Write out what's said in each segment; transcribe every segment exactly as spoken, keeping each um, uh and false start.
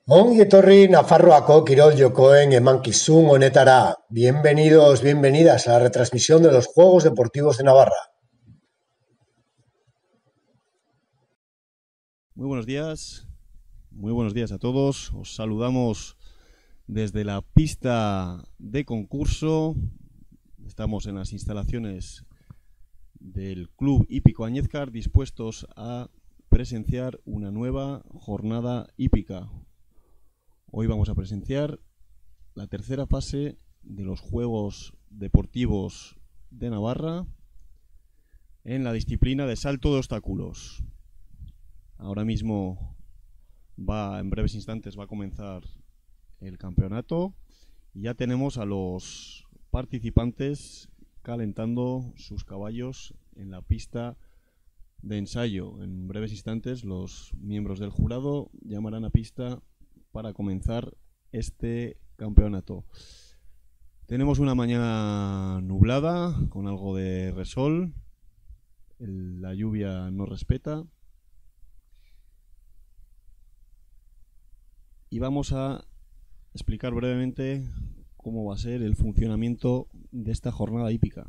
Ongi etorri Nafarroako kirol jokoen emankizun honetara. Bienvenidos, bienvenidas a la retransmisión de los Juegos Deportivos de Navarra. Muy buenos días, muy buenos días a todos. Os saludamos desde la pista de concurso. Estamos en las instalaciones del Club Hípico Añezcar, dispuestos a presenciar una nueva jornada hípica. Hoy vamos a presenciar la tercera fase de los Juegos Deportivos de Navarra en la disciplina de salto de obstáculos. Ahora mismo va, en breves instantes va a comenzar el campeonato y ya tenemos a los participantes calentando sus caballos en la pista de ensayo. En breves instantes los miembros del jurado llamarán a pista para comenzar este campeonato. Tenemos una mañana nublada con algo de resol. El, la lluvia no respeta. Y vamos a explicar brevemente cómo va a ser el funcionamiento de esta jornada hípica.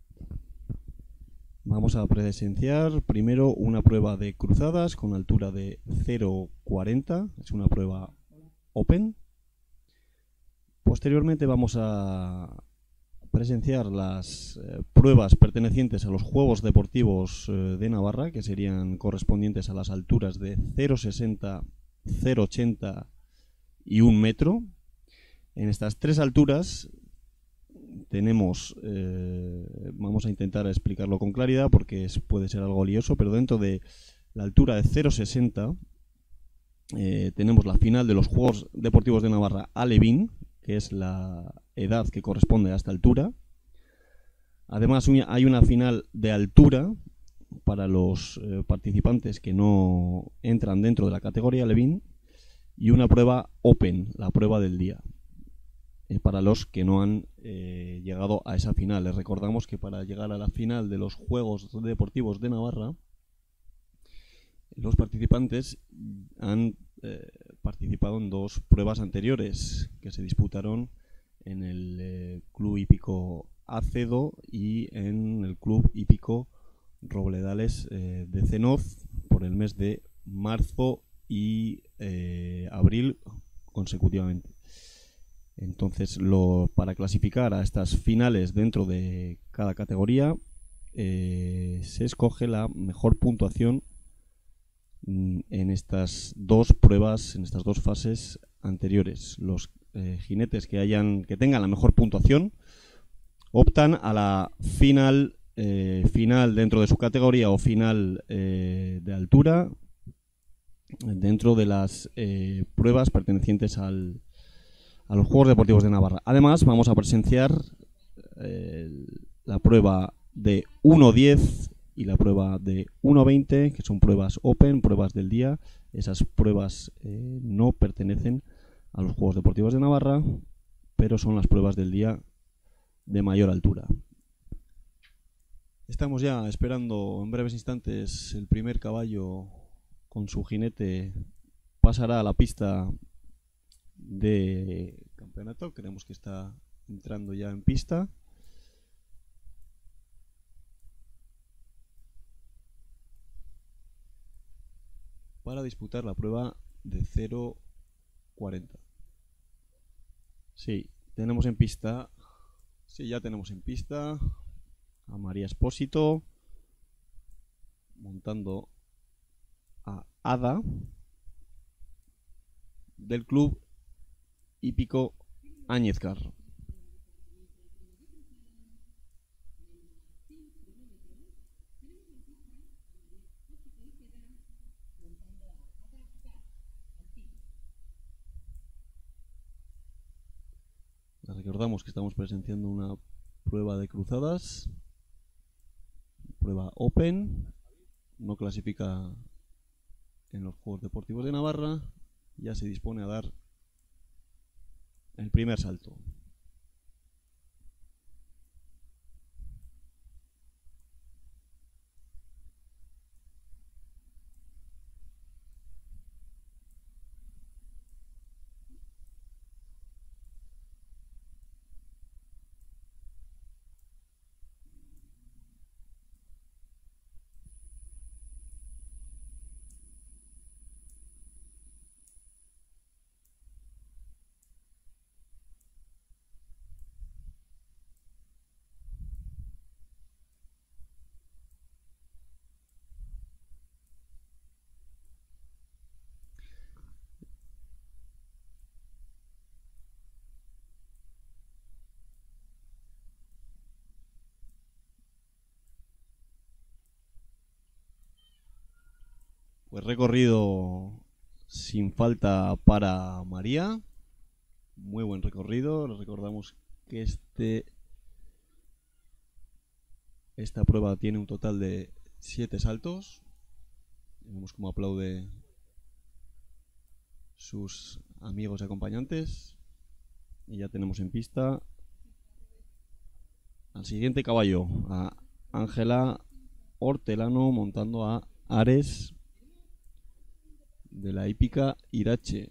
Vamos a presenciar primero una prueba de cruzadas con altura de cero coma cuarenta. Es una prueba open. Posteriormente vamos a presenciar las eh, pruebas pertenecientes a los Juegos Deportivos eh, de Navarra, que serían correspondientes a las alturas de cero coma sesenta, cero coma ochenta y un metro. En estas tres alturas tenemos, eh, vamos a intentar explicarlo con claridad porque es, puede ser algo lioso, pero dentro de la altura de cero coma sesenta eh, tenemos la final de los Juegos Deportivos de Navarra Alevín, que es la edad que corresponde a esta altura. Además hay una final de altura para los eh, participantes que no entran dentro de la categoría Alevín y una prueba Open, la prueba del día, eh, para los que no han eh, llegado a esa final. Les recordamos que para llegar a la final de los Juegos Deportivos de Navarra, los participantes han eh, participado en dos pruebas anteriores que se disputaron en el eh, Club Hípico Acedo y en el Club Hípico Robledales eh, de Cenoz por el mes de marzo y eh, abril consecutivamente. Entonces, lo, para clasificar a estas finales dentro de cada categoría eh, se escoge la mejor puntuación en estas dos pruebas, en estas dos fases anteriores. Los eh, jinetes que hayan, que tengan la mejor puntuación optan a la final, eh, final dentro de su categoría o final eh, de altura dentro de las eh, pruebas pertenecientes al, a los Juegos Deportivos de Navarra. Además, vamos a presenciar eh, la prueba de uno diez y la prueba de uno veinte, que son pruebas open, pruebas del día. Esas pruebas eh, no pertenecen a los Juegos Deportivos de Navarra, pero son las pruebas del día de mayor altura. Estamos ya esperando en breves instantes el primer caballo con su jinete pasará a la pista de campeonato. Creemos que está entrando ya en pista. Para disputar la prueba de cero coma cuarenta. Sí, tenemos en pista. Sí, ya tenemos en pista a María Espósito montando a Ada del Club Hípico Añezcar. Les recordamos que estamos presenciando una prueba de cruzadas, prueba Open, no clasifica en los Juegos Deportivos de Navarra, ya se dispone a dar el primer salto. Pues recorrido sin falta para María. Muy buen recorrido. Les recordamos que este esta prueba tiene un total de siete saltos. Vemos cómo aplaude sus amigos y acompañantes. Y ya tenemos en pista al siguiente caballo, a Ángela Hortelano montando a Ares de la hípica Irache.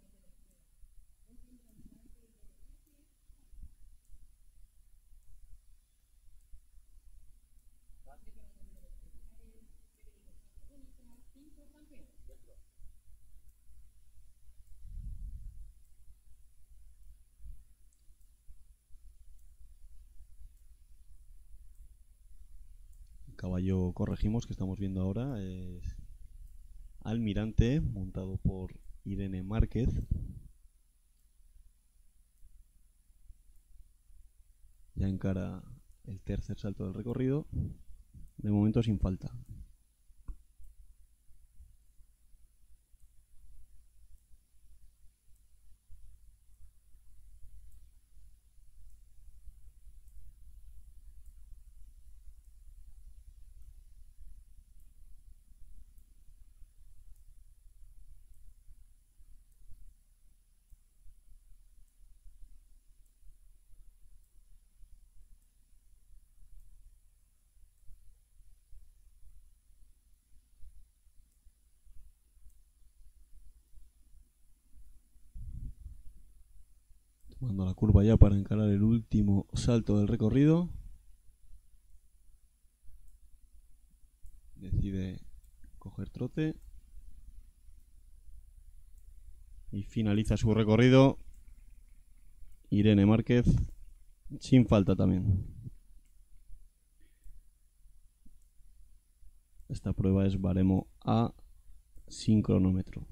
El caballo, corregimos, que estamos viendo ahora es Almirante, montado por Irene Márquez. Ya encara el tercer salto del recorrido, de momento sin falta. Tomando la curva ya para encarar el último salto del recorrido. Decide coger trote. Y finaliza su recorrido Irene Márquez sin falta también. Esta prueba es baremo A sin cronómetro.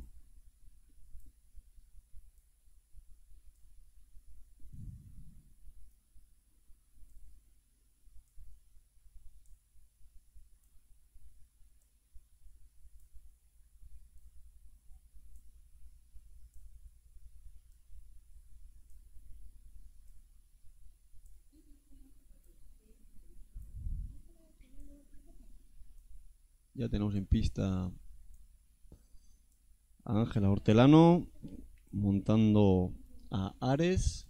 Ya tenemos en pista a Ángela Hortelano montando a Ares,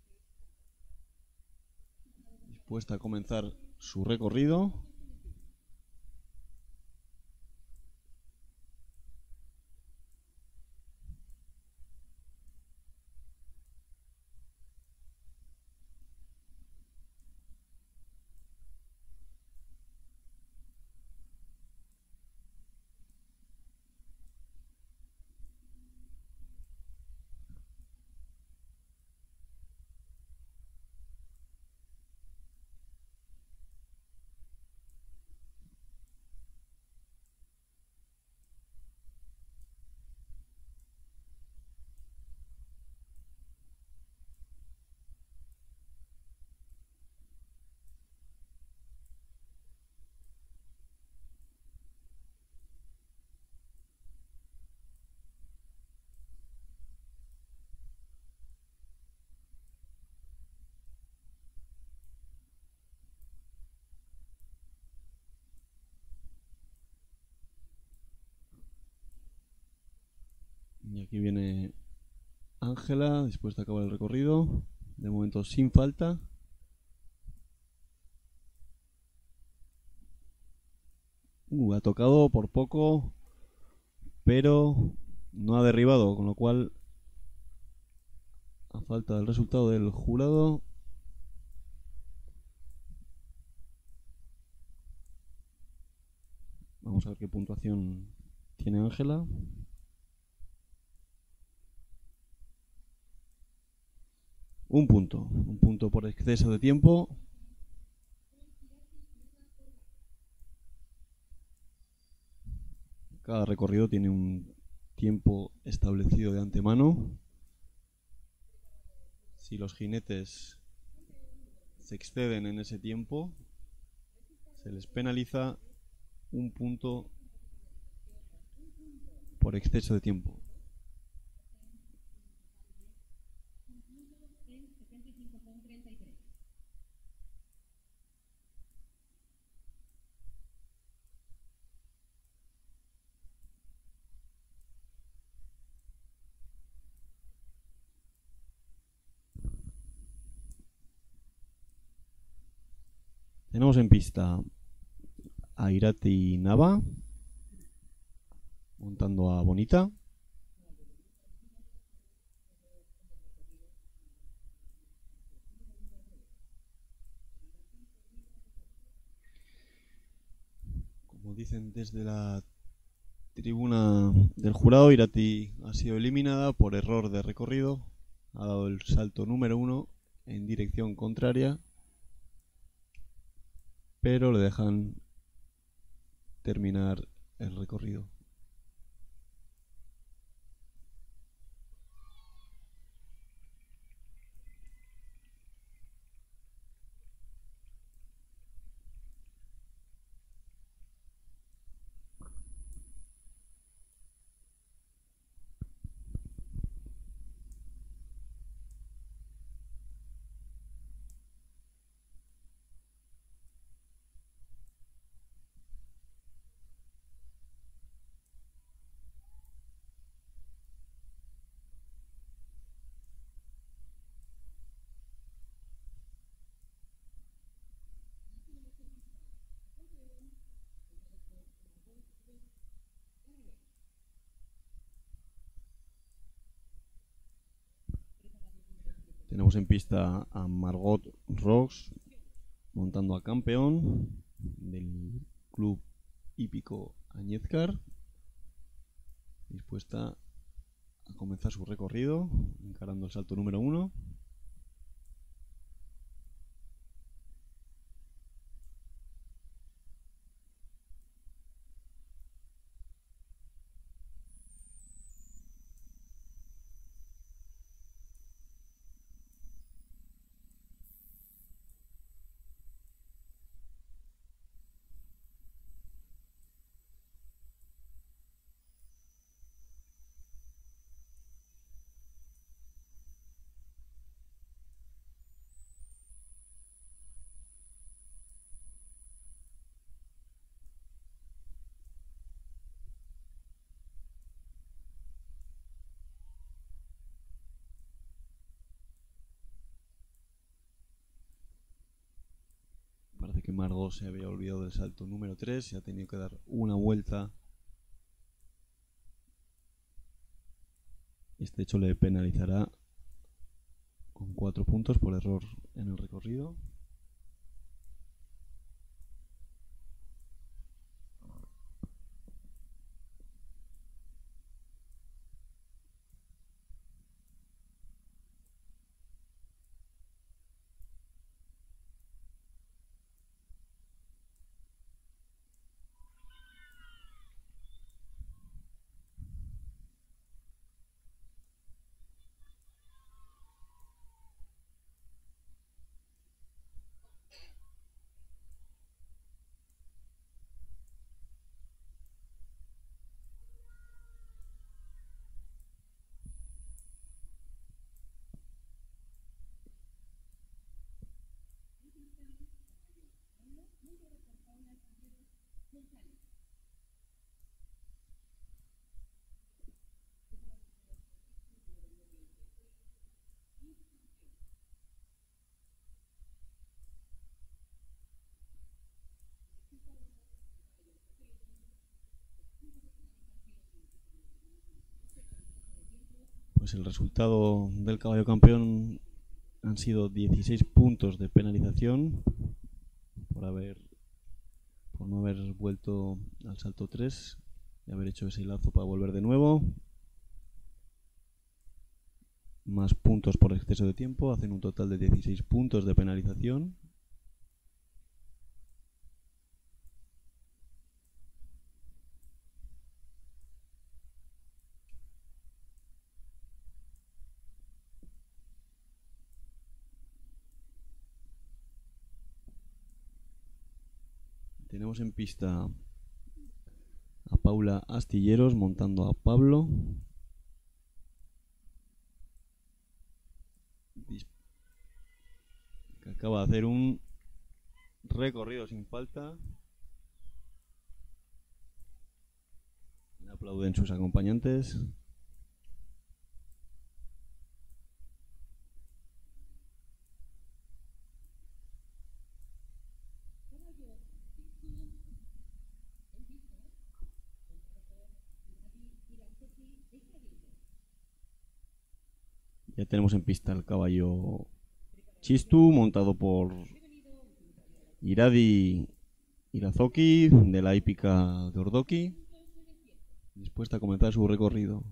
dispuesta a comenzar su recorrido. Y aquí viene Ángela, dispuesta a acabar el recorrido. De momento sin falta. Uh, ha tocado por poco, pero no ha derribado, con lo cual, a falta del resultado del jurado, vamos a ver qué puntuación tiene Ángela. Un punto, un punto por exceso de tiempo. Cada recorrido tiene un tiempo establecido de antemano. Si los jinetes se exceden en ese tiempo, se les penaliza un punto por exceso de tiempo. Tenemos en pista a Irati Nava montando a Bonita. Como dicen desde la tribuna del jurado, Irati ha sido eliminada por error de recorrido. Ha dado el salto número uno en dirección contraria, pero le dejan terminar el recorrido. Tenemos en pista a Margot Rox montando a Campeón del club hípico Añezcar, dispuesta a comenzar su recorrido, encarando el salto número uno. Parece que Margot se había olvidado del salto número tres y ha tenido que dar una vuelta. Este hecho le penalizará con cuatro puntos por error en el recorrido. Pues el resultado del caballo campeón han sido dieciséis puntos de penalización por haber por no haber vuelto al salto tres y haber hecho ese lazo para volver de nuevo. Más puntos por exceso de tiempo, hacen un total de dieciséis puntos de penalización. Tenemos en pista a Paula Astilleros montando a Pablo. Que acaba de hacer un recorrido sin falta. Aplauden sus acompañantes. Ya tenemos en pista el caballo Chistu, montado por Iradi Irazoki, de la hípica de Ordoki, dispuesta a comenzar su recorrido.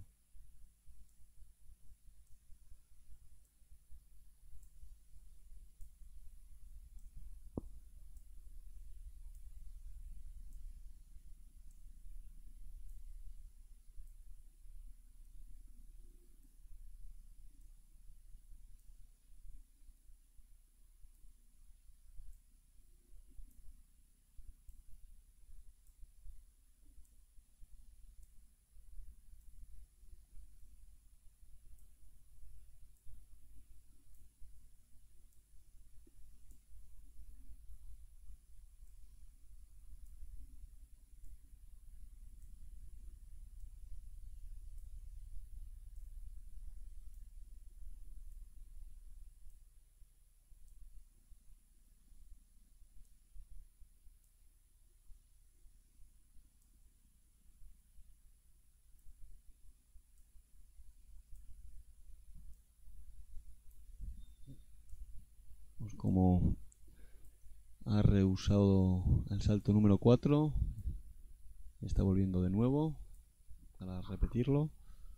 Pues como ha rehusado el salto número cuatro, está volviendo de nuevo para repetirlo.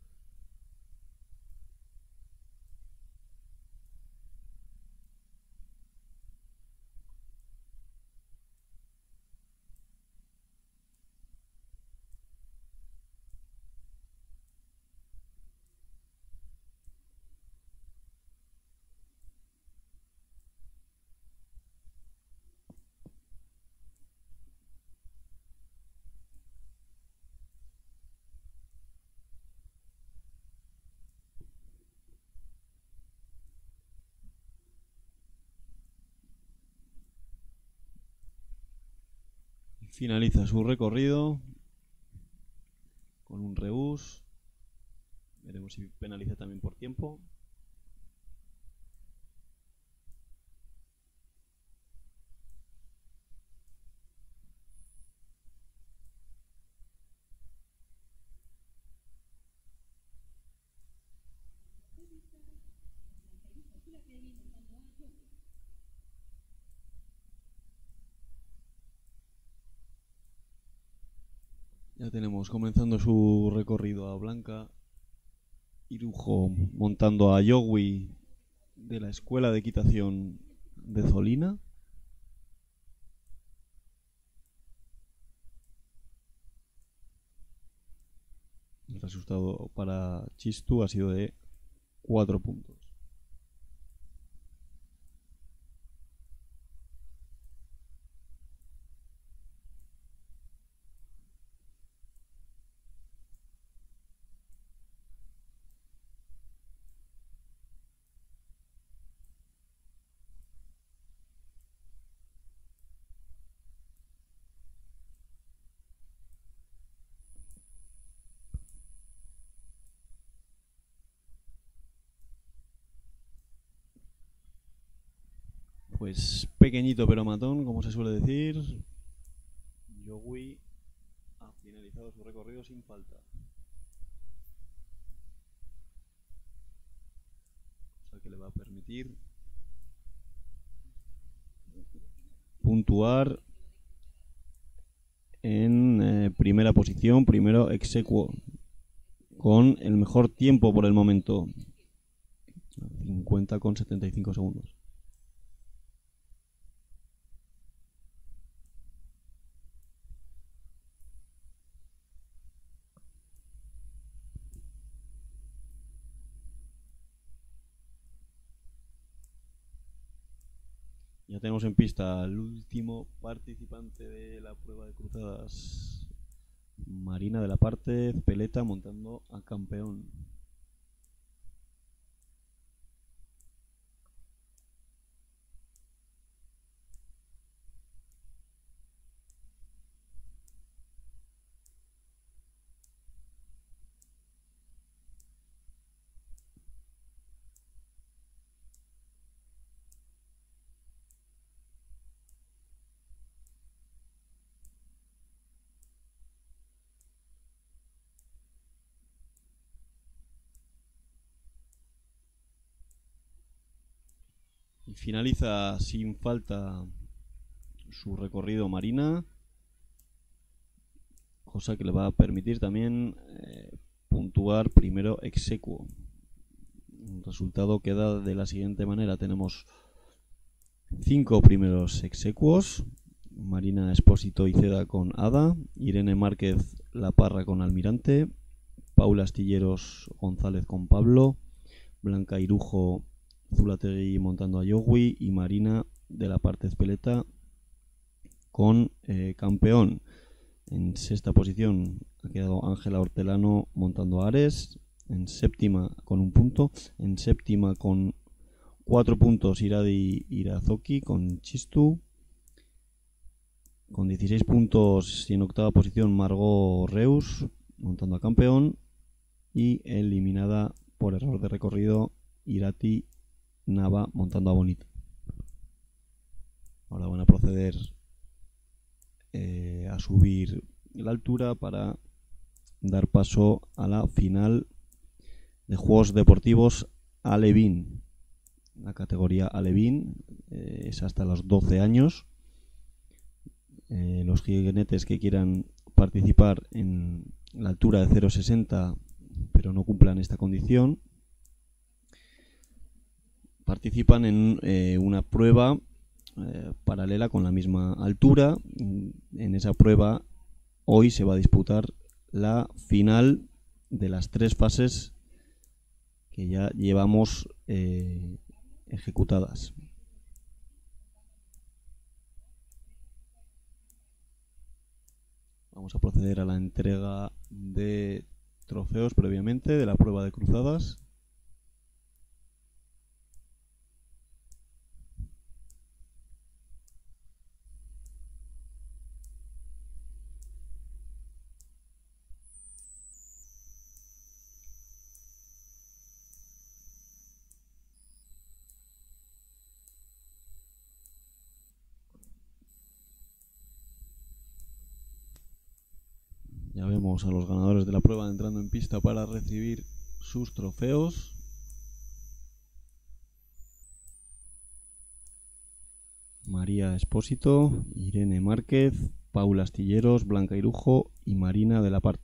Finaliza su recorrido con un rebús. Veremos si penaliza también por tiempo. Ya tenemos comenzando su recorrido a Blanca Irujo montando a Yowi de la Escuela de Equitación de Zolina. El resultado para Chistu ha sido de cuatro puntos. Pues pequeñito pero matón, como se suele decir. Yowi ha finalizado su recorrido sin falta. Cosa que le va a permitir puntuar en eh, primera posición, primero ex aequo, con el mejor tiempo por el momento, cincuenta con setenta y cinco segundos. Ya tenemos en pista al último participante de la prueba de cruzadas Marina de la Parte, Peleta montando a Campeón. Y finaliza sin falta su recorrido Marina, cosa que le va a permitir también eh, puntuar primero exequo. El resultado queda de la siguiente manera: tenemos cinco primeros exequos: Marina Espósito y Ceda con Ada, Irene Márquez La Parra con Almirante, Paula Astilleros González con Pablo, Blanca Irujo Zulategui montando a Yogui y Marina de la Parte Espeleta con eh, Campeón. En sexta posición ha quedado Ángela Hortelano montando a Ares, en séptima con un punto, en séptima con cuatro puntos Iradi Irazoki con Chistu, con dieciséis puntos y en octava posición Margot Reus montando a Campeón, y eliminada por error de recorrido Irati Nava montando a Bonita. Ahora van a proceder eh, a subir la altura para dar paso a la final de Juegos Deportivos Alevín. La categoría Alevín eh, es hasta los doce años. Eh, los jinetes que quieran participar en la altura de cero coma sesenta pero no cumplan esta condición, participan en eh, una prueba eh, paralela con la misma altura. En esa prueba hoy se va a disputar la final de las tres fases que ya llevamos eh, ejecutadas. Vamos a proceder a la entrega de trofeos previamente de la prueba de cruzadas. Ya vemos a los ganadores de la prueba entrando en pista para recibir sus trofeos. María Espósito, Irene Márquez, Paula Astilleros, Blanca Irujo y Marina de la Parte.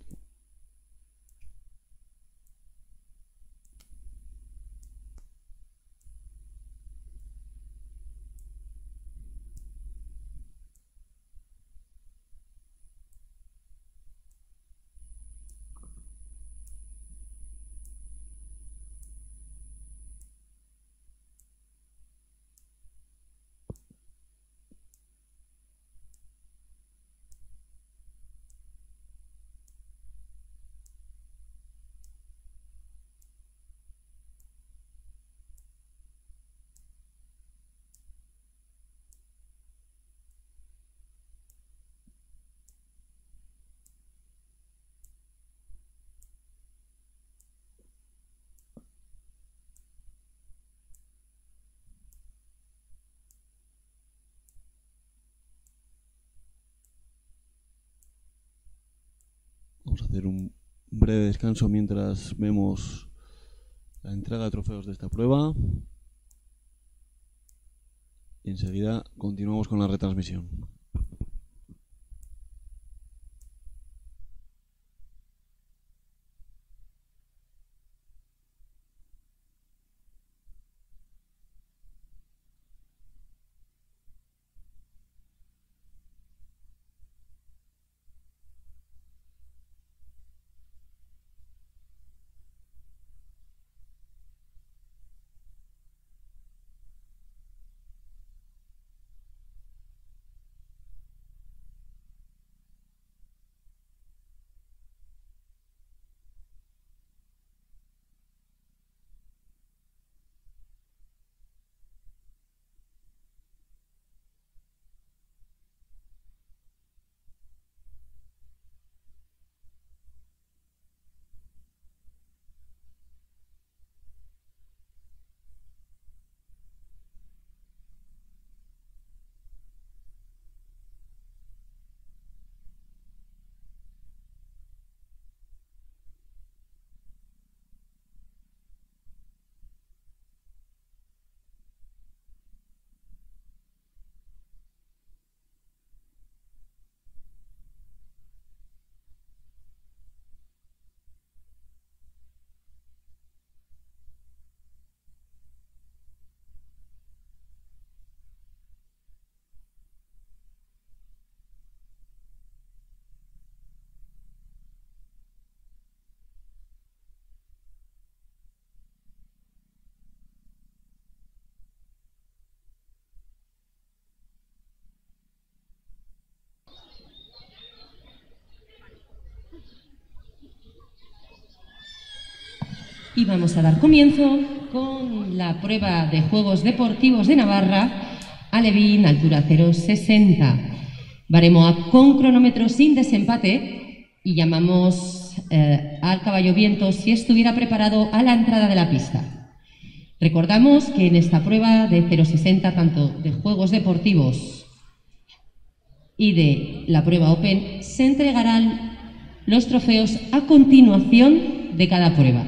Vamos a hacer un breve descanso mientras vemos la entrega de trofeos de esta prueba y enseguida continuamos con la retransmisión. Y vamos a dar comienzo con la prueba de Juegos Deportivos de Navarra, Alevín, altura cero coma sesenta. Baremo A con cronómetro sin desempate y llamamos eh, al caballo viento si estuviera preparado a la entrada de la pista. Recordamos que en esta prueba de cero coma sesenta, tanto de Juegos Deportivos y de la prueba Open, se entregarán los trofeos a continuación de cada prueba.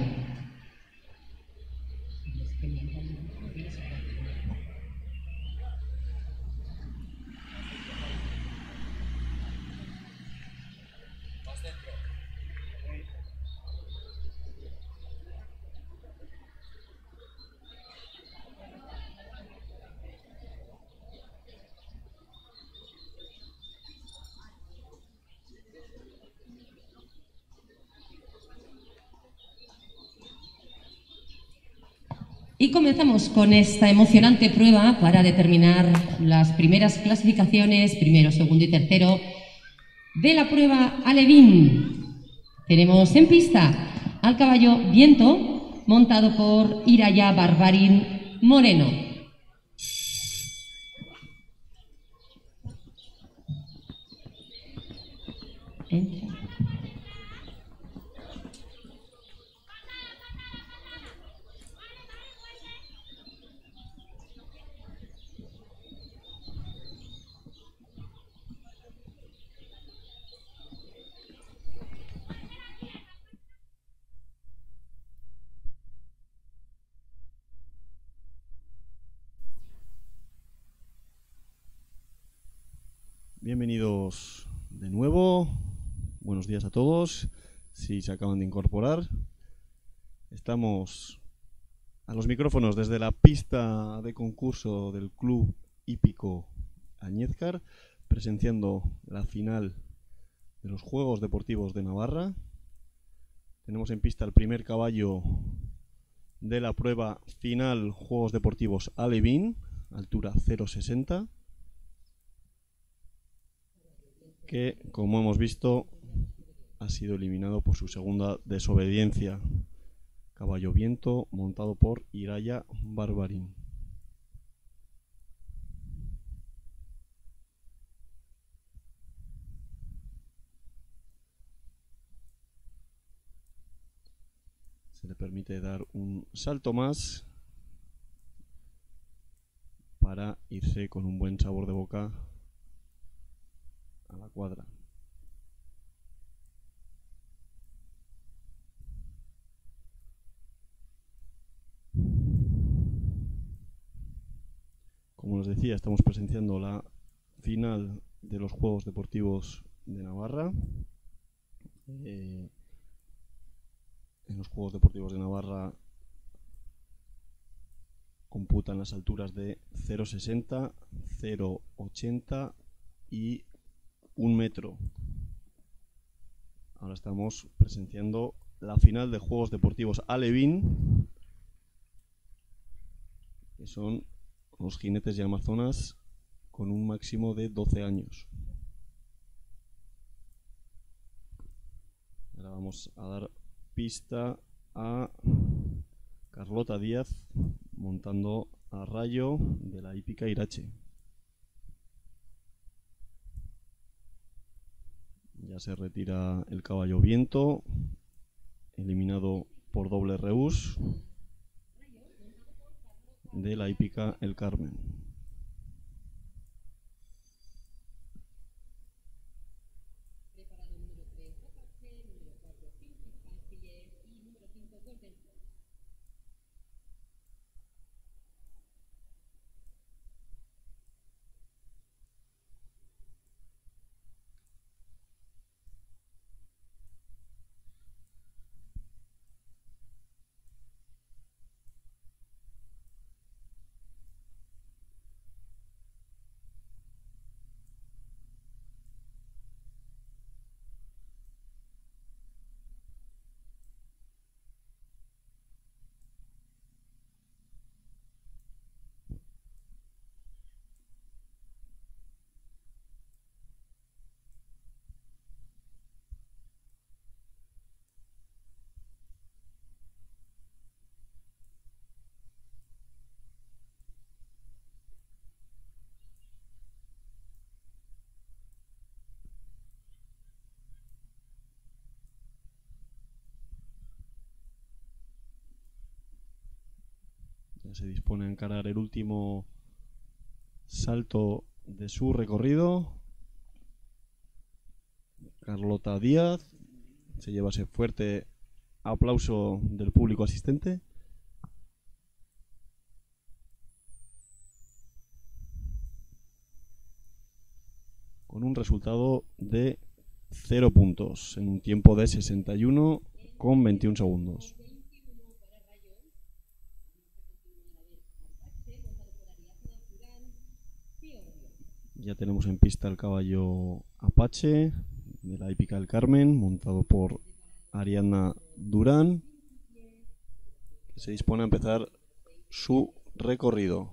Y comenzamos con esta emocionante prueba para determinar las primeras clasificaciones, primero, segundo y tercero, de la prueba Alevín. Tenemos en pista al caballo Viento, montado por Iraya Barbarín Moreno. Entra. Bienvenidos de nuevo, buenos días a todos, si se acaban de incorporar. Estamos a los micrófonos desde la pista de concurso del Club Hípico Añézcar, presenciando la final de los Juegos Deportivos de Navarra. Tenemos en pista el primer caballo de la prueba final Juegos Deportivos Alevín, altura cero coma sesenta. Que, como hemos visto, ha sido eliminado por su segunda desobediencia. Caballo Viento, montado por Iraya Barbarín. Se le permite dar un salto más para irse con un buen sabor de boca a la cuadra. Como os decía, estamos presenciando la final de los Juegos Deportivos de Navarra. Eh, en los Juegos Deportivos de Navarra computan las alturas de cero coma sesenta, cero coma ochenta y un metro. Ahora estamos presenciando la final de Juegos Deportivos Alevín, que son los jinetes de Amazonas con un máximo de doce años. Ahora vamos a dar pista a Carlota Díaz montando a Rayo de la hípica Irache. Ya se retira el caballo Viento, eliminado por doble reús de la hípica El Carmen. Ya se dispone a encarar el último salto de su recorrido. Carlota Díaz se lleva ese fuerte aplauso del público asistente. Con un resultado de cero puntos en un tiempo de sesenta y uno con veintiún segundos. Ya tenemos en pista el caballo Apache de la hípica del Carmen, montado por Ariadna Durán, que se dispone a empezar su recorrido.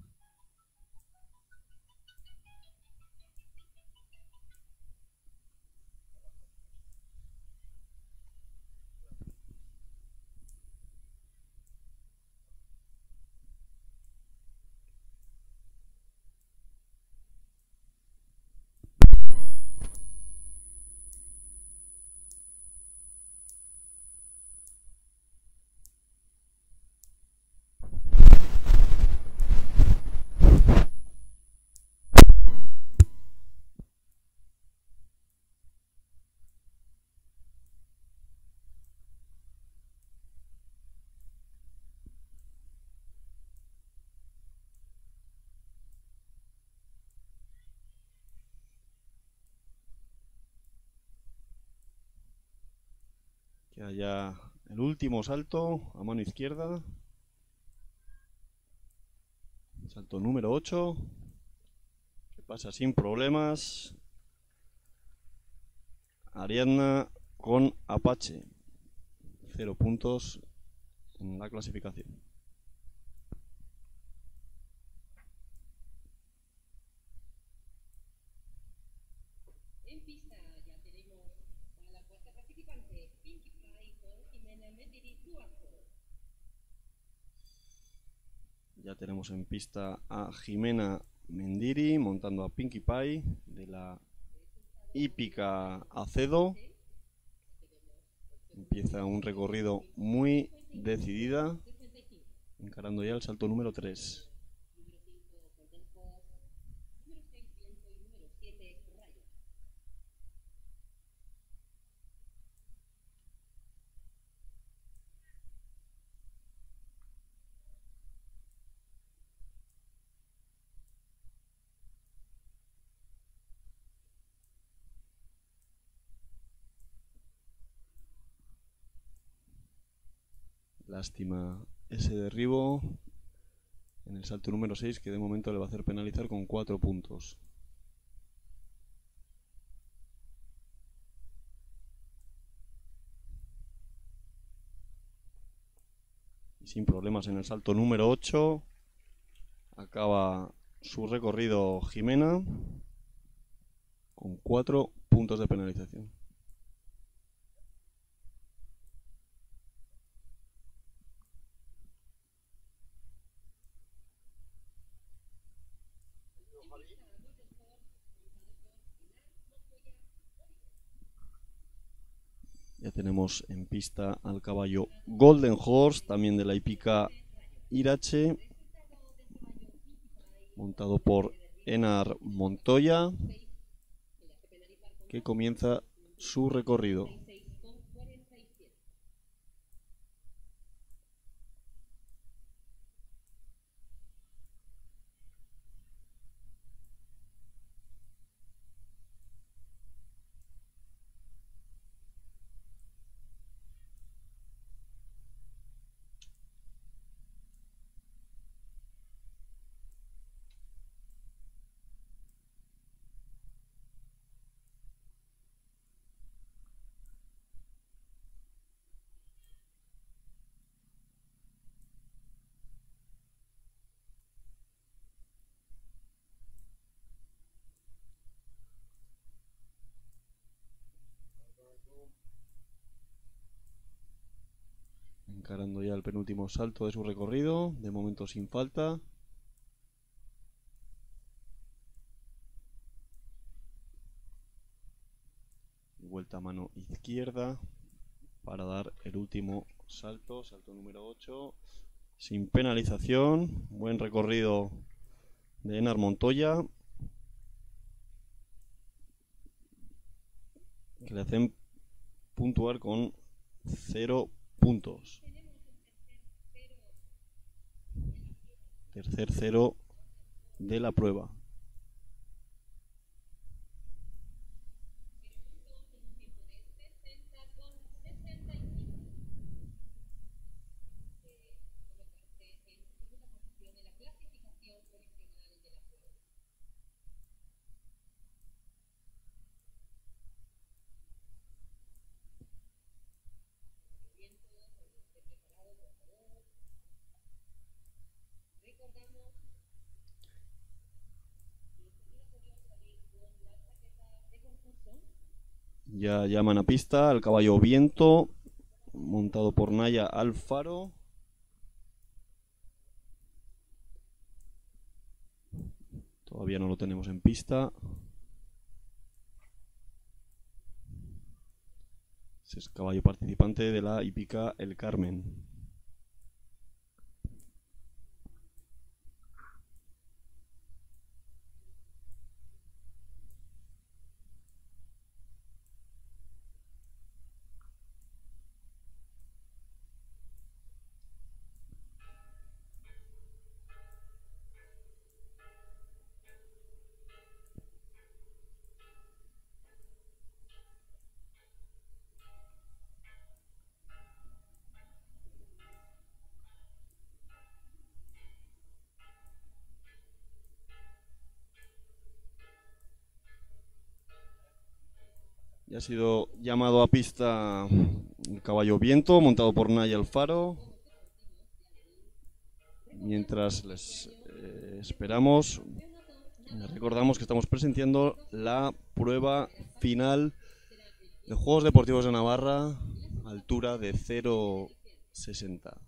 Queda ya el último salto a mano izquierda. Salto número ocho, que pasa sin problemas. Ariadna con Apache. Cero puntos en la clasificación. En pista ya tenemos a la cuarta participante, Pinkie Pie con Jimena Mendiri Duazo. Ya tenemos en pista a Jimena Mendiri montando a Pinkie Pie de la hípica Acedo. Empieza un recorrido muy decidida, encarando ya el salto número tres. Lástima ese derribo en el salto número seis, que de momento le va a hacer penalizar con cuatro puntos. Y sin problemas en el salto número ocho. Acaba su recorrido Jimena con cuatro puntos de penalización. Ya tenemos en pista al caballo Golden Horse, también de la hípica Irache, montado por Enar Montoya, que comienza su recorrido. Encarando ya el penúltimo salto de su recorrido, de momento sin falta. Vuelta a mano izquierda para dar el último salto, salto número ocho, sin penalización. Buen recorrido de Enar Montoya, que le hacen puntuar con cero puntos. Tercer cero de la prueba. Ya llaman a pista al caballo Viento, montado por Naya Alfaro. Todavía no lo tenemos en pista. Ese es caballo participante de la hípica El Carmen. Ya ha sido llamado a pista el caballo Viento, montado por Naya Alfaro. Mientras les eh, esperamos, les recordamos que estamos presenciando la prueba final de Juegos Deportivos de Navarra, altura de cero sesenta.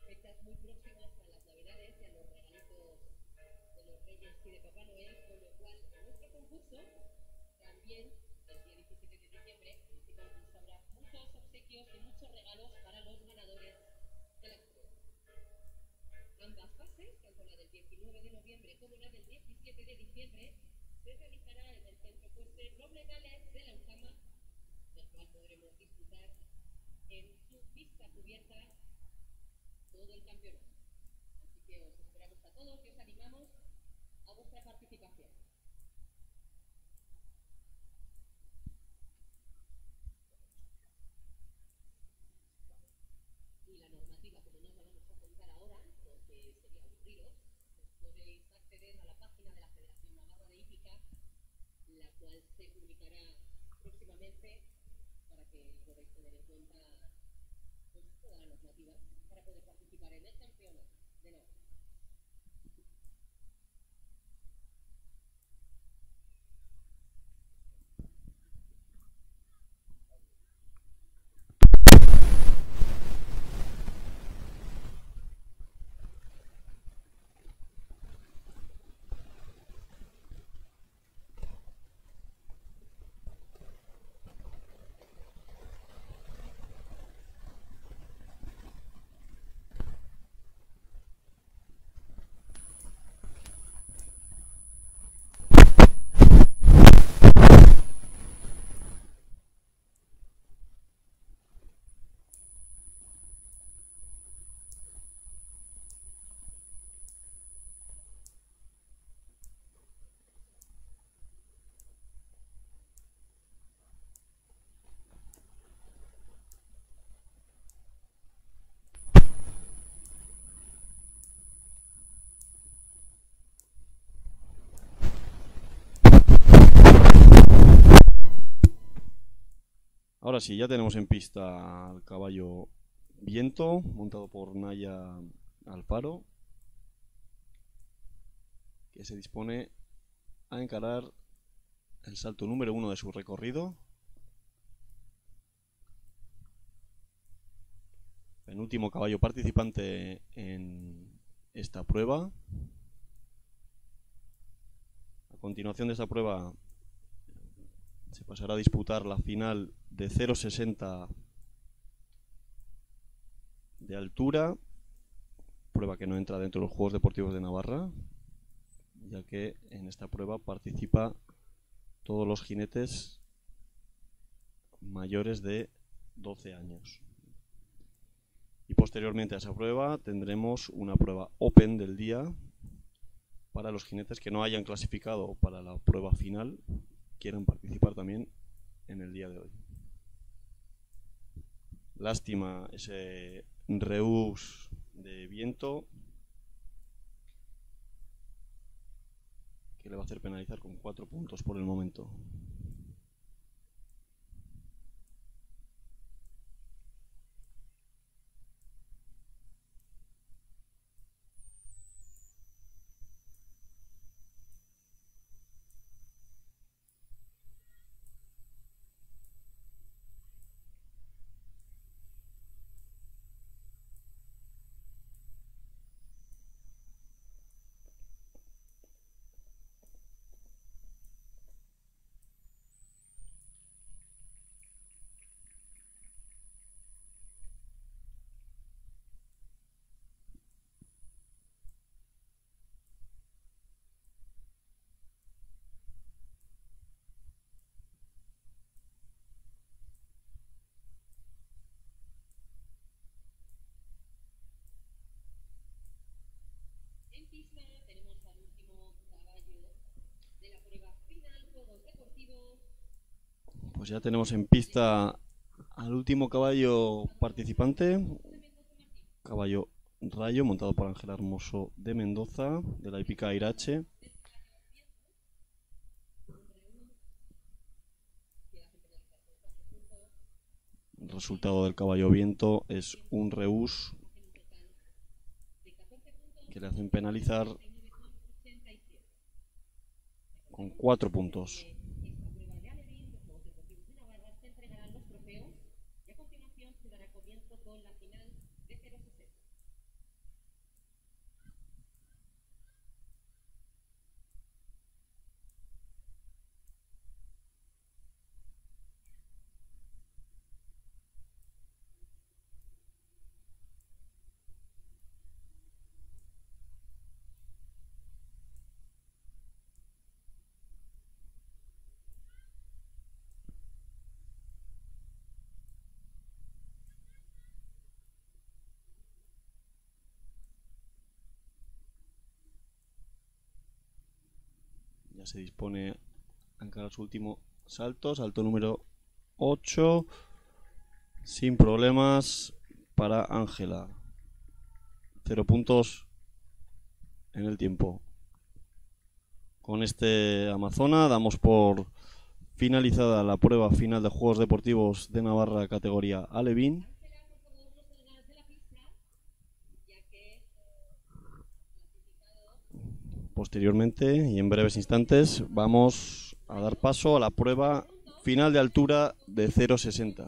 Ahora sí, ya tenemos en pista al caballo Viento, montado por Naya Alfaro, que se dispone a encarar el salto número uno de su recorrido. Penúltimo caballo participante en esta prueba. A continuación de esta prueba se pasará a disputar la final de cero sesenta de altura, prueba que no entra dentro de los Juegos Deportivos de Navarra, ya que en esta prueba participa todos los jinetes mayores de doce años. Y posteriormente a esa prueba tendremos una prueba Open del día para los jinetes que no hayan clasificado para la prueba final, quieran participar también en el día de hoy. Lástima ese reús de viento que le va a hacer penalizar con cuatro puntos por el momento. Pues ya tenemos en pista al último caballo participante, caballo Rayo, montado por Ángel Hermoso de Mendoza, de la hípica Irache. El resultado del caballo Viento es un reús que le hacen penalizar con cuatro puntos. Ya se dispone a encarar su último salto, salto número ocho, sin problemas para Ángela. Cero puntos en el tiempo. Con este Amazona damos por finalizada la prueba final de Juegos Deportivos de Navarra categoría Alevín. Posteriormente y en breves instantes vamos a dar paso a la prueba final de altura de cero sesenta.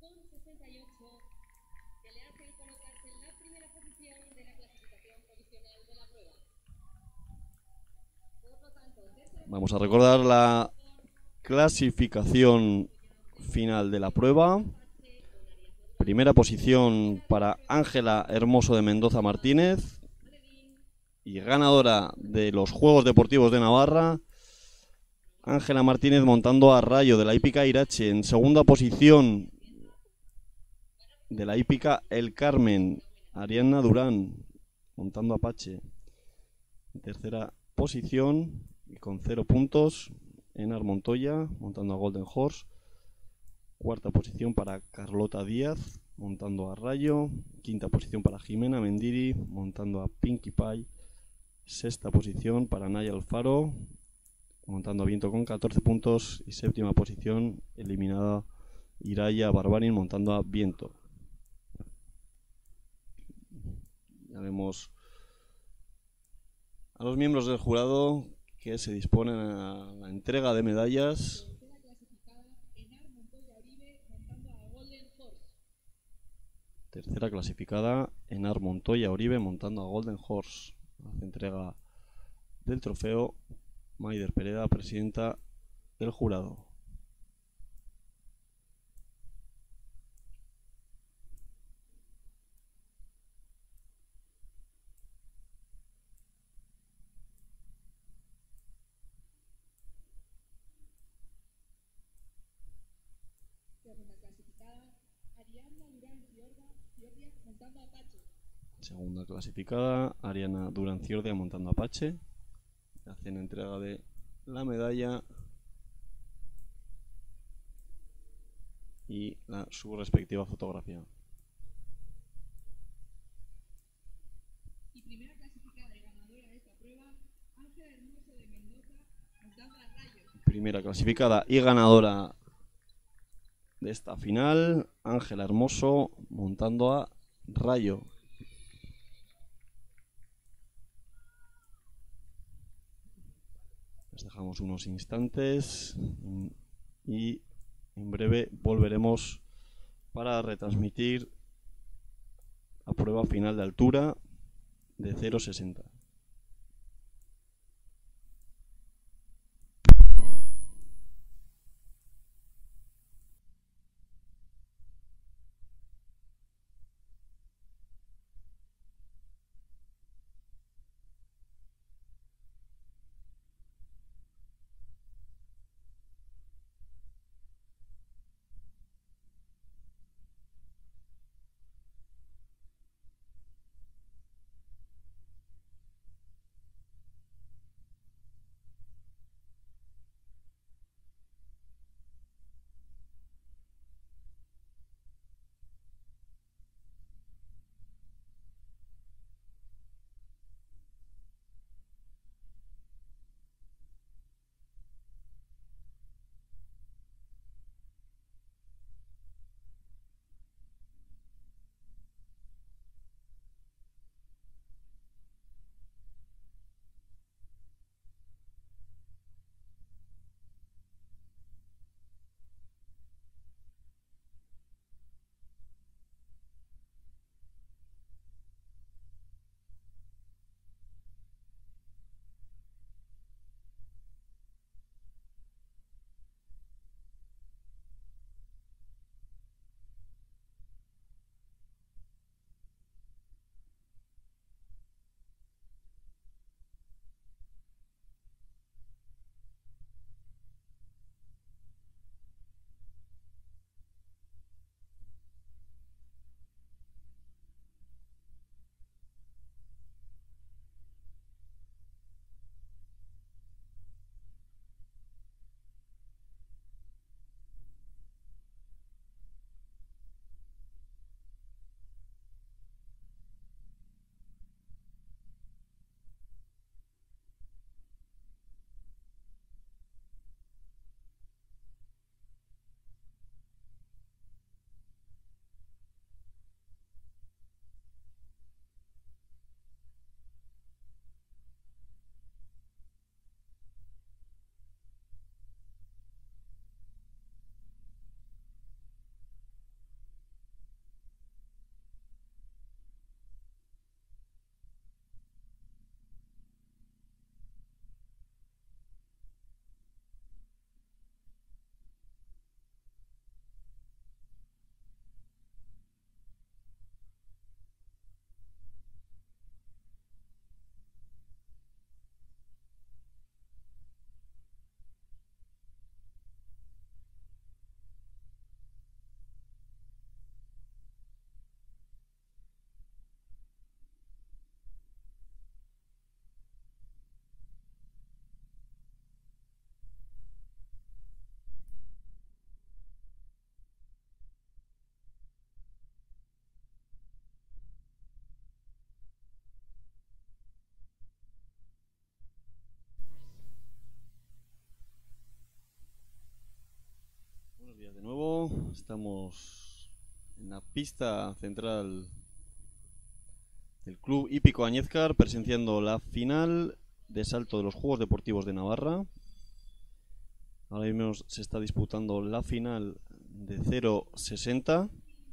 Vamos a recordar la clasificación final de la prueba. Primera posición para Ángela Hermoso de Mendoza Martínez. Y ganadora de los Juegos Deportivos de Navarra, Ángela Martínez montando a Rayo de la hípica Irache. En segunda posición de la hípica El Carmen, Ariana Durán montando a Apache. En tercera posición y con cero puntos, Enar Montoya montando a Golden Horse. Cuarta posición para Carlota Díaz montando a Rayo. Quinta posición para Jimena Mendiri montando a Pinkie Pie. Sexta posición para Naya Alfaro, montando a Viento con catorce puntos. Y séptima posición, eliminada Iraya Barbarin, montando a Viento. Ya vemos a los miembros del jurado que se disponen a la entrega de medallas. Tercera clasificada, Enar Montoya Oribe, montando a Golden Horse. Hace entrega del trofeo Maider Pereda, presidenta del jurado. Segunda clasificada, Ariana Duranciordia montando Apache. Hacen entrega de la medalla y la, su respectiva fotografía. Y primera clasificada y ganadora de esta prueba, Ángela Hermoso de Mendoza, montando a Rayo. Primera clasificada y ganadora de esta final, Ángela Hermoso montando a Rayo. Les dejamos unos instantes y en breve volveremos para retransmitir la prueba final de altura de cero sesenta. De nuevo, estamos en la pista central del Club Hípico Añezcar presenciando la final de salto de los Juegos Deportivos de Navarra. Ahora mismo se está disputando la final de cero sesenta.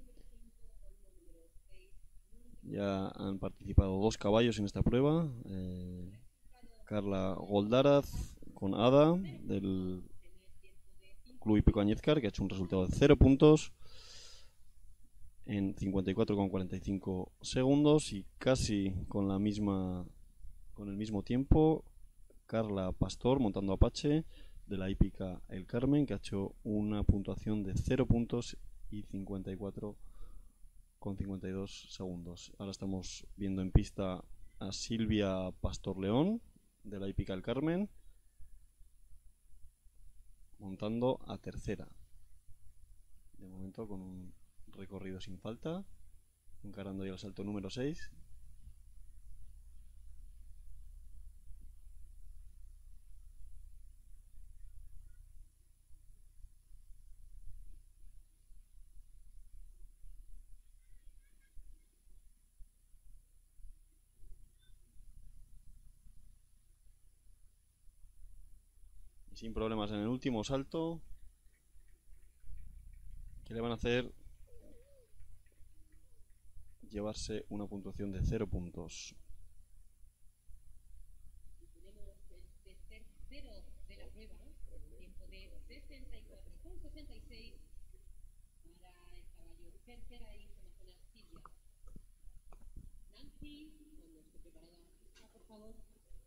Ya han participado dos caballos en esta prueba. Eh, Carla Goldaraz con Ada del Club Hípico Añezcar, que ha hecho un resultado de cero puntos en cincuenta y cuatro coma cuarenta y cinco segundos, y casi con la misma con el mismo tiempo Carla Pastor montando Apache de la hípica El Carmen, que ha hecho una puntuación de cero puntos y cincuenta y cuatro con cincuenta y dos segundos. Ahora estamos viendo en pista a Silvia Pastor León, de la Hípica El Carmen, montando a tercera. De momento con un recorrido sin falta, encarando ya el salto número seis. Y sin problemas en el último salto, que le van a hacer llevarse una puntuación de cero puntos. Tenemos el tercero de la prueba, tiempo de sesenta y cuatro con sesenta y seis para el caballo tercera y Amazonas Silvia. Nancy, cuando esté preparada, por favor.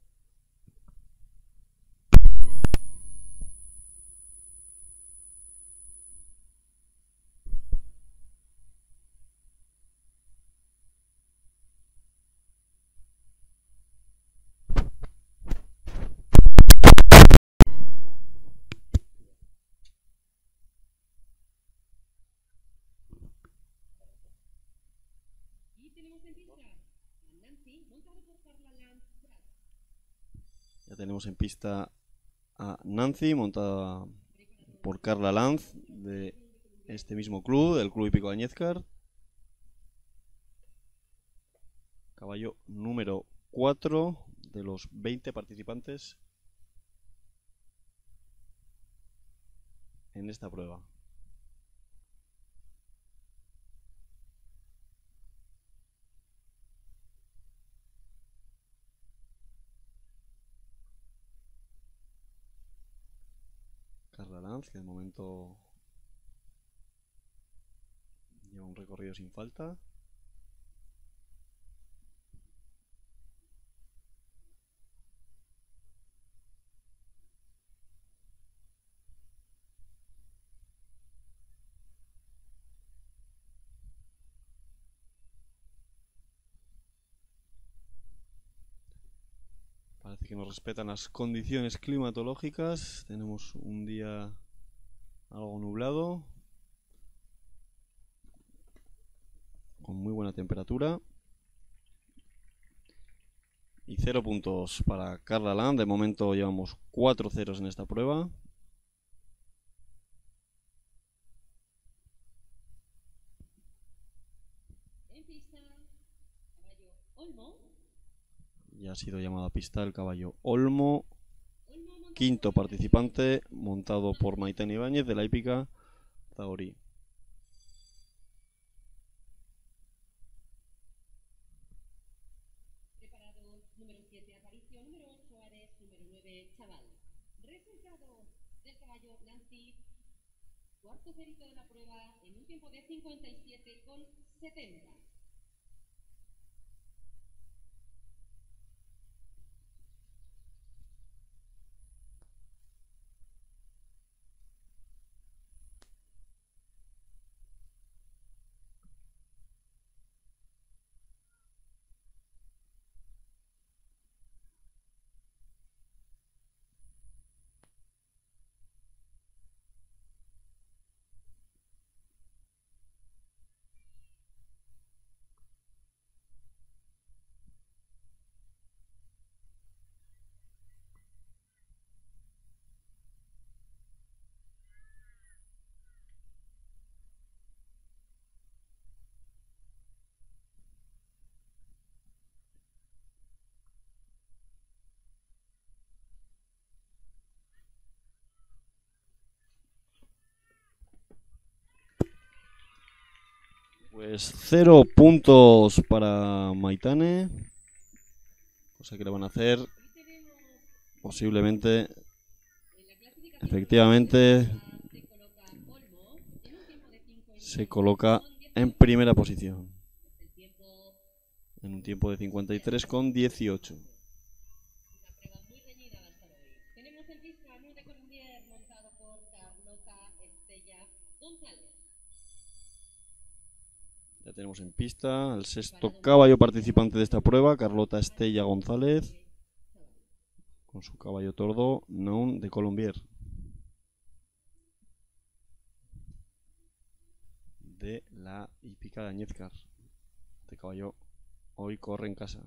Ya tenemos en pista a Nancy, montada por Carla Lanz, de este mismo club, del Club Hípico Añezcar. Caballo número cuatro de los veinte participantes en esta prueba. Carla Lanz, que de momento lleva un recorrido sin falta. Parece que nos respetan las condiciones climatológicas. Tenemos un día algo nublado, con muy buena temperatura. Y cero puntos para Carla Lanz. De momento llevamos cuatro ceros en esta prueba. En pista, caballo Olmo. Ya ha sido llamado a pista el caballo Olmo, quinto participante, montado por Maitán Ibáñez, de la Hípica Zahorí. Preparado número siete, Aparicio, número ocho, Ares, número nueve, Chaval. Resultado del caballo Nancy, cuarto cerito de la prueba, en un tiempo de cincuenta y siete con setenta. Pues cero puntos para Maitane, cosa que le van a hacer posiblemente, efectivamente, se coloca en primera posición en un tiempo de cincuenta y tres con dieciocho. Tenemos en pista a Nude Colombier, montado por Carlota Estella González. Ya tenemos en pista el sexto caballo participante de esta prueba, Carlota Estella González, con su caballo tordo, Noun de Colombier, de la hípica de Añezcar. Este caballo hoy corre en casa.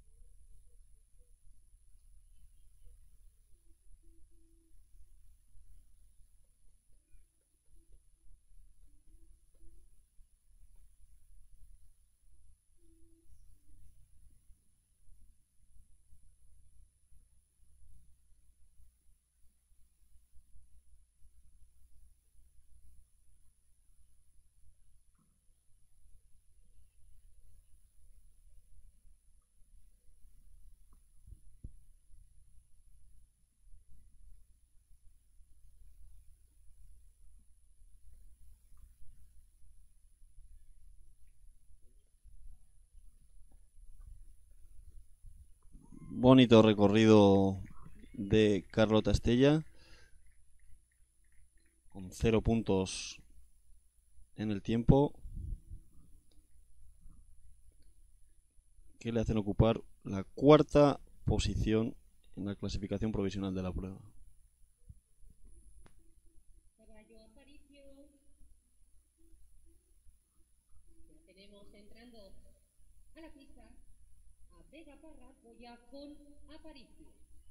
Bonito recorrido de Carlota Estella, con cero puntos en el tiempo, que le hacen ocupar la cuarta posición en la clasificación provisional de la prueba. Caballo Aparicio. Ya tenemos entrando a la pista a Vega Parra, Goya con Aparicio.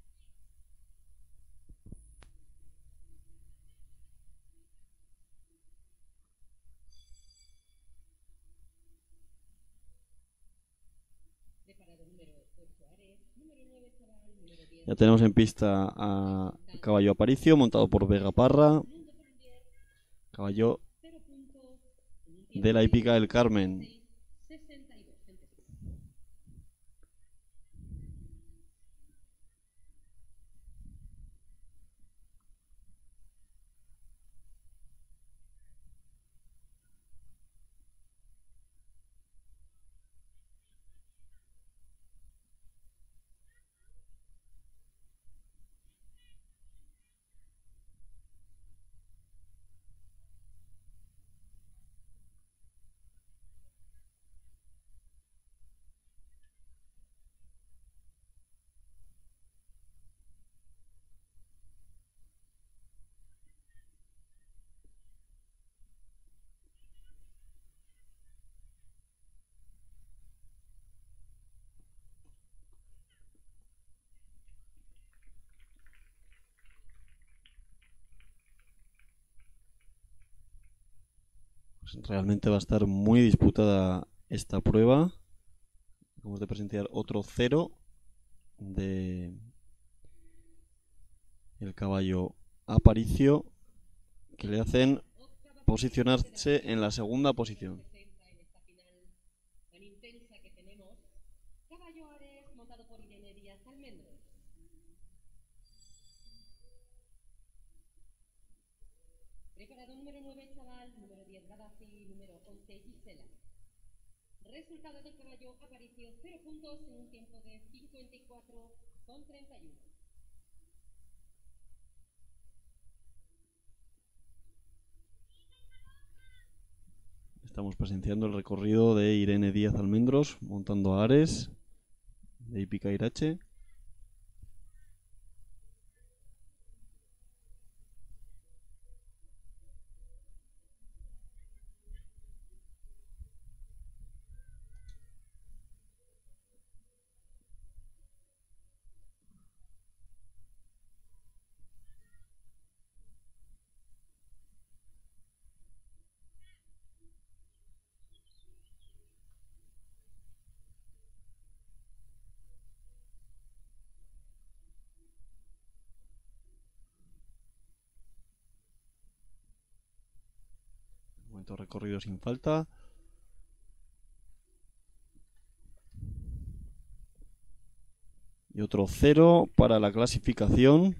Preparado número ocho, Ares, número nueve, Chaval, número diez. Ya tenemos en pista a caballo Aparicio, montado por Vega Parra, caballo Cero puntos en un de tiempo la hípica del Carmen. sesenta y dos centésimos. Pues realmente va a estar muy disputada esta prueba. Acabamos de presenciar otro cero de el caballo Aparicio, que le hacen posicionarse en la segunda posición. En esta final tan intensa que tenemos, caballo Ares montado por Irene Díaz Almendros. Preparado número nueve, Chaval, número diez, Gaddafi, número once, Gisela. Resultado del caballo Aparicio, cero puntos en un tiempo de cincuenta y cuatro con treinta y uno. Estamos presenciando el recorrido de Irene Díaz Almendros, montando a Ares, de hípica Irache. Momento recorrido sin falta. Y otro cero para la clasificación.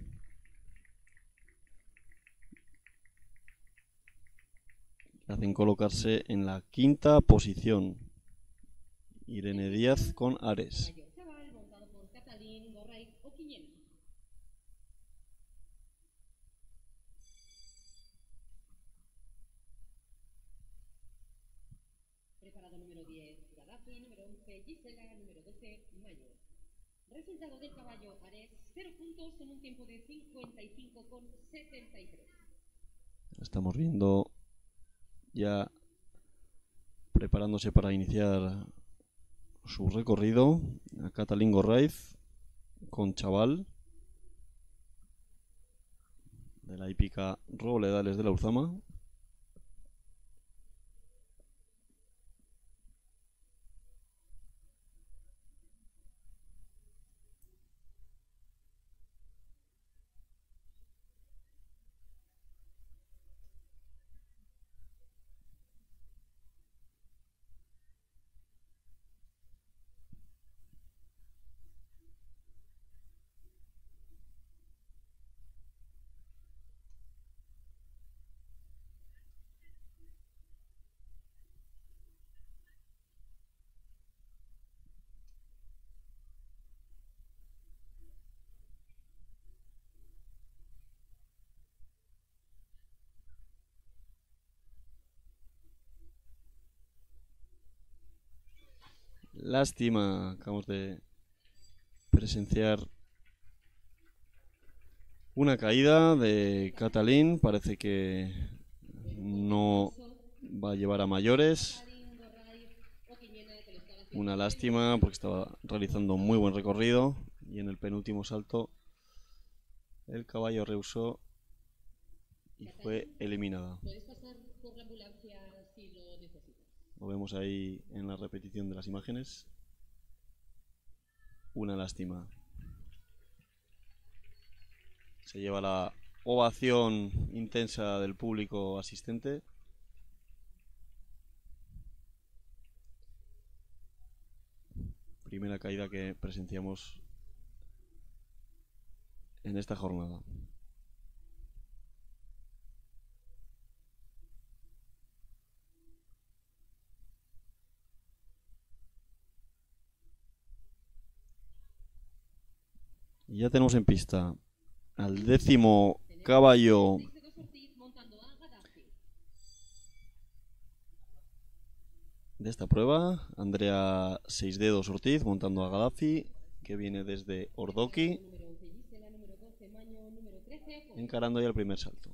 Le hacen colocarse en la quinta posición. Irene Díaz con Ares. Caballo Chaval montado por Catalín, Gorraiz o Quiñén. Preparado número Gisela, número doce, Mayo. Resultado del caballo Ares, cero puntos en un tiempo de cincuenta y cinco con setenta y tres. Estamos viendo ya preparándose para iniciar su recorrido a Catalín Gorraiz con Chaval de la hípica Robledales de la Urzama. Lástima, acabamos de presenciar una caída de Catalín. Parece que no va a llevar a mayores. Una lástima porque estaba realizando un muy buen recorrido y en el penúltimo salto el caballo rehusó y fue eliminada. Lo vemos ahí en la repetición de las imágenes. Una lástima. Se lleva la ovación intensa del público asistente. Primera caída que presenciamos en esta jornada. Y ya tenemos en pista al décimo caballo de esta prueba, Andrea Seis Dedos Ortiz montando a Gaddafi, que viene desde Ordoqui, encarando ya el primer salto.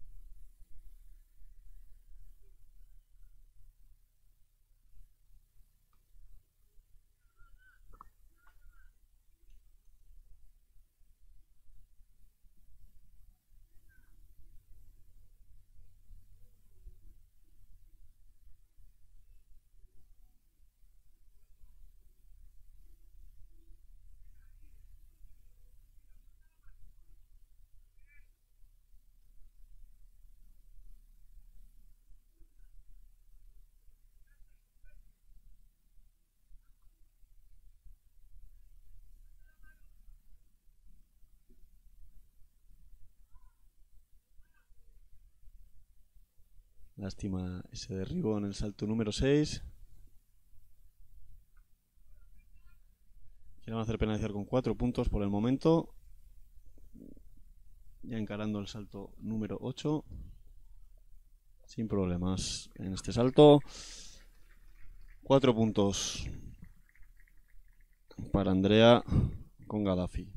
Lástima ese derribo en el salto número seis. Que le van a hacer penalizar con cuatro puntos por el momento. Ya encarando el salto número ocho. Sin problemas en este salto. Cuatro puntos para Andrea con Gaddafi.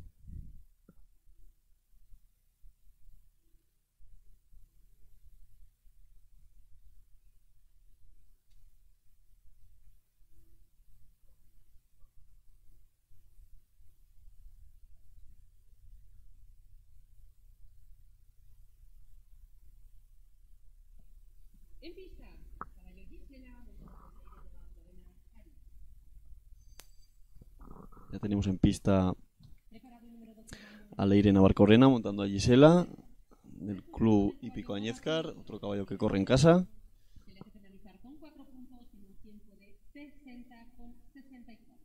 En pista, caballo Gisela, Ya tenemos en pista a Leire Navarcorrena montando a Gisela del Club Hípico Añezcar, otro caballo que corre en casa. se le hace penalizar con cuatro puntos en un tiempo de sesenta con sesenta y cuatro.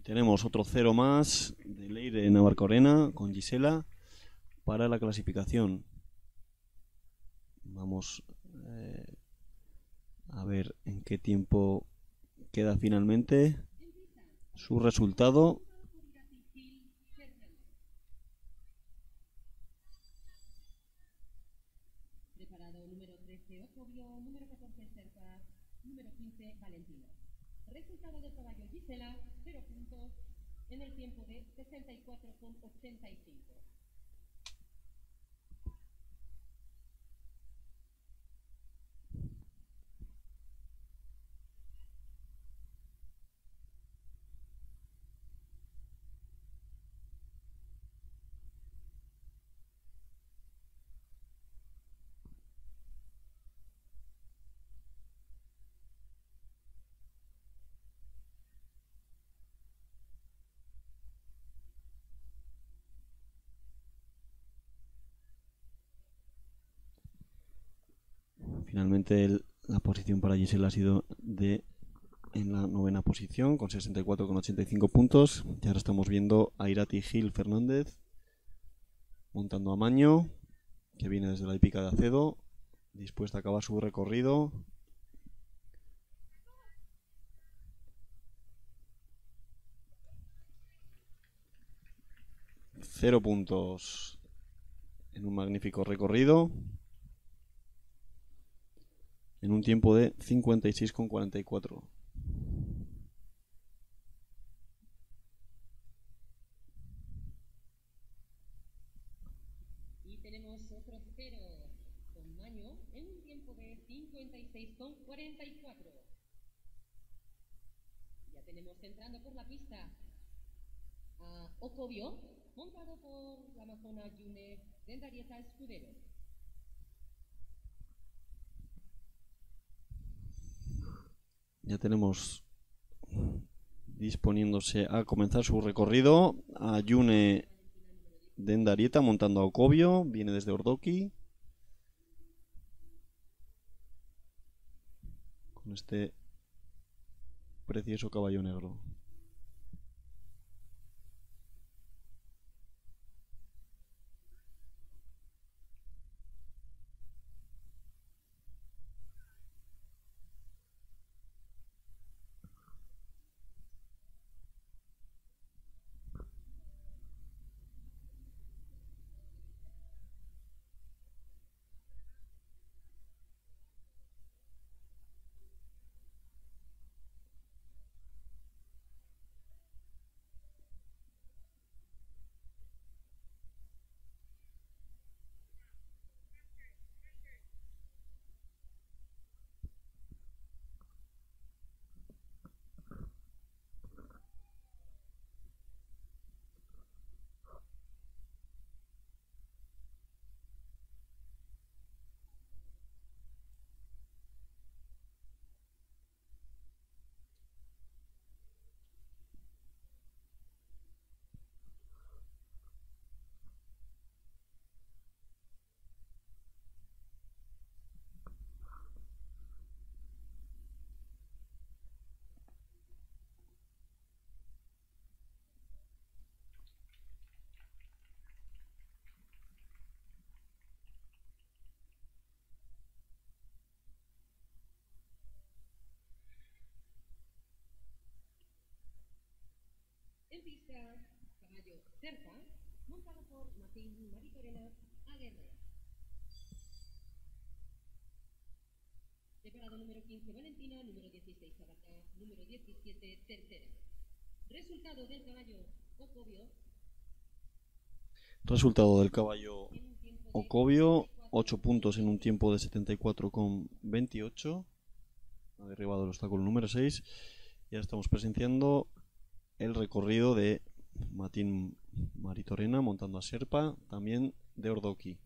Tenemos otro cero más de Leire Navarcorena con Gisela para la clasificación. Vamos eh, a ver en qué tiempo queda finalmente su resultado. Preparado número trece, Ocovio, número catorce, Serpa, número quince, Valentina. Resultado del caballo Gisela, cero puntos, en el tiempo de sesenta y cuatro con ochenta y cinco. Finalmente el, la posición para Gisela ha sido de en la novena posición con sesenta y cuatro con ochenta y cinco puntos. Y ahora estamos viendo a Irati Gil Fernández montando a Maño, que viene desde la hípica de Acedo, dispuesta a acabar su recorrido. Cero puntos en un magnífico recorrido, en un tiempo de cincuenta y seis con cuarenta y cuatro. Y tenemos otro cero con Maño en un tiempo de cincuenta y seis con cuarenta y cuatro. Ya tenemos entrando por la pista a Ocovio, montado por la amazona June de Darieta Escudero. Ya tenemos disponiéndose a comenzar su recorrido a June de Endarieta montando a Ocovio, viene desde Ordoqui con este precioso caballo negro. En pista, caballo Cerca, montado por Martín Maritorena Aguerre. Preparado número quince, Valentina, número dieciséis, Sabata, número diecisiete, Tercera. Resultado del caballo Ocovio. Resultado del caballo Ocovio, ocho puntos en un tiempo de setenta y cuatro con veintiocho. Ha derribado el obstáculo número seis. Y ahora estamos presenciando el recorrido de Martín Maritorena montando a Serpa, también de Ordoqui.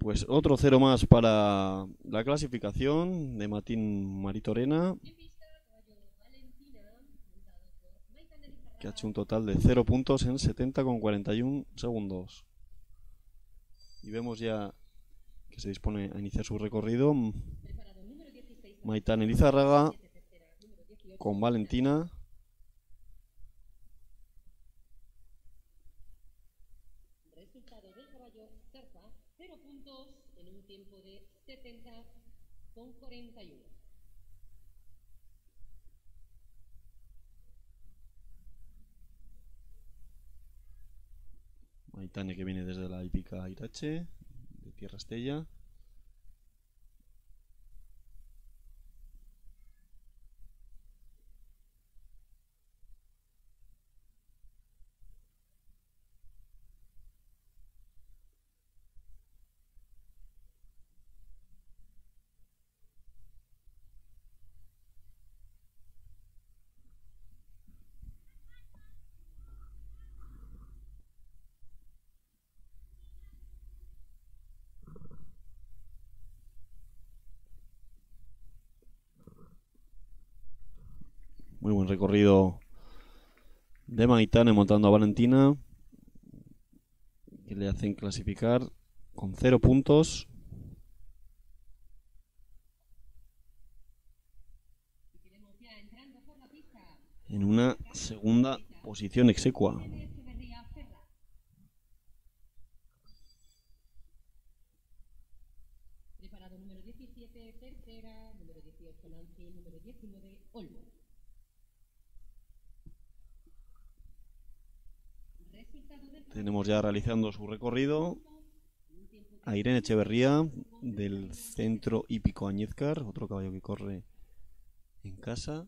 Pues otro cero más para la clasificación de Matín Maritorena, que ha hecho un total de cero puntos en setenta con cuarenta y uno segundos. Y vemos ya que se dispone a iniciar su recorrido Maitán Elizárraga con Valentina. Resultado del caballo Zarza, cero puntos en un tiempo de setenta con cuarenta y uno. Maitane, que viene desde la hípica Irache, de Tierra Estella. Muy buen recorrido de Maitane montando a Valentina, que le hacen clasificar con cero puntos. En una segunda posición execua. Preparado número diecisiete, tercera, número dieciocho, Nancy, número diecinueve, Olmo. Tenemos ya realizando su recorrido a Irene Echeverría del Centro Hípico Añezcar, otro caballo que corre en casa.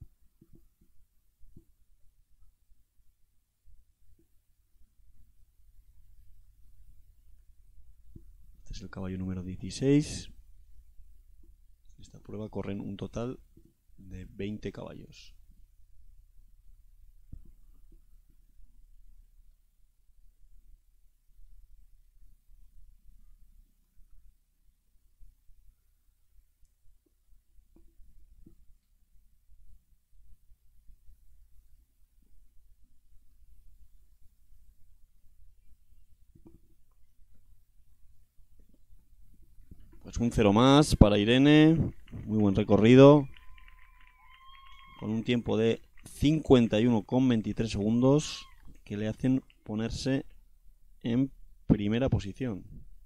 Este es el caballo número dieciséis. En esta prueba corren un total de veinte caballos. Pues un cero más para Irene, muy buen recorrido, con un tiempo de cincuenta y uno con veintitrés segundos que le hacen ponerse en primera posición.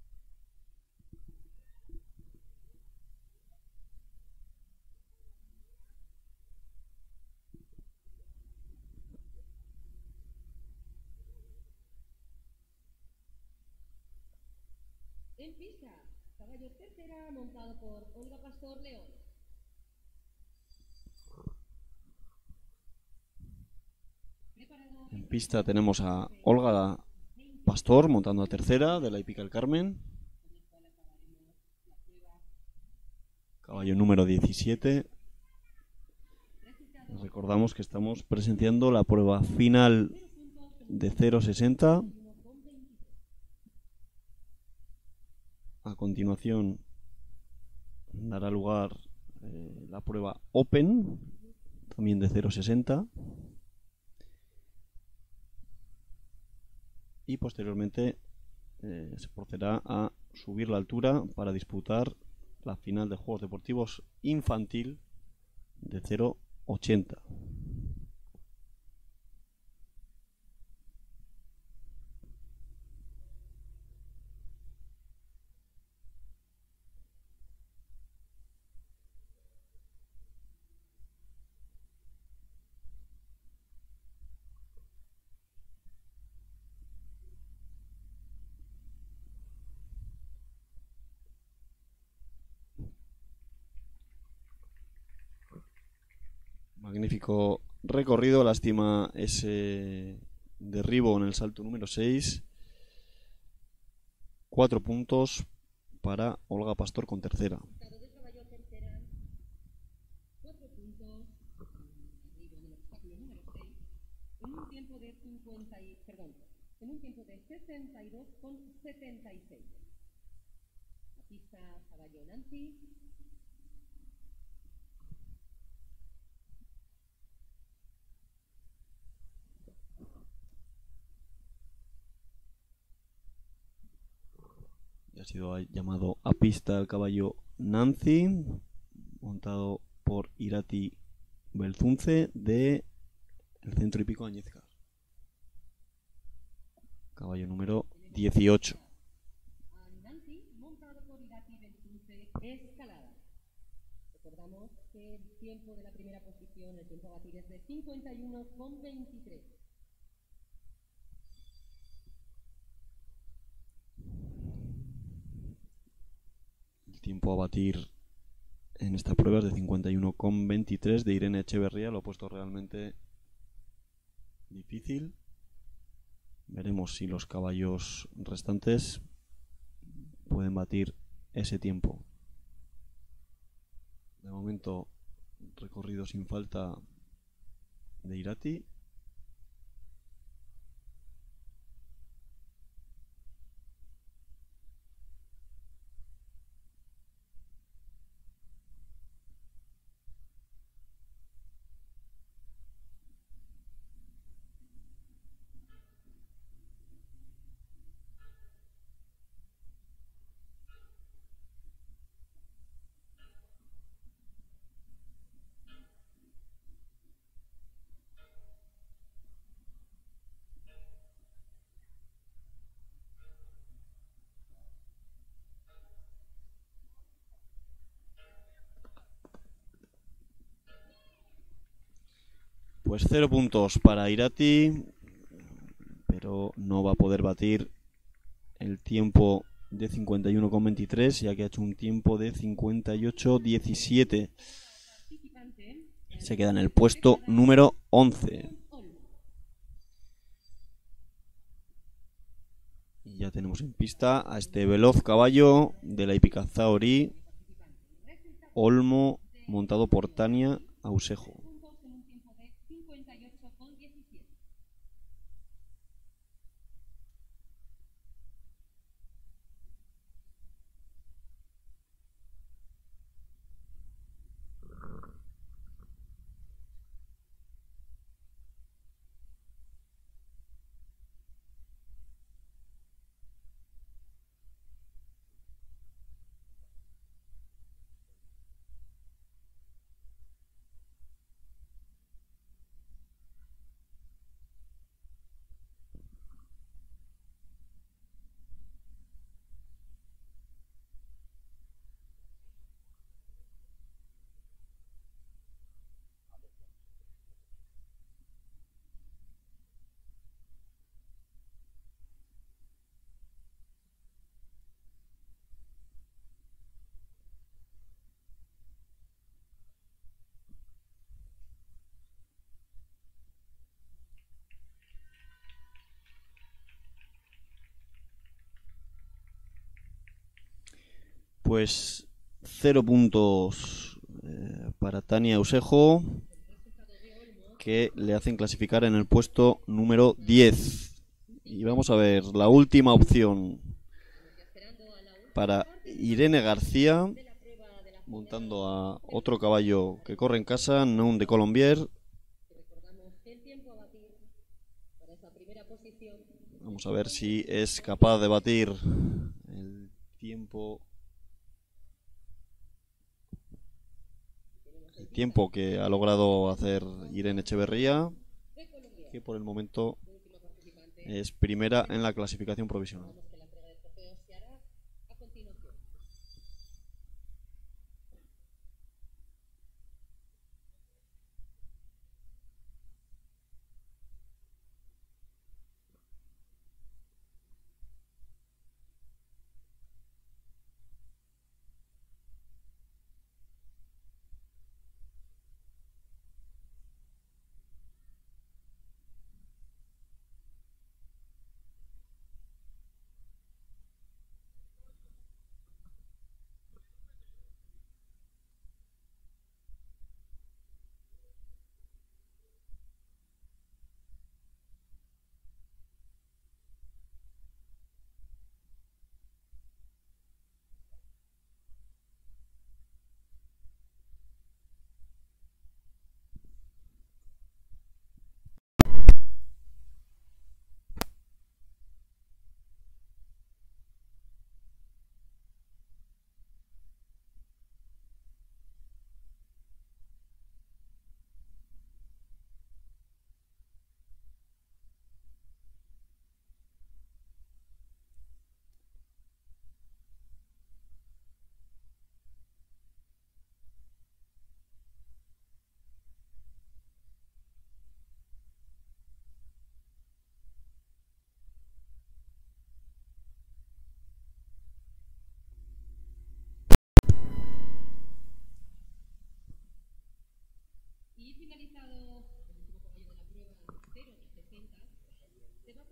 En pista, caballo tercera, montado por Olga Pastor León. En pista tenemos a Olga Pastor montando a tercera de la hípica El Carmen. Caballo número diecisiete. Recordamos que estamos presenciando la prueba final de cero sesenta. A continuación dará lugar eh, la prueba Open, también de cero sesenta. Y posteriormente eh, se procederá a subir la altura para disputar la final de Juegos Deportivos infantil de cero ochenta. Magnífico recorrido, lástima ese derribo en el salto número seis. Cuatro puntos para Olga Pastor con tercera. Cuatro puntos, derribo en el obstáculo número seis, en un tiempo de cincuenta y, perdón, en un tiempo de sesenta y dos con setenta y seis. caballo Nancy. Y ha sido llamado a pista el caballo Nancy, montado por Irati Belzunce de el Centro Hípico Añezcar. Caballo número dieciocho. Nancy, montado por Irati Belzunce, escalada. Recordamos que el tiempo de la primera posición, el tiempo a batir es de cincuenta y uno con veintitrés. El tiempo a batir en esta prueba es de cincuenta y uno con veintitrés de Irene Echeverría. Lo ha puesto realmente difícil. Veremos si los caballos restantes pueden batir ese tiempo. De momento, recorrido sin falta de Irati. Pues cero puntos para Irati, pero no va a poder batir el tiempo de cincuenta y uno con veintitrés, ya que ha hecho un tiempo de cincuenta y ocho con diecisiete. Se queda en el puesto número once. Y ya tenemos en pista a este veloz caballo de la hípica Zahorí, Olmo, montado por Tania Ausejo. Pues cero puntos eh, para Tania Ausejo, que le hacen clasificar en el puesto número diez. Y vamos a ver la última opción para Irene García, montando a otro caballo que corre en casa, Noun de Colombier. Vamos a ver si es capaz de batir el tiempo el tiempo que ha logrado hacer Irene Echeverría, que por el momento es primera en la clasificación provisional.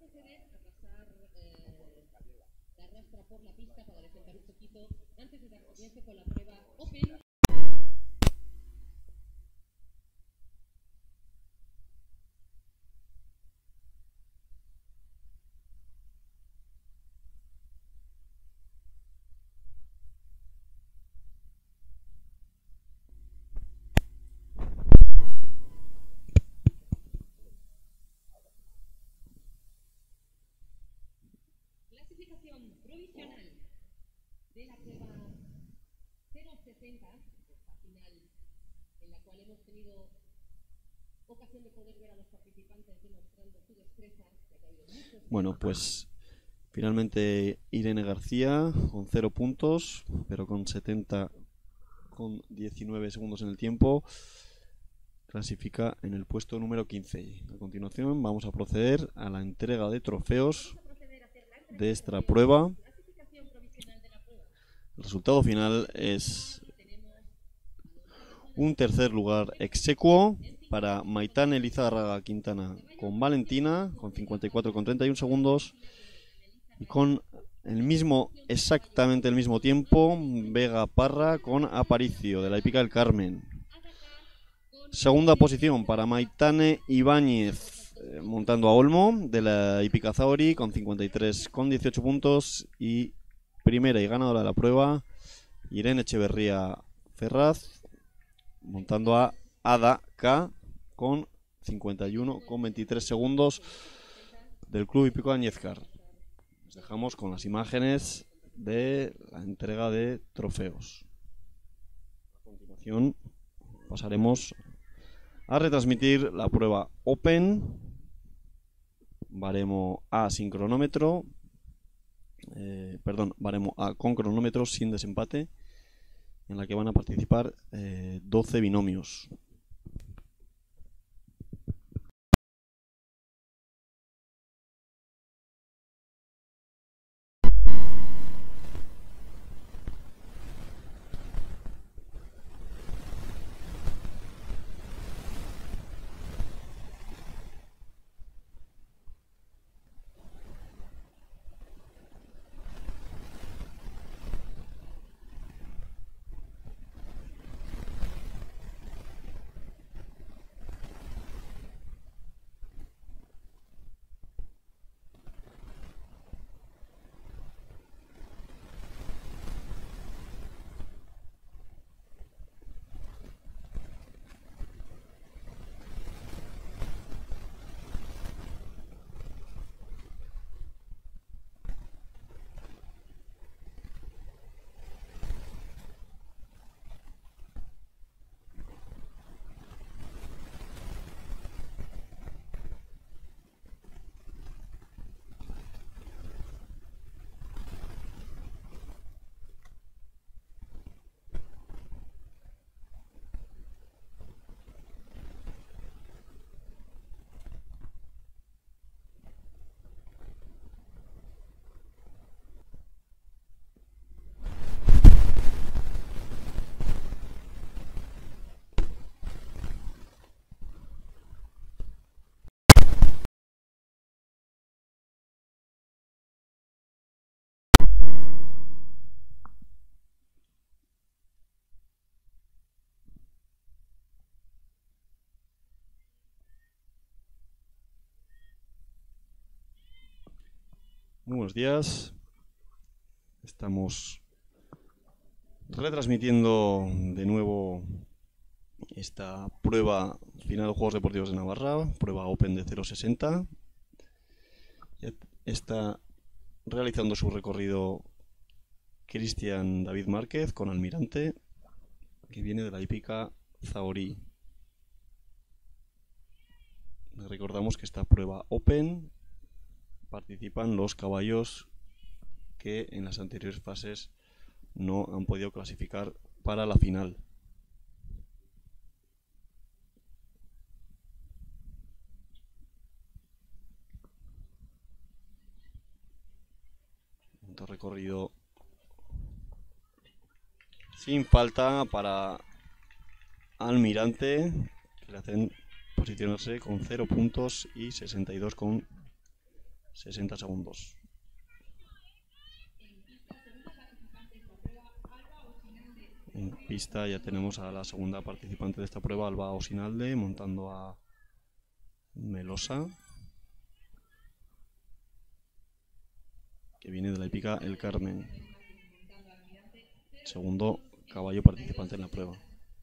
proceder a pasar eh, la rastra por la pista para desentar un poquito antes de dar comienzo con la prueba Open. Clasificación provisional de la prueba cero sesenta, esta final en la cual hemos tenido ocasión de poder ver a los participantes demostrando su destreza. Bueno, pues finalmente Irene García con cero puntos, pero con setenta con diecinueve segundos en el tiempo, clasifica en el puesto número quince. A continuación vamos a proceder a la entrega de trofeos de esta prueba. El resultado final es un tercer lugar ex aequo para Maitane Lizárraga Quintana con Valentina con cincuenta y cuatro con treinta y uno segundos, y con el mismo, exactamente el mismo tiempo, Vega Parra con Aparicio de la Hípica del Carmen. Segunda posición para Maitane Ibáñez eh, montando a Olmo de la Hípica Zauri con cincuenta y tres con dieciocho puntos, y primera y ganadora de la prueba Irene Echeverría Ferraz montando a Ada K con cincuenta y uno con veintitrés segundos del Club Hípico Añezcar. Nos dejamos con las imágenes de la entrega de trofeos. A continuación pasaremos a retransmitir la prueba Open, baremo A sin cronómetro, eh, perdón, baremo A con cronómetro sin desempate, en la que van a participar eh, doce binomios. Muy buenos días. Estamos retransmitiendo de nuevo esta prueba final de Juegos Deportivos de Navarra, prueba Open de cero sesenta. Está realizando su recorrido Cristian David Márquez con Almirante, que viene de la hípica Zahorí. Recordamos que esta prueba Open participan los caballos que en las anteriores fases no han podido clasificar para la final. Un recorrido sin falta para Almirante, que le hacen posicionarse con cero puntos y sesenta y dos con sesenta segundos. En pista ya tenemos a la segunda participante de esta prueba, Alba Osinalde, montando a Melosa, que viene de la hípica El Carmen. Segundo caballo participante en la prueba.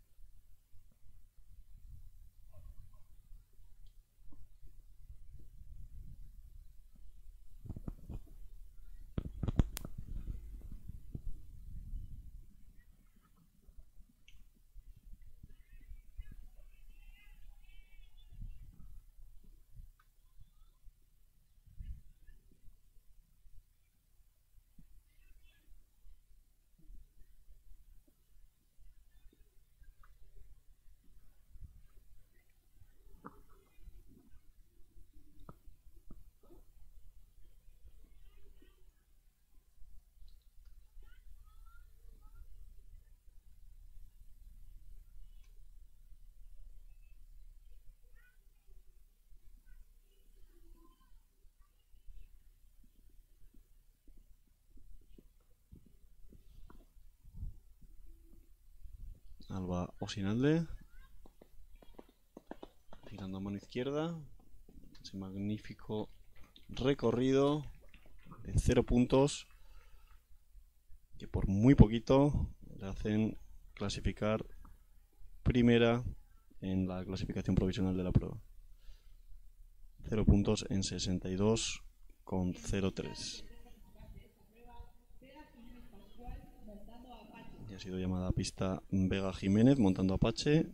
Alba Osinalde, tirando a mano izquierda, ese magnífico recorrido de cero puntos que por muy poquito le hacen clasificar primera en la clasificación provisional de la prueba. Cero puntos en sesenta y dos coma cero tres. Y ha sido llamada a pista Vega Jiménez montando Apache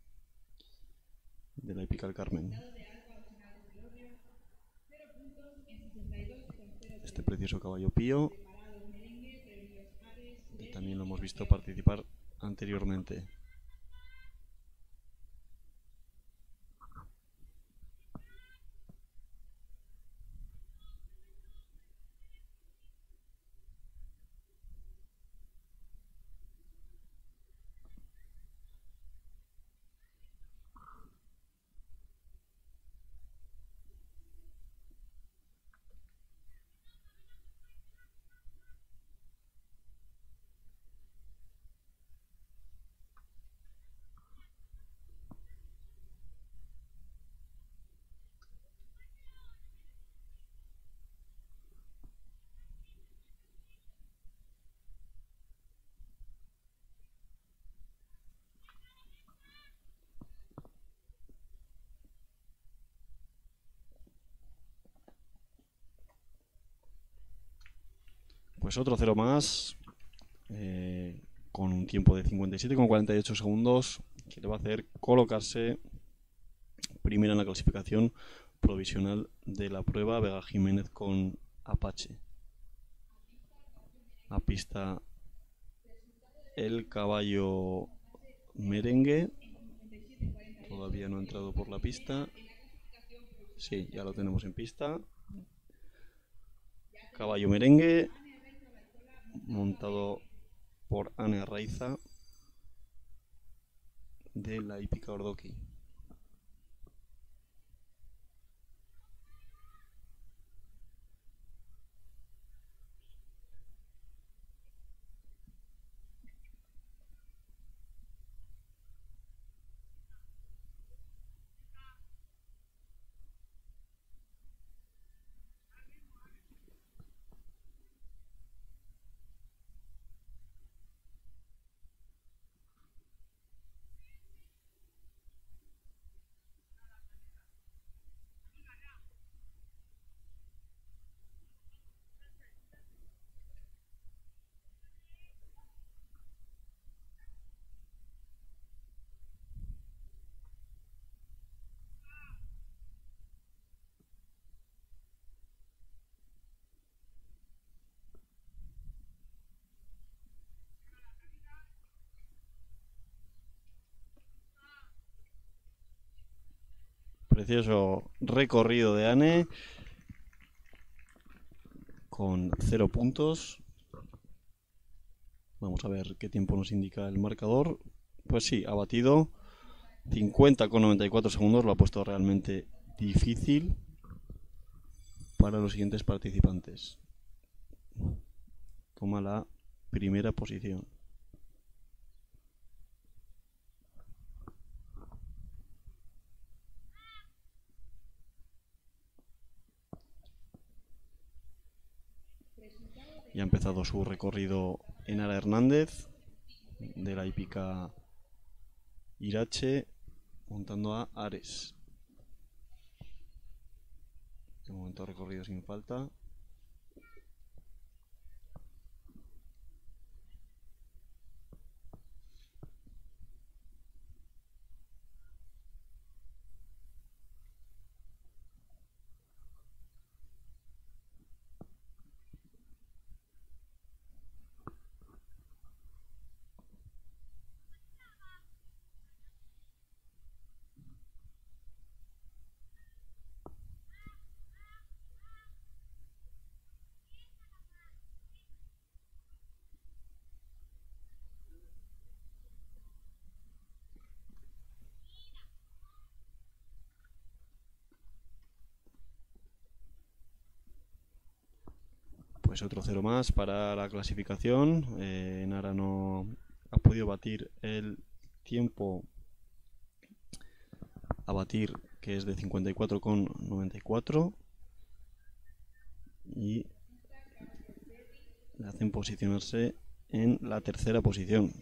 de la hípica El Carmen. Este precioso caballo pío, que también lo hemos visto participar anteriormente. Pues otro cero más, eh, con un tiempo de cincuenta y siete coma cuarenta y ocho segundos, que le va a hacer colocarse primera en la clasificación provisional de la prueba. Vega Jiménez con Apache. A pista el caballo Merengue, todavía no ha entrado por la pista. Sí, ya lo tenemos en pista. Caballo Merengue, montado por Ane Arraiza de la hípica Ordoqui. Precioso recorrido de Ane con cero puntos. Vamos a ver qué tiempo nos indica el marcador. Pues sí, ha batido cincuenta coma noventa y cuatro segundos. Lo ha puesto realmente difícil para los siguientes participantes. Toma la primera posición. Y ha empezado su recorrido Enara Hernández de la hípica Irache, montando a Ares. De momento recorrido sin falta. Pues otro cero más para la clasificación. Eh, Nara no ha podido batir el tiempo a batir, que es de cincuenta y cuatro coma noventa y cuatro, y le hacen posicionarse en la tercera posición.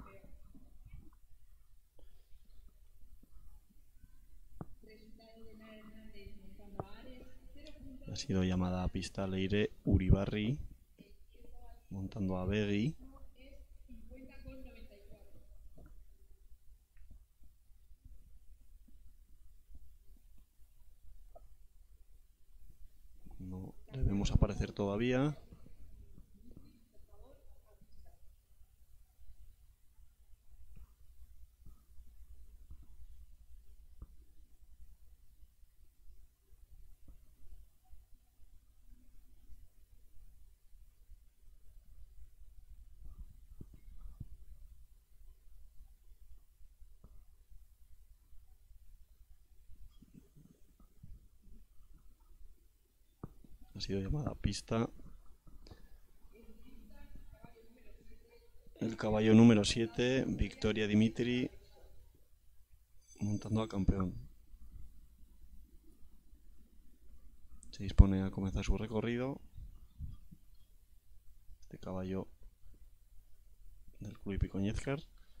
Ha sido llamada a pista Leire Uribarri, montando a Begui. No debemos aparecer todavía. Ha sido llamada a pista el caballo número siete, Victoria Dimitri, montando a Campeón. Se dispone a comenzar su recorrido. Este caballo del Club Hípico Ñezcar.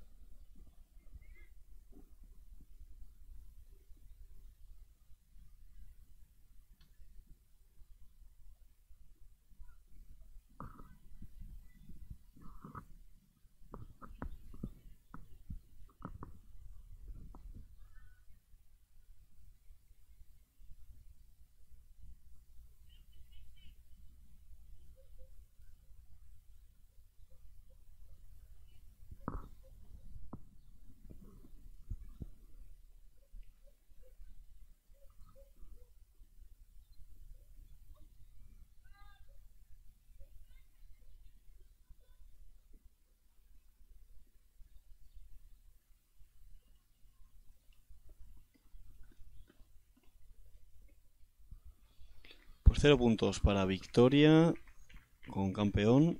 Pues cero puntos para Victoria con Campeón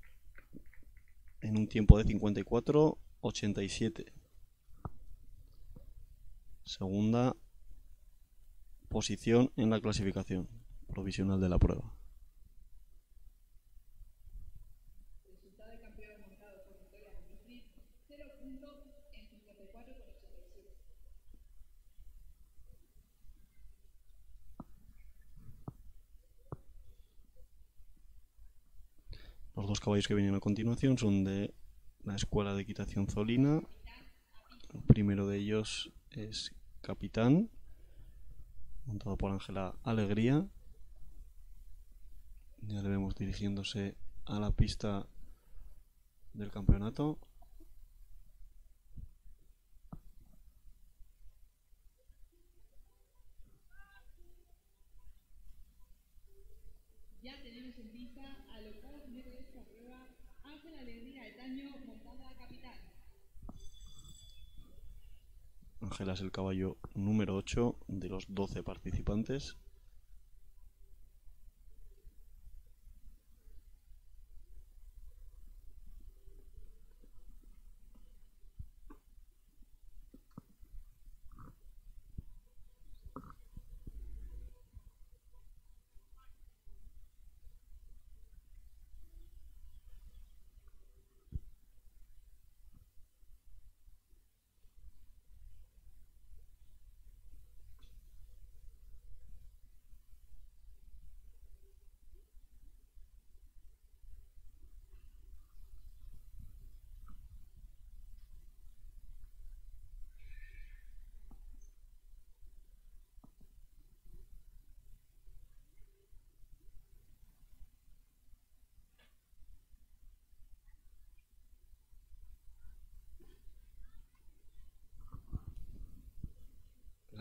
en un tiempo de cincuenta y cuatro ochenta y siete. Segunda posición en la clasificación provisional de la prueba. Resultado de campeón montado por Victoria Dimitri, cero puntos en cincuenta y cuatro coma ochenta y siete. Los dos caballos que vienen a continuación son de la Escuela de Equitación Zolina. El primero de ellos es Capitán, montado por Ángela Alegría. Ya le vemos dirigiéndose a la pista del campeonato. Ya tenemos en pista al octavo jinete de esta prueba, Ángel Alegría Etaño, montando a Capitán. Ángela es el caballo número ocho de los doce participantes.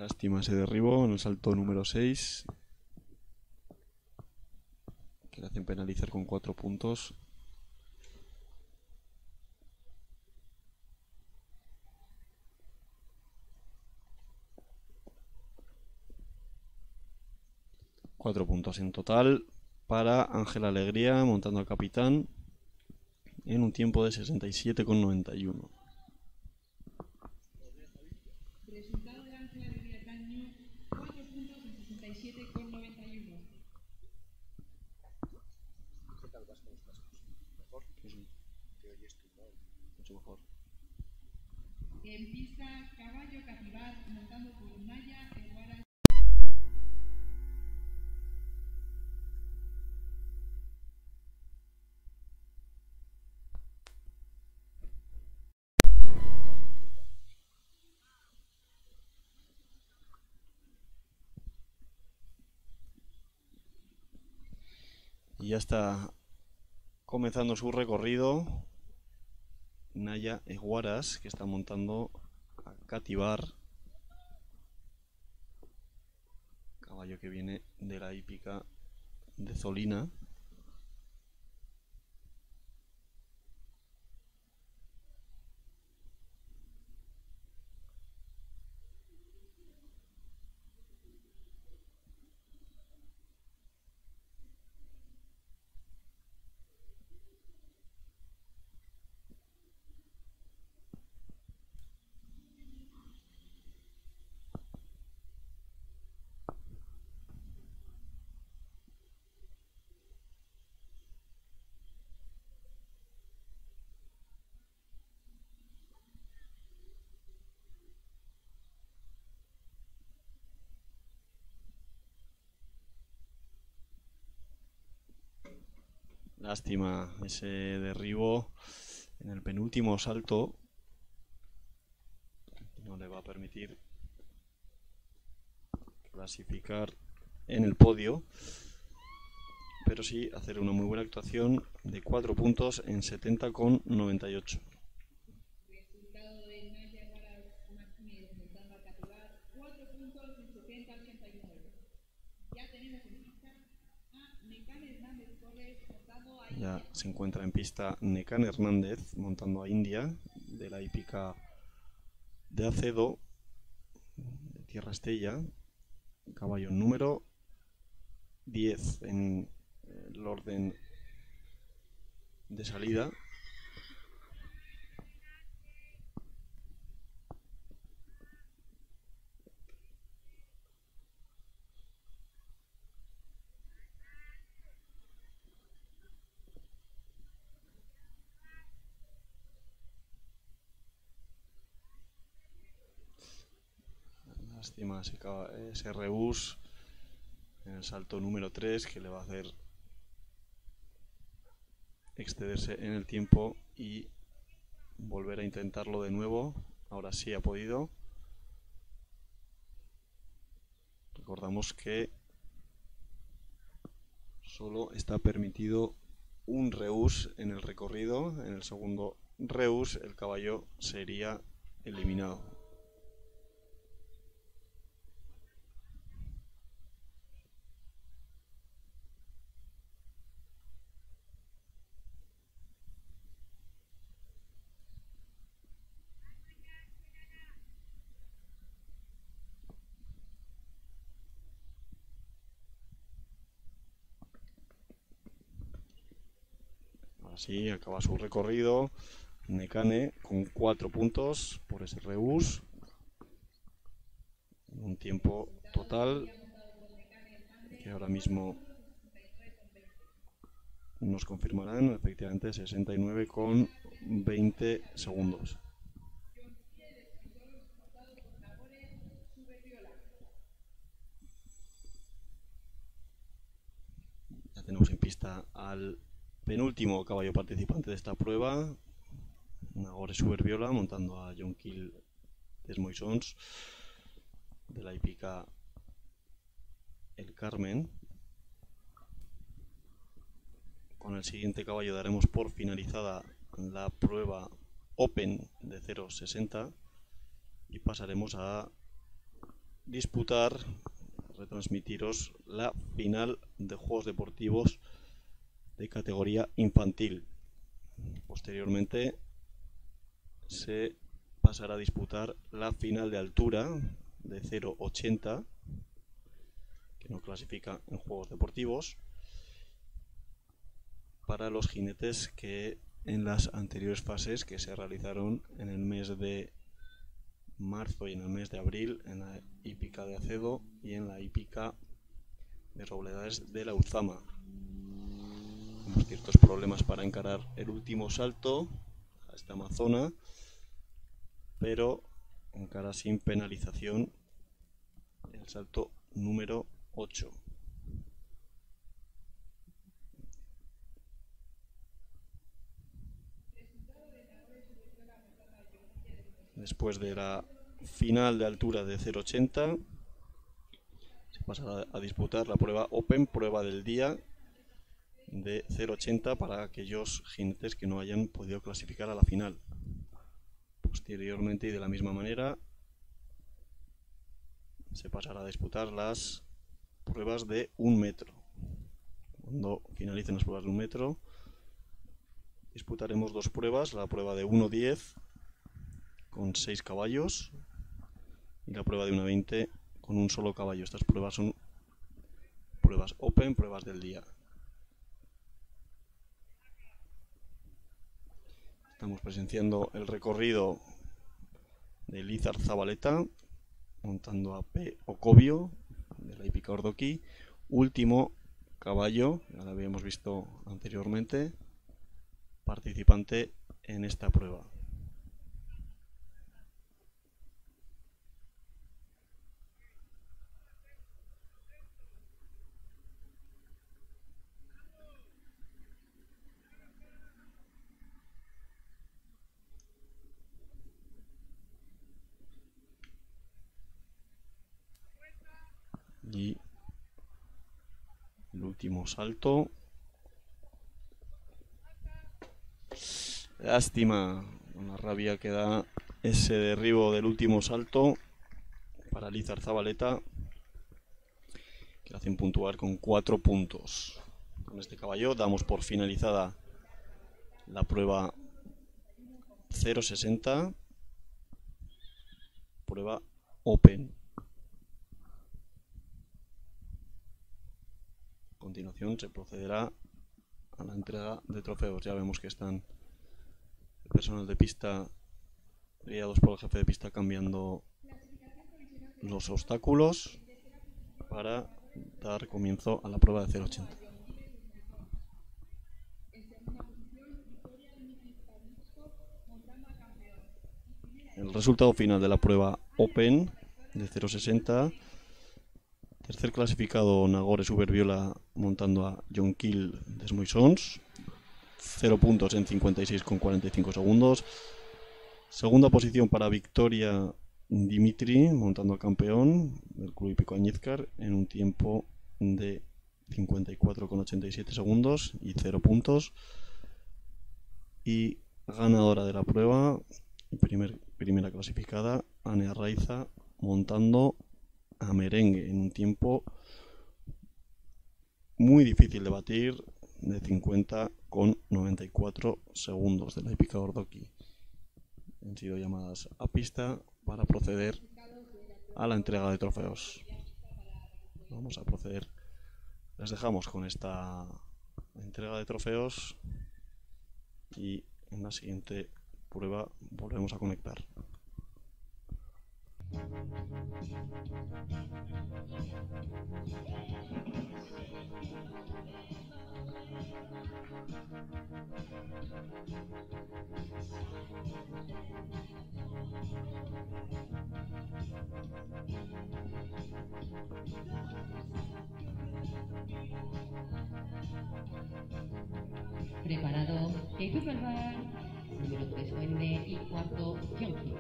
Lástima ese derribo en el salto número seis, que le hacen penalizar con cuatro puntos. Cuatro puntos en total para Ángel Alegría montando al capitán en un tiempo de sesenta y siete con noventa y uno. Resultado de Ángel Alegría Caño, cuatro puntos en sesenta y siete con noventa y uno. ¿Qué tal vas con los cascos? ¿Mejor? Sí, sí. Te oyes tumbado. Mucho mejor. En pista, Caballo Capibar montando por Naya Eguara. Y ya está comenzando su recorrido Naya Eguaras, que está montando a Cativar, caballo que viene de la hípica de Zolina. Lástima ese derribo en el penúltimo salto. No le va a permitir clasificar en el podio, pero sí hacer una muy buena actuación de cuatro puntos en setenta con noventa y ocho. Resultado de Naya Eguara Martínez montando a Capibar, cuatro puntos en setenta ochenta y nueve. Ya tenemos en pista a Necan Hernández Torres montando a Ya India. se encuentra en pista Necan Hernández montando a India de la hípica de Acedo, de Tierra Estella, caballo número diez en el orden de salida. Lástima ese, caba- ese rebús en el salto número tres, que le va a hacer excederse en el tiempo y volver a intentarlo de nuevo. Ahora sí ha podido. Recordamos que solo está permitido un reús en el recorrido. En el segundo reús el caballo sería eliminado. Así acaba su recorrido Necane con cuatro puntos por ese rebús. Un tiempo total que ahora mismo nos confirmarán, efectivamente sesenta y nueve con veinte segundos. Ya tenemos en pista al penúltimo caballo participante de esta prueba, Nagore Superviola montando a John Kill Desmoisons de la hípica El Carmen. Con el siguiente caballo daremos por finalizada la prueba Open de cero sesenta y pasaremos a disputar, retransmitiros la final de Juegos Deportivos de categoría infantil. Posteriormente se pasará a disputar la final de altura de cero coma ochenta, que no clasifica en Juegos Deportivos, para los jinetes que en las anteriores fases que se realizaron en el mes de marzo y en el mes de abril en la hípica de Acedo y en la hípica de Robledales de la Uzama. Tenemos ciertos problemas para encarar el último salto a esta amazona, pero encara sin penalización el salto número ocho. Después de la final de altura de cero coma ochenta se pasará a disputar la prueba Open, prueba del día de cero coma ochenta para aquellos jinetes que no hayan podido clasificar a la final. Posteriormente y de la misma manera se pasará a disputar las pruebas de un metro. Cuando finalicen las pruebas de un metro disputaremos dos pruebas, la prueba de uno coma diez con seis caballos y la prueba de uno coma veinte con un solo caballo. Estas pruebas son pruebas Open, pruebas del día. Estamos presenciando el recorrido de Lizar Zabaleta montando a P. Ocobio de la hípica Ordoquí, último caballo, ya lo habíamos visto anteriormente, participante en esta prueba. Y el último salto. Lástima, una rabia que da ese derribo del último salto para Lizar Zabaleta, que le hacen puntuar con cuatro puntos. Con este caballo damos por finalizada la prueba cero coma sesenta, prueba Open. A continuación se procederá a la entrega de trofeos. Ya vemos que están el personal de pista, guiados por el jefe de pista, cambiando los obstáculos para dar comienzo a la prueba de cero coma ochenta. El resultado final de la prueba Open de cero coma sesenta. Tercer clasificado Nagore Superviola montando a John Kill de Smoisons, cero puntos en cincuenta y seis coma cuarenta y cinco segundos. Segunda posición para Victoria Dimitri montando a campeón del Club Hípico Añizcar en un tiempo de cincuenta y cuatro coma ochenta y siete segundos y cero puntos. Y ganadora de la prueba, primer, primera clasificada, Ane Arraiza montando a Merengue en un tiempo muy difícil de batir de cincuenta coma noventa y cuatro segundos de la hípica Ordoquí. Han sido llamadas a pista para proceder a la entrega de trofeos. Vamos a proceder. Les dejamos con esta entrega de trofeos y en la siguiente prueba volvemos a conectar. Preparado, equipo al bar, número tres Wende y cuarto Yonki.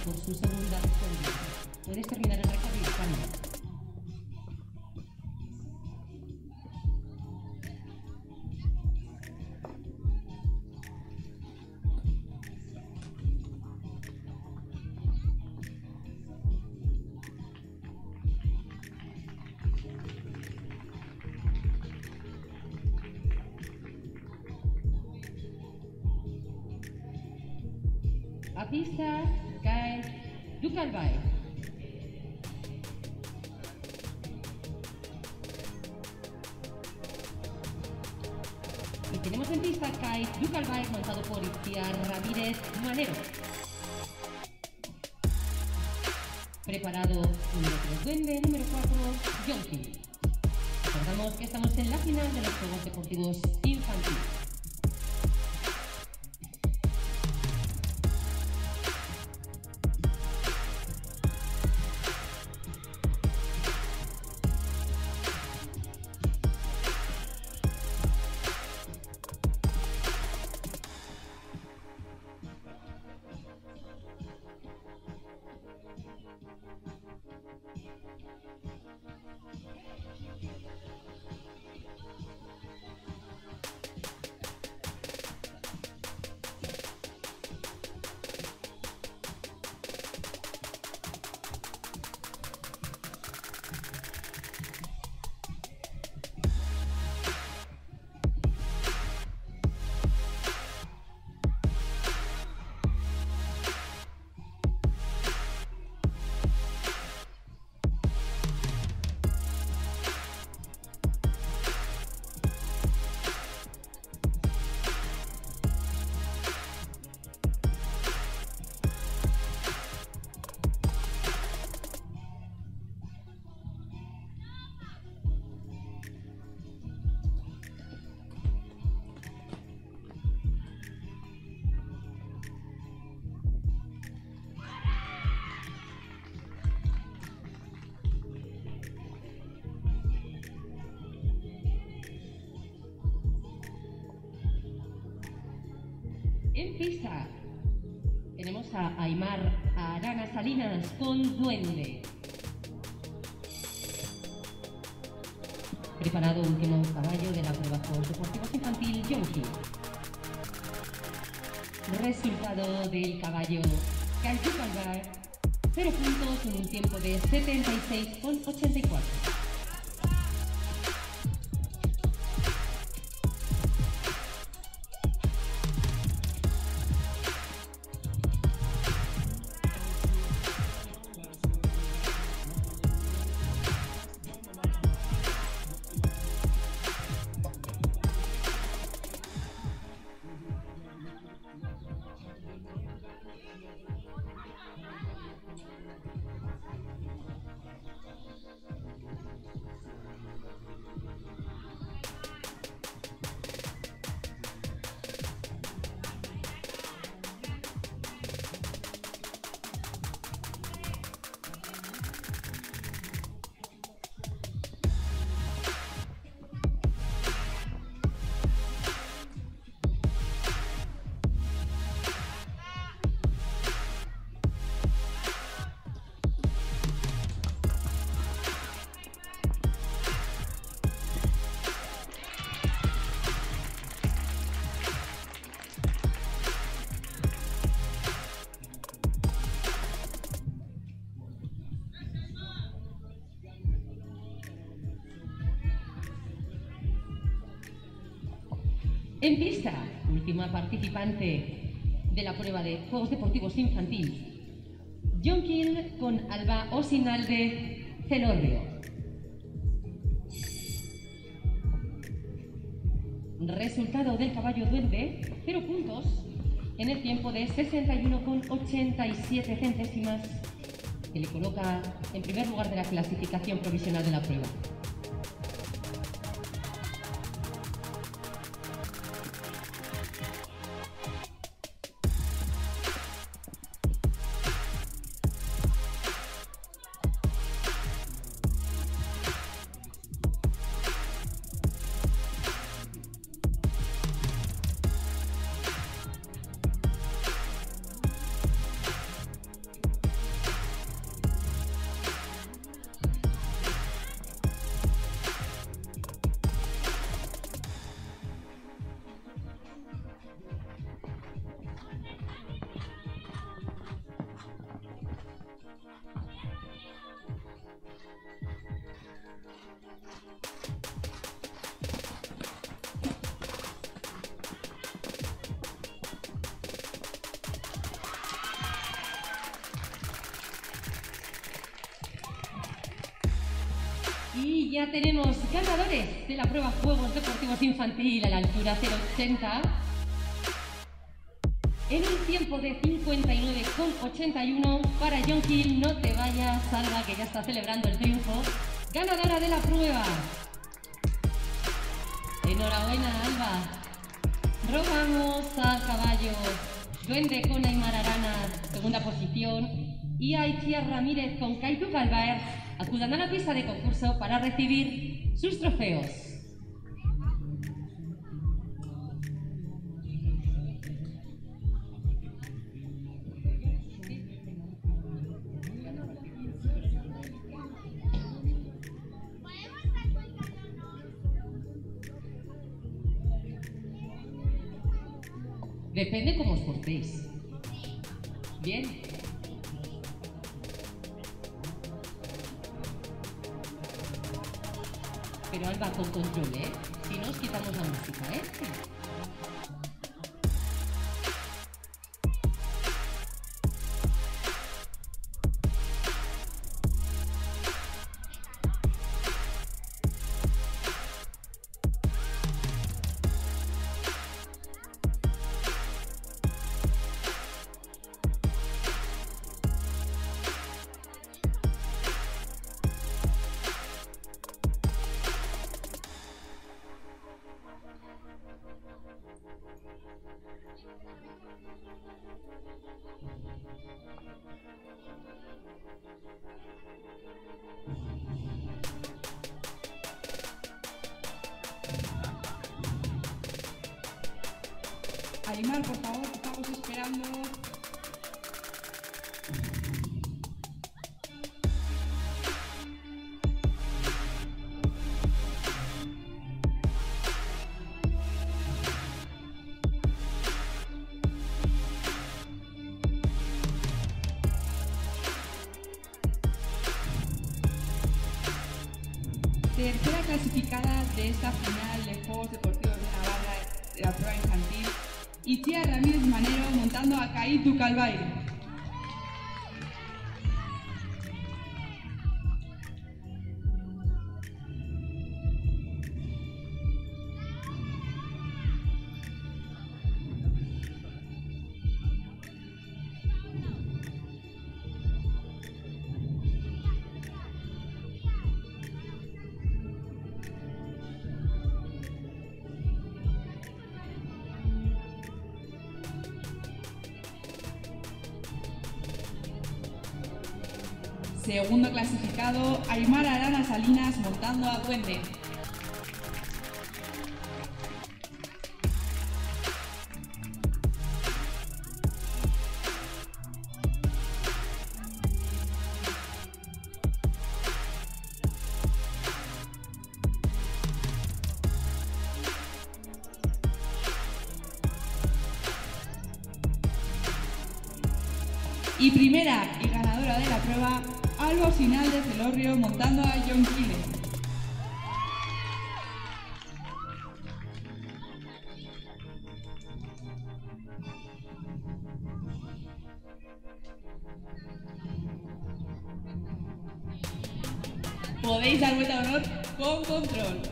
por su segunda victoria. Puedes terminar el recorrido, Juan. A pista cae Ducalbay. Y tenemos en pista cae Ducalbay montado por Itiar Ramírez Manero. Preparado un duende número cuatro, Yonki. Recordamos que estamos en la final de los Juegos Deportivos Infantiles. En pista tenemos a Aymar Arana Salinas con Duende. Preparado último caballo de la prueba Juegos Deportivos Infantil, Yonki. Resultado del caballo Calcucalbar, cero puntos en un tiempo de setenta y seis con ochenta y cuatro. En pista, última participante de la prueba de Juegos Deportivos Infantil, Yonki con Alba Osinalde Celorrio. Resultado del caballo Duende, cero puntos en el tiempo de sesenta y uno con ochenta y siete centésimas, que le coloca en primer lugar de la clasificación provisional de la prueba. Y ya tenemos ganadores de la prueba Juegos Deportivos Infantil a la altura cero ochenta. En un tiempo de cincuenta y nueve con ochenta y uno para John Kill. No te vayas, Alba, que ya está celebrando el triunfo. Ganadora de la prueba. Enhorabuena, Alba. Robamos al caballo Duende con Aymar Arana, segunda posición. Y a Itziar Ramírez con Kaitu Calvaer acudan a la pista de concurso para recibir sus trofeos. Depende cómo os portéis. Bien. Pero Alba, con control, ¿eh? Si no, os quitamos la música, ¿eh? Aymar, por favor, estamos esperando. Tercera clasificada de esta final de Juegos Deportivos de Navarra de la prueba infantil, Itziar Ramírez Manero montando a Kaitu Calvaire. Segundo clasificado, Aymar Arana Salinas montando a Duende. Y primera y ganadora de la prueba, Alba Osinalde Celorrio montando a John Kile. Podéis dar vuelta de honor con control.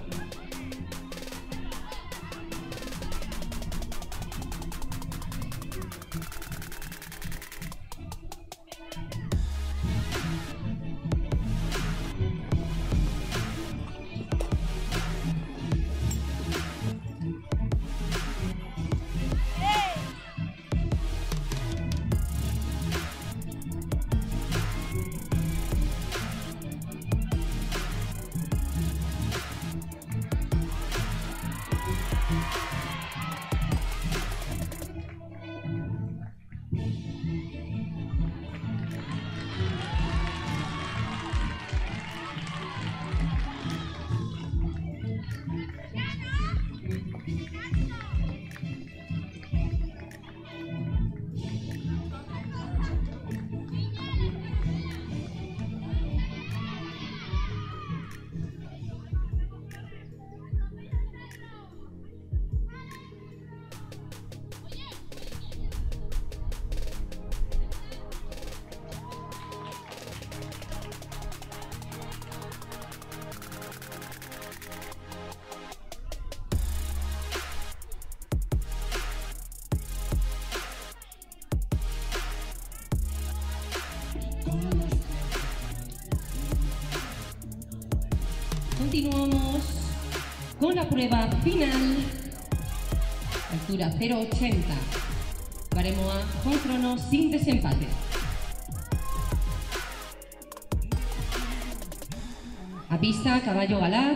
Continuamos con la prueba final, altura cero coma ochenta, baremo A con crono sin desempate. A pista, caballo Galat.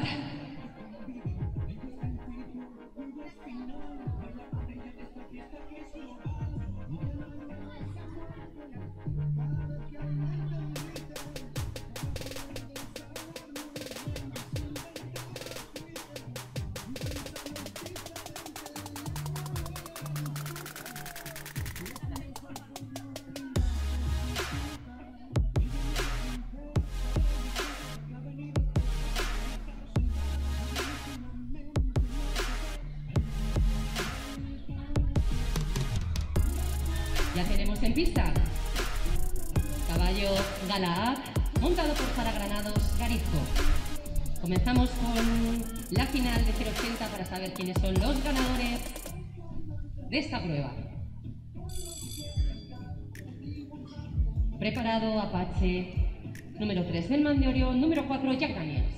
Ya tenemos en pista caballo Galaad, montado por Jara Granados Garizco. Comenzamos con la final de cero coma ochenta para saber quiénes son los ganadores de esta prueba. Preparado Apache, número tres Bellman de Orión, número cuatro Jack Daniels.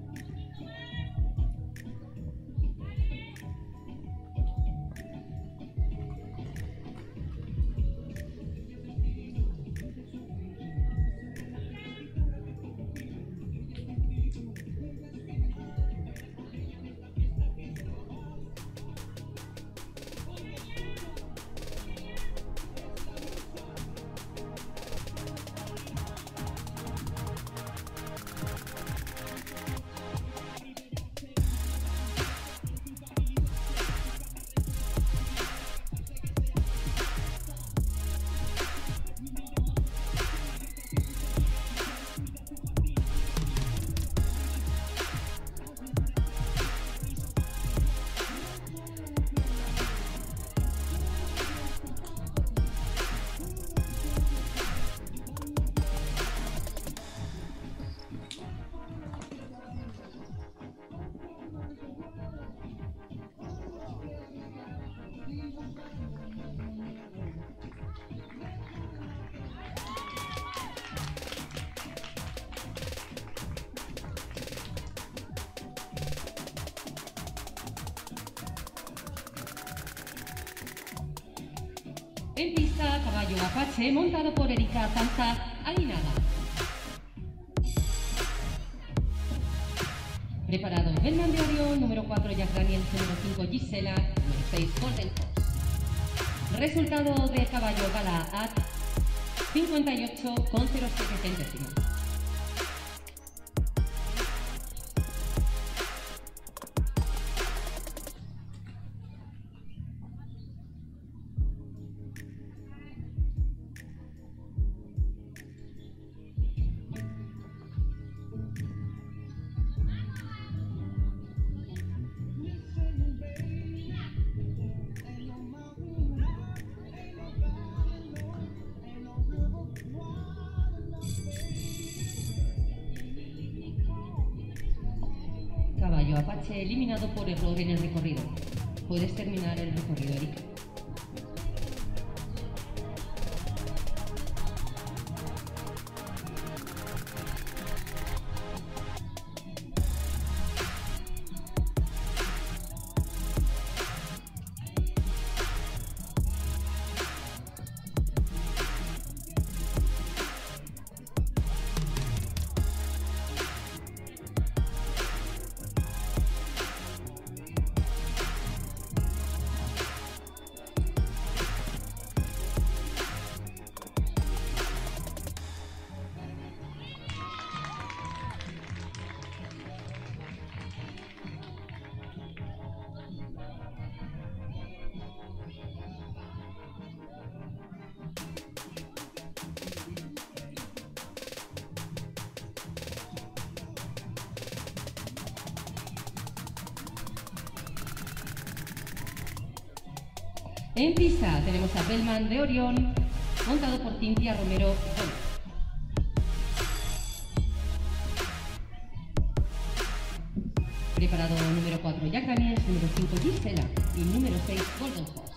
En pista, caballo Apache, montado por Erika Zanza Aguinaga. Preparado Bellman de Orión, número cuatro Jack Daniels, número cinco Gisela, número seis Golden Horse. Resultado de caballo Galaad, cincuenta y ocho coma cero siete centésimos. Caballo Apache eliminado por error en el recorrido. Puedes terminar el recorrido, Erika. En pista tenemos a Bellman de Orión, montado por Cintia Romero Gómez. Preparado número cuatro Jack Daniels, número cinco Gisela y número seis Golden Horse.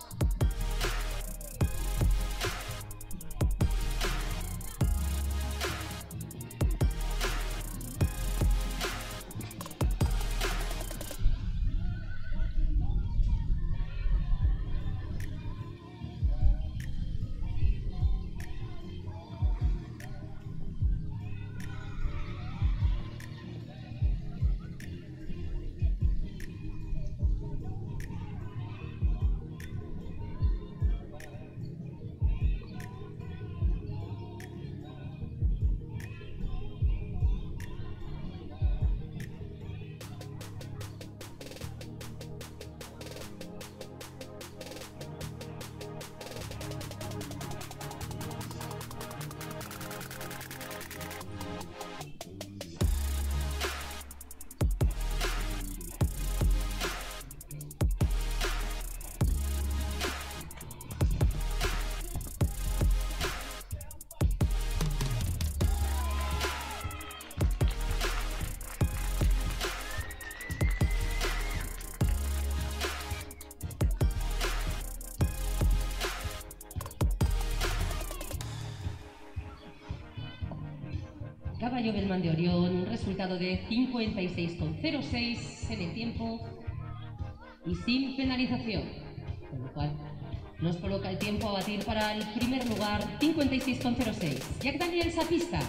Caballo Belmán de Orión, un resultado de cincuenta y seis coma cero seis en el tiempo y sin penalización, con lo cual nos coloca el tiempo a batir para el primer lugar, cincuenta y seis coma cero seis. Jack Daniels a pista.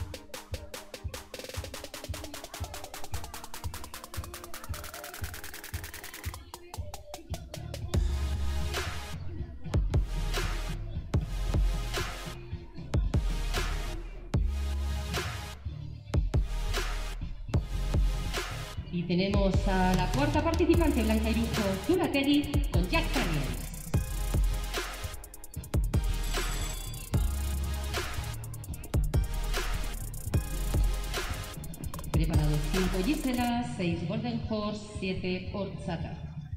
Y tenemos a la cuarta participante, Blanca Irujo Zulategui, con Jack Daniels. Preparado cinco Gisela, seis Golden Horse, siete Horchata.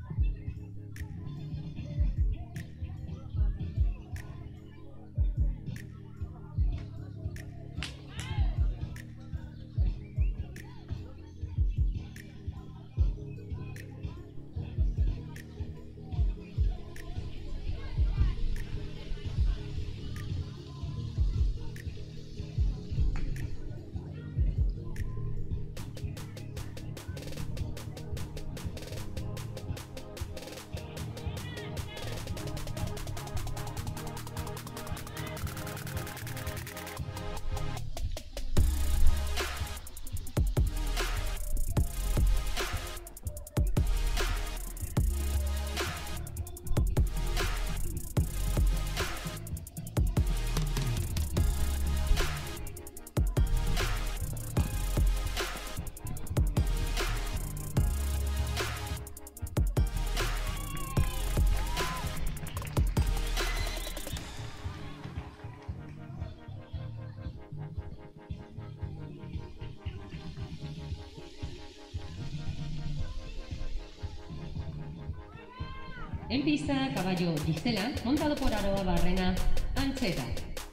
En pista, caballo Gisela, montado por Aroa Barrena Ancheta.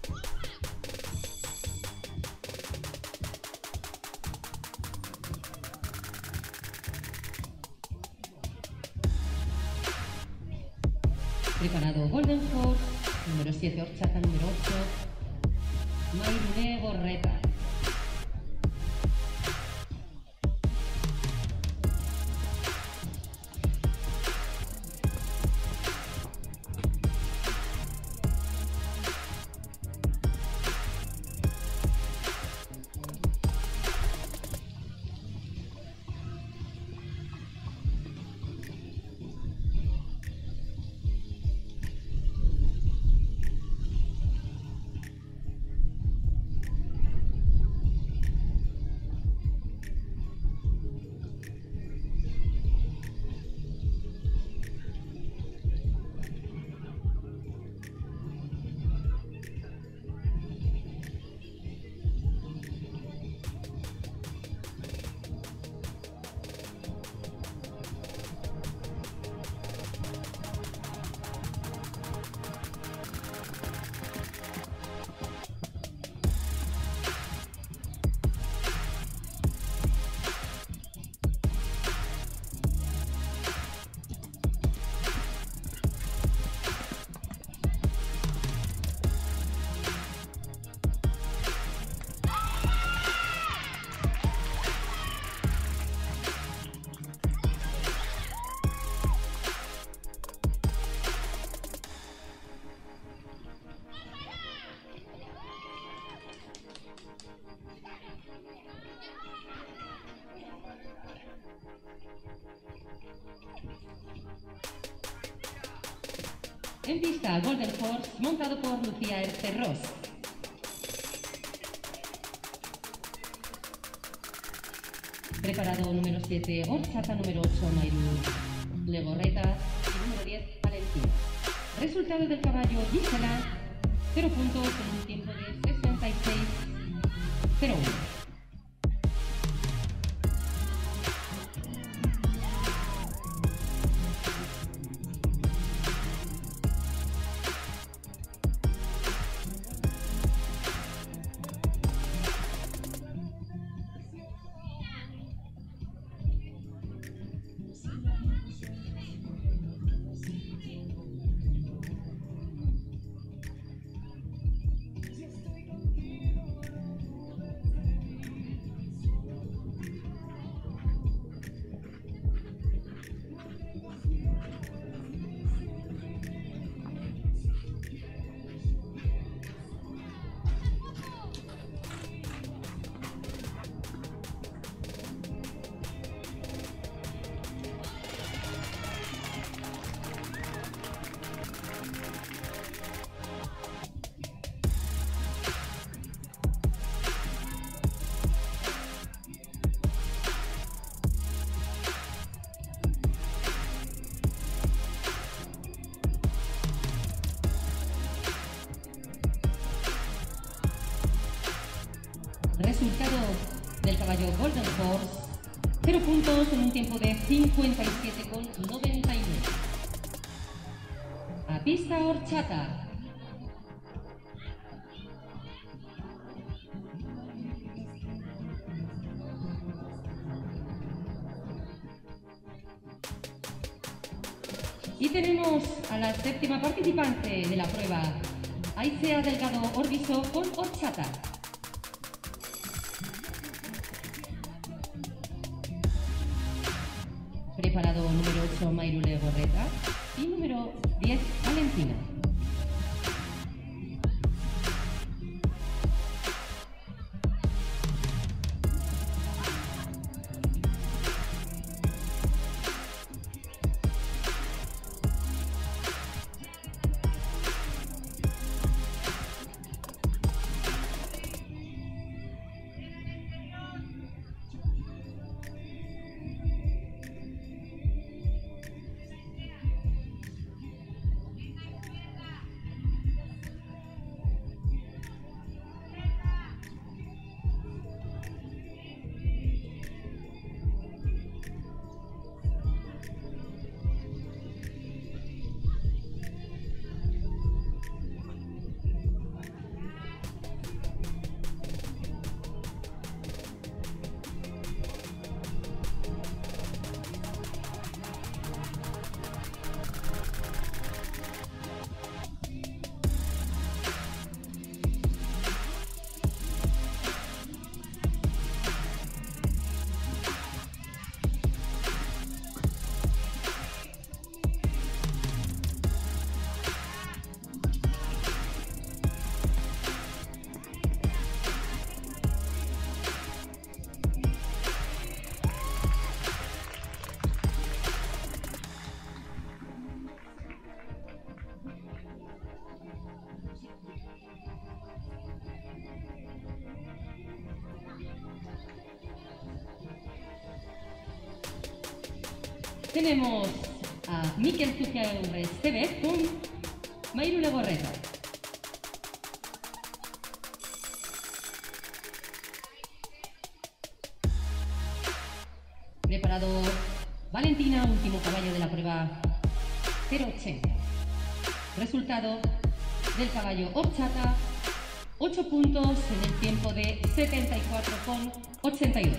Preparado Golden Horse, número siete Horchata, número ocho Mairune Borreta. En pista, Golden Horse, montado por Lucía Ercerros. Preparado número siete, Horchata, número ocho, Mairu Legorreta y número diez, Valentina. Resultado del caballo Gisela, cero puntos en un tiempo de sesenta y seis cero uno. caballo Golden Horse, cero puntos en un tiempo de cincuenta y siete con noventa y nueve. A pista horchata. Y tenemos a la séptima participante de la prueba, Aicea Delgado Orbiso con horchata. Preparado número ocho, Mayrule Gorreta, y número diez, Valentina. Tenemos a Mikel Zucchiaurre Estevez con Mayrule Gorreta. Preparado Valentina, último caballo de la prueba, cero ochenta. Resultado del caballo horchata, ocho puntos en el tiempo de setenta y cuatro con ochenta y dos.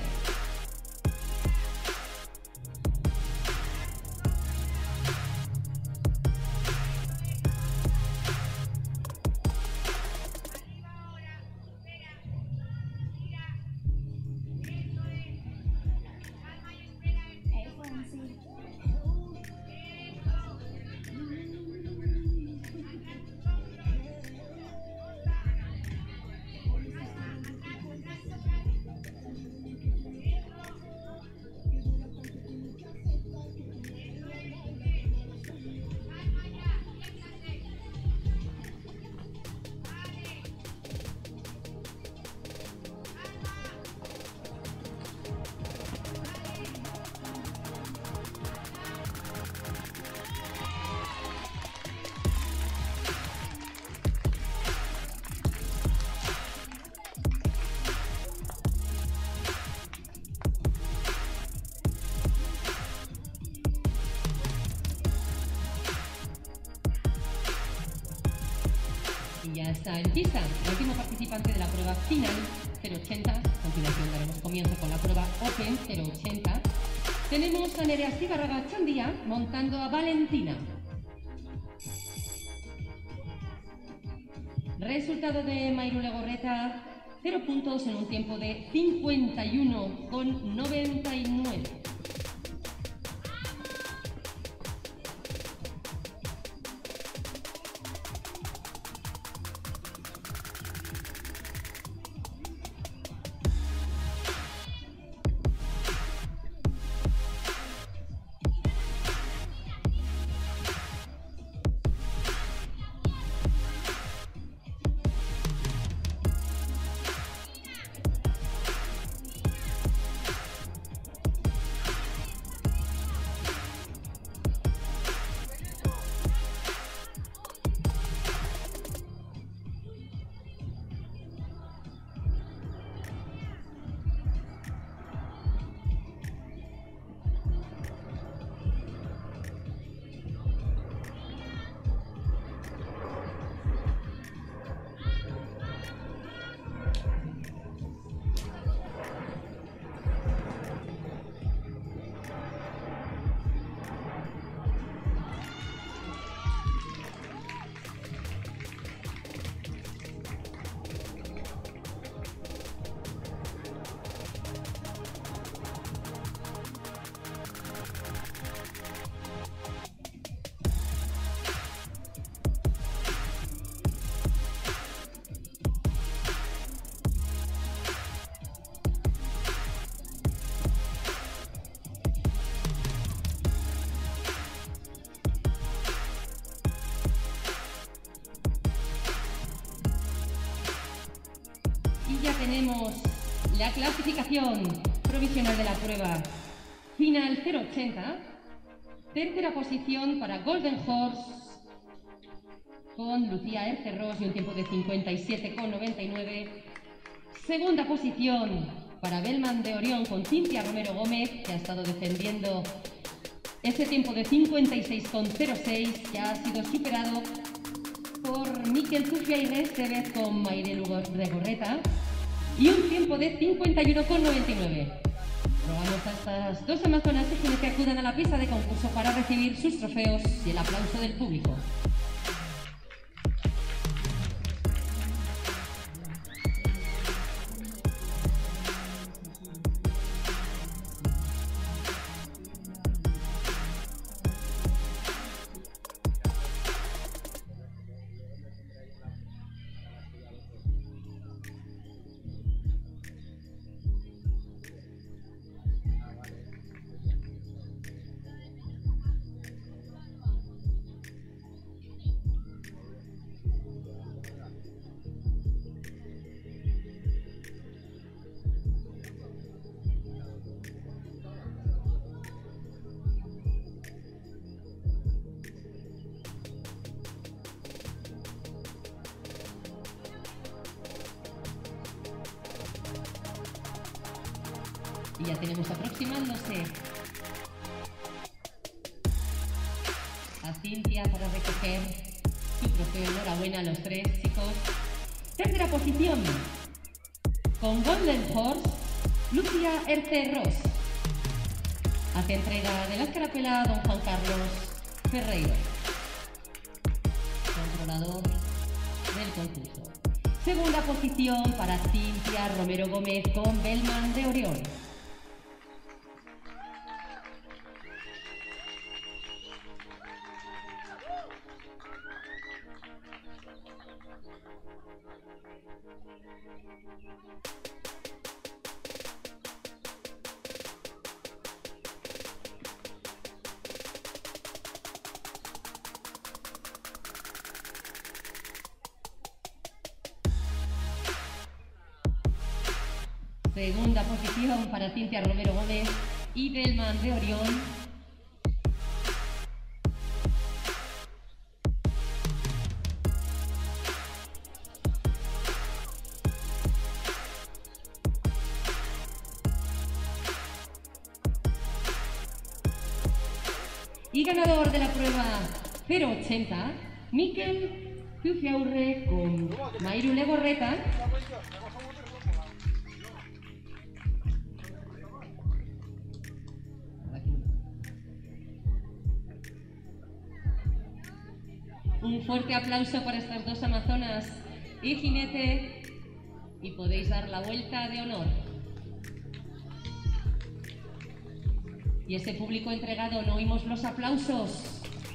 Ya está en pista, el último participante de la prueba final, cero ochenta. A continuación daremos comienzo con la prueba Open, cero ochenta. Tenemos a Nerea Stibarraga Chandía montando a Valentina. Resultado de Mayrule Gorreta, cero puntos en un tiempo de cincuenta y uno con noventa y nueve. Y ya tenemos la clasificación provisional de la prueba. Final cero ochenta. Tercera posición para Golden Horse con Lucía Ercerros y un tiempo de cincuenta y siete con noventa y nueve. Segunda posición para Bellman de Orión con Cintia Romero Gómez, que ha estado defendiendo ese tiempo de cincuenta y seis con cero seis, que ha sido superado por Miquel Zufia y Estevez con Mayre Lugo de Gorreta, y un tiempo de cincuenta y uno con noventa y nueve. Rogamos a estas dos amazonas que acudan a la pista de concurso para recibir sus trofeos y el aplauso del público. Y ya tenemos aproximándose a Cintia para recoger su trofeo. Enhorabuena a los tres chicos. Tercera posición con Golden Horse, Lucía Ercerros. Hace entrega de la escarapela a don Juan Carlos Ferreiro, controlador del concurso. Segunda posición para Cintia Romero Gómez con Bellman de Orión. Segunda posición para Cintia Romero Gómez y Bellman de Orión. Y ganador de la prueba cero ochenta, Miquel Zufiaurre con Mayru Legorreta. Un fuerte aplauso para estas dos amazonas y jinete, y podéis dar la vuelta de honor. Y ese público entregado, no oímos los aplausos.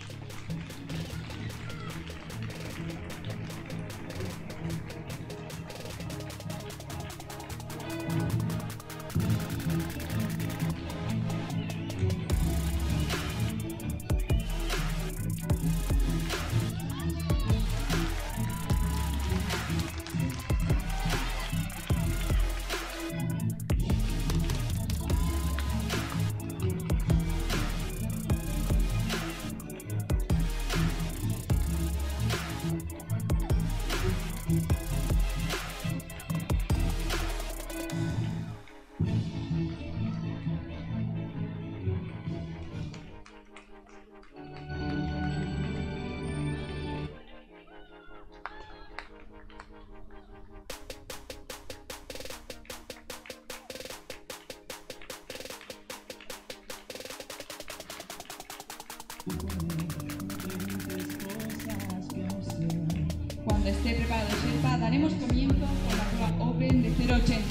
Cuando esté preparado Sherpa, daremos comienzo con la prueba Open de cero ochenta.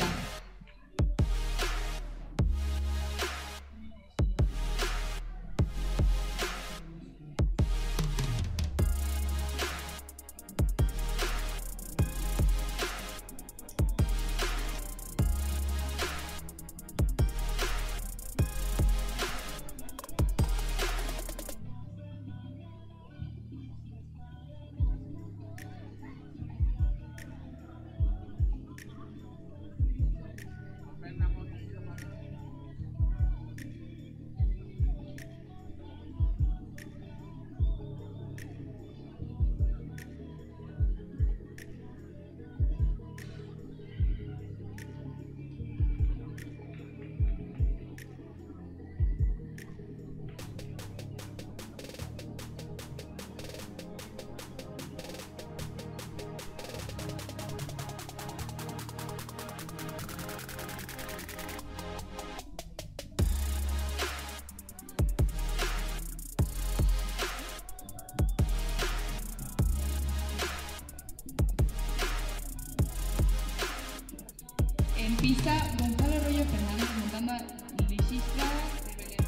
pista, Gonzalo Rollo Fernández montando a Lisistra de Belén.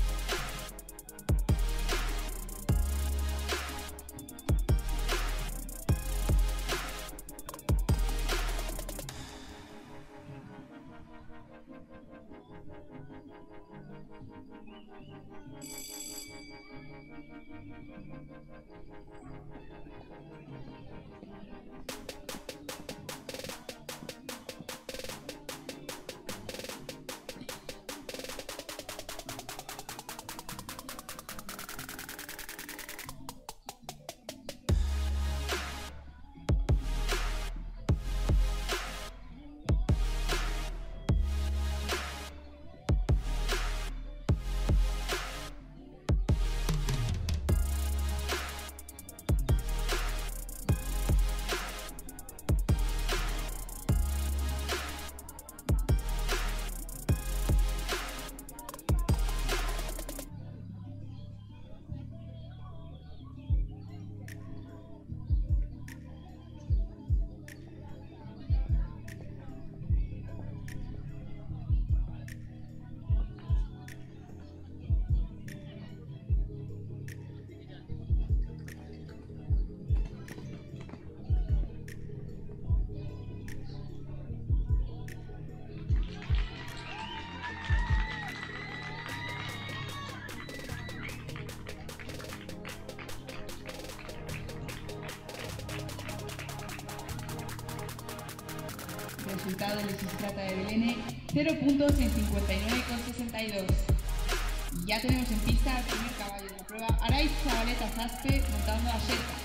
Resultado de Lisistrata de Belén, cero puntos en cincuenta y nueve coma sesenta y dos. Y ya tenemos en pista al primer caballo de la prueba, Araiz Zabaleta Zaspe montando a Sherpa.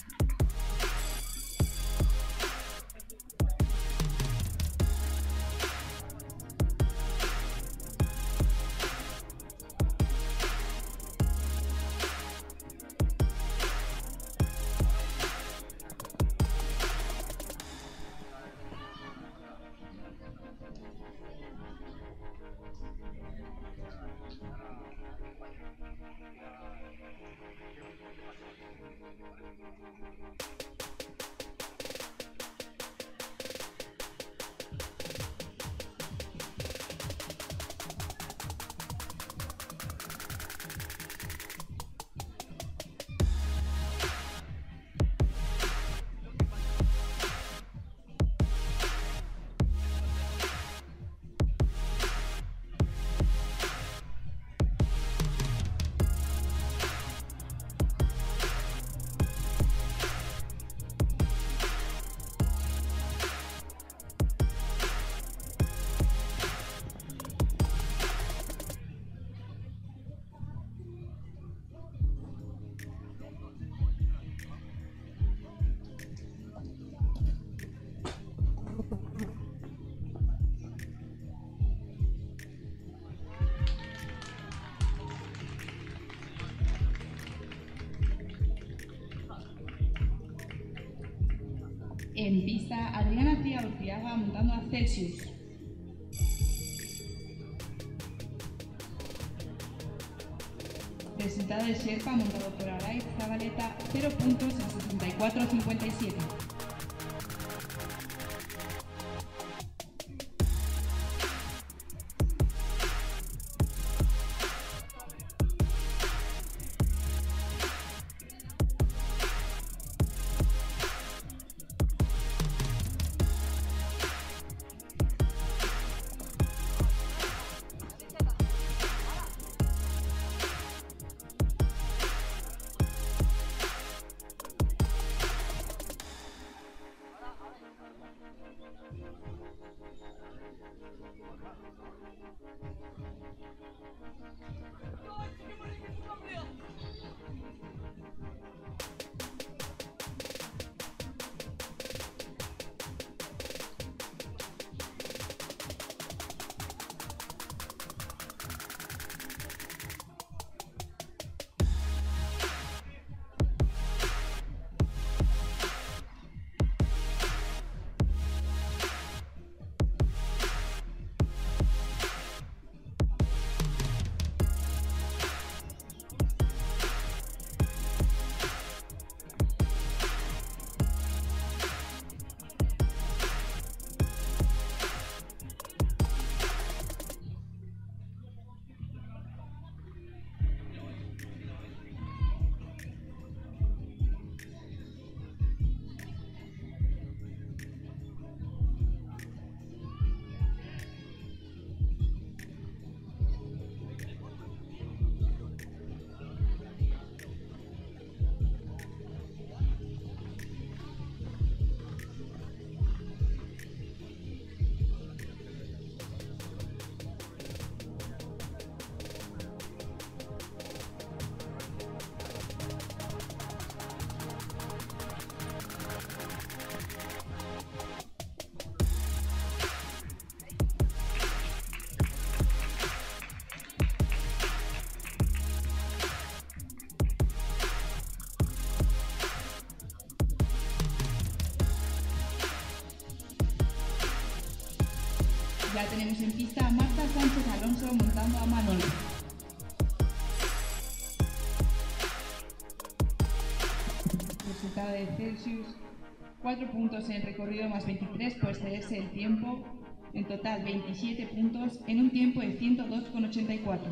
En pista, Adriana Tía Urtiaga montando a Celsius. Resultado de Sherpa montado por Araiz Zabaleta, cero puntos en sesenta y cuatro coma cincuenta y siete. Ya tenemos en pista a Marta Sánchez Alonso montando a Manol. Resultado de Celsius, cuatro puntos en recorrido más veintitrés por excederse el tiempo, en total veintisiete puntos en un tiempo de ciento dos coma ochenta y cuatro.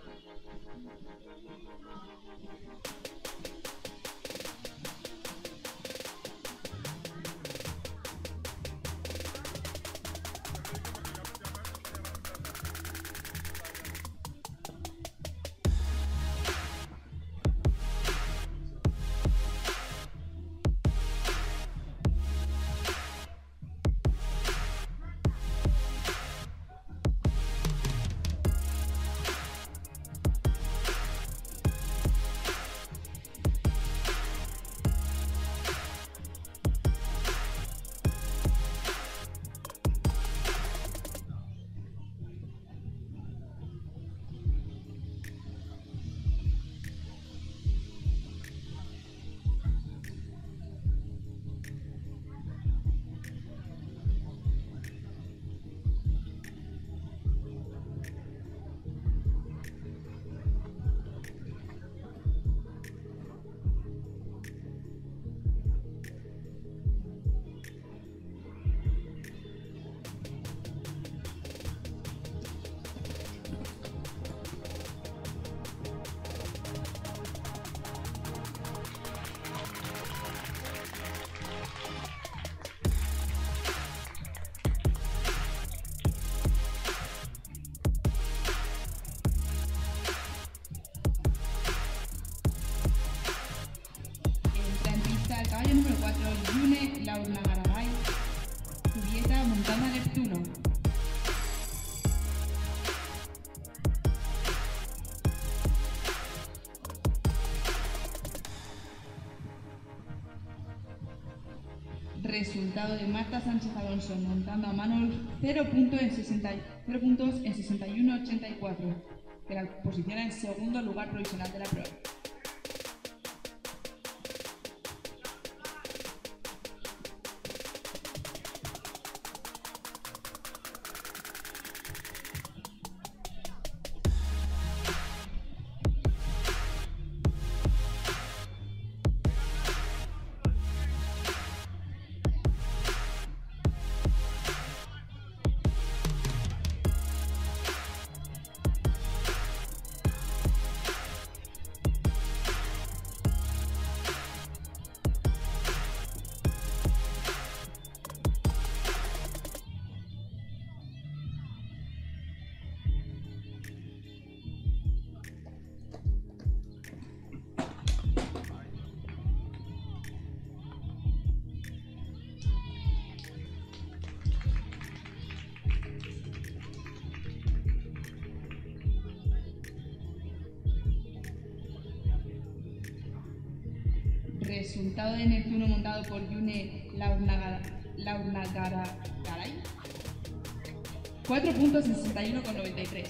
Caballo número cuatro, Yune Laurnagaray, Julieta montando a Neptuno. Resultado de Marta Sánchez Alonso montando a Manol, cero puntos en sesenta y uno ochenta y cuatro, que la posiciona en segundo lugar provisional de la prueba. Resultado de Neptuno montado por Yune Laurnagaray, cuatro puntos en sesenta y uno coma noventa y tres.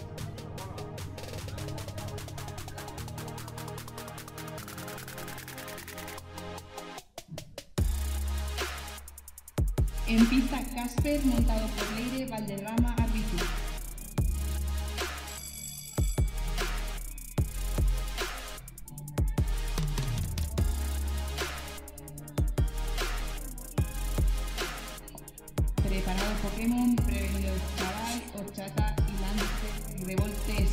En pista Casper montado por Leire Valderrama Arbizu. Preparado Pokémon, prevenido Chaval, Horchata y Lance Revolte S.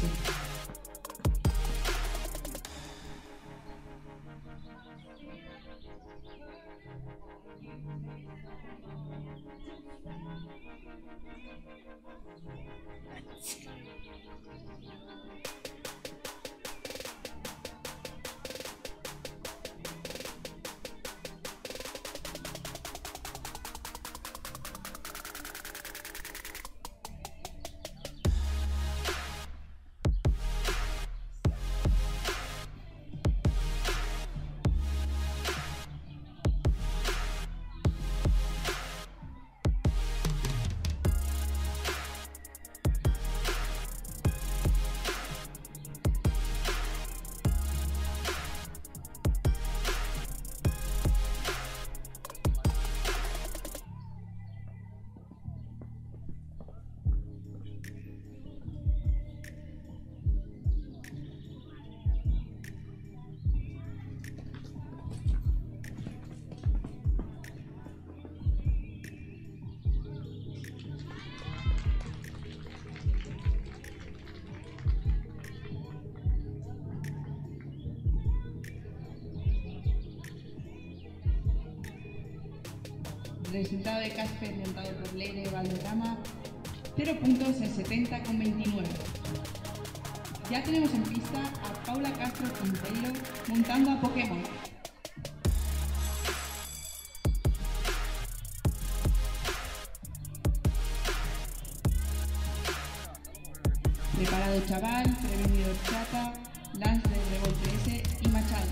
Resultado de Casper montado por Leire Valderrama, cero puntos en setenta con veintinueve. Ya tenemos en pista a Paula Castro Quinteiro montando a Pokémon. Preparado Chaval, prevenido Chata, Lance de Revolte S y Machado.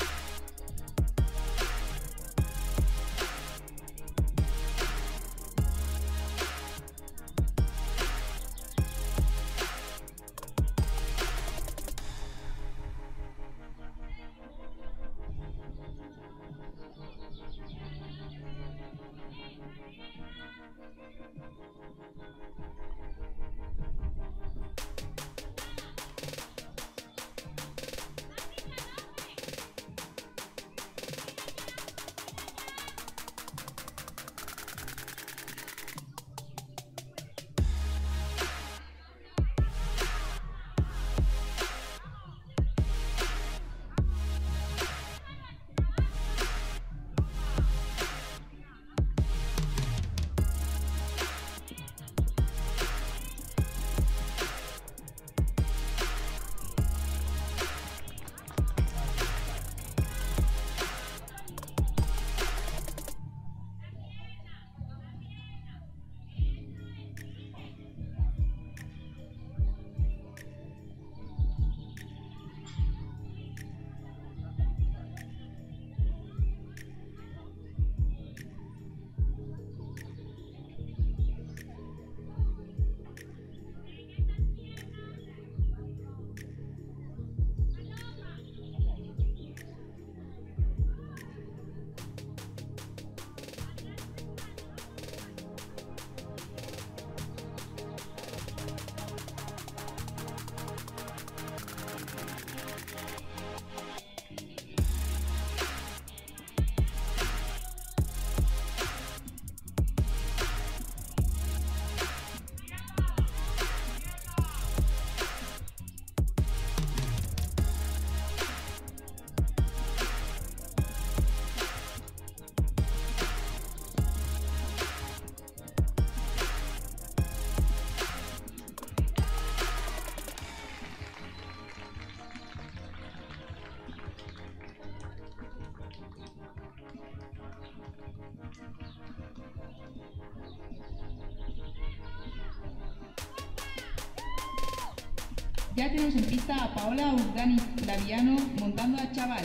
Ya tenemos en pista a Paola Urdani Laviano montando a Chaval.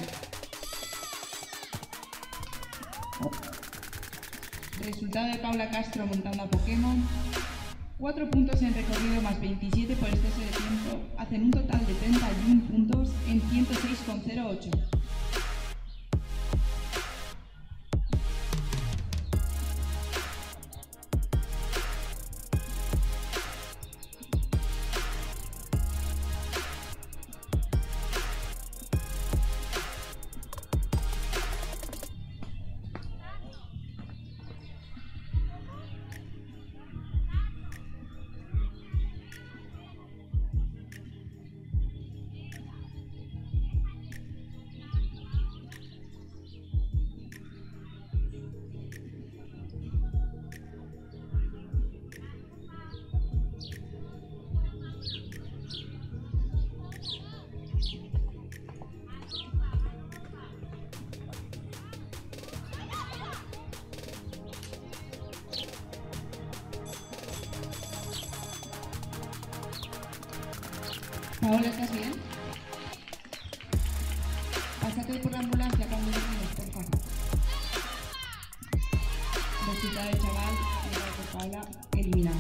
Resultado de Paula Castro montando a Pokémon. cuatro puntos en recorrido más veintisiete por exceso de tiempo hacen un total de treinta y uno puntos en ciento seis con cero ocho. Paola, ¿estás bien? Pásate por la ambulancia cuando termines, por favor. Resultado del Chaval, liderado por Paola, eliminado.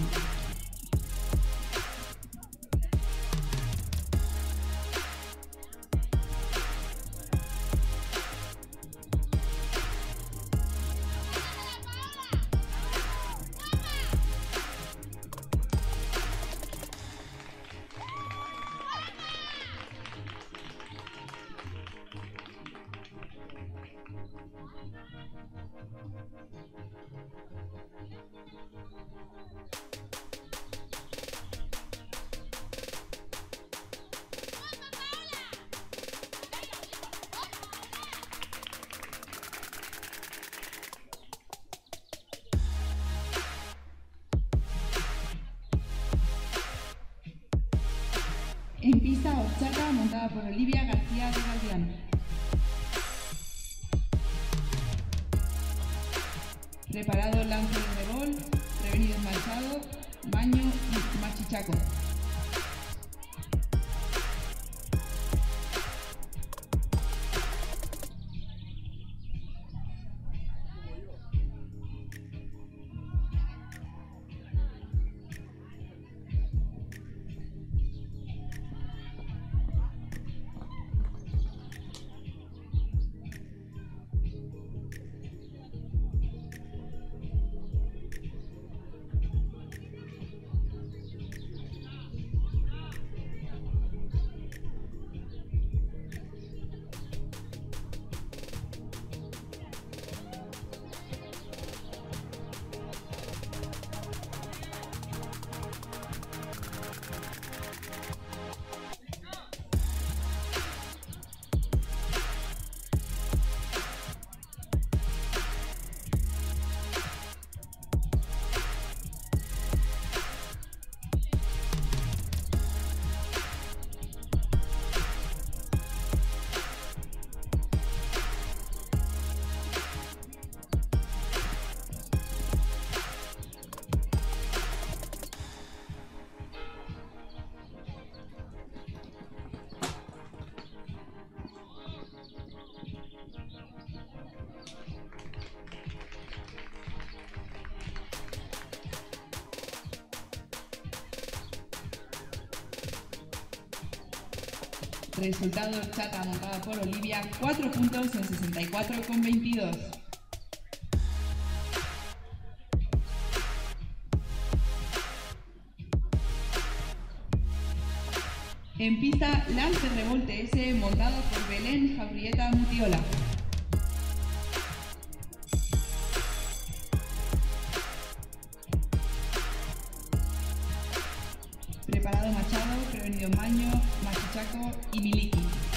En pista, horchata montada por Olivia García de Galdiano. Preparado lance de rebol, prevenido Machado, Baño y Machichaco. Resultado horchata montada por Olivia, cuatro puntos en sesenta y cuatro con veintidós. En pista, lance revolte S montado por Belén Jaurieta Mutiola. Preparado Machado, prevenido Maño, Machichaco y Miliki.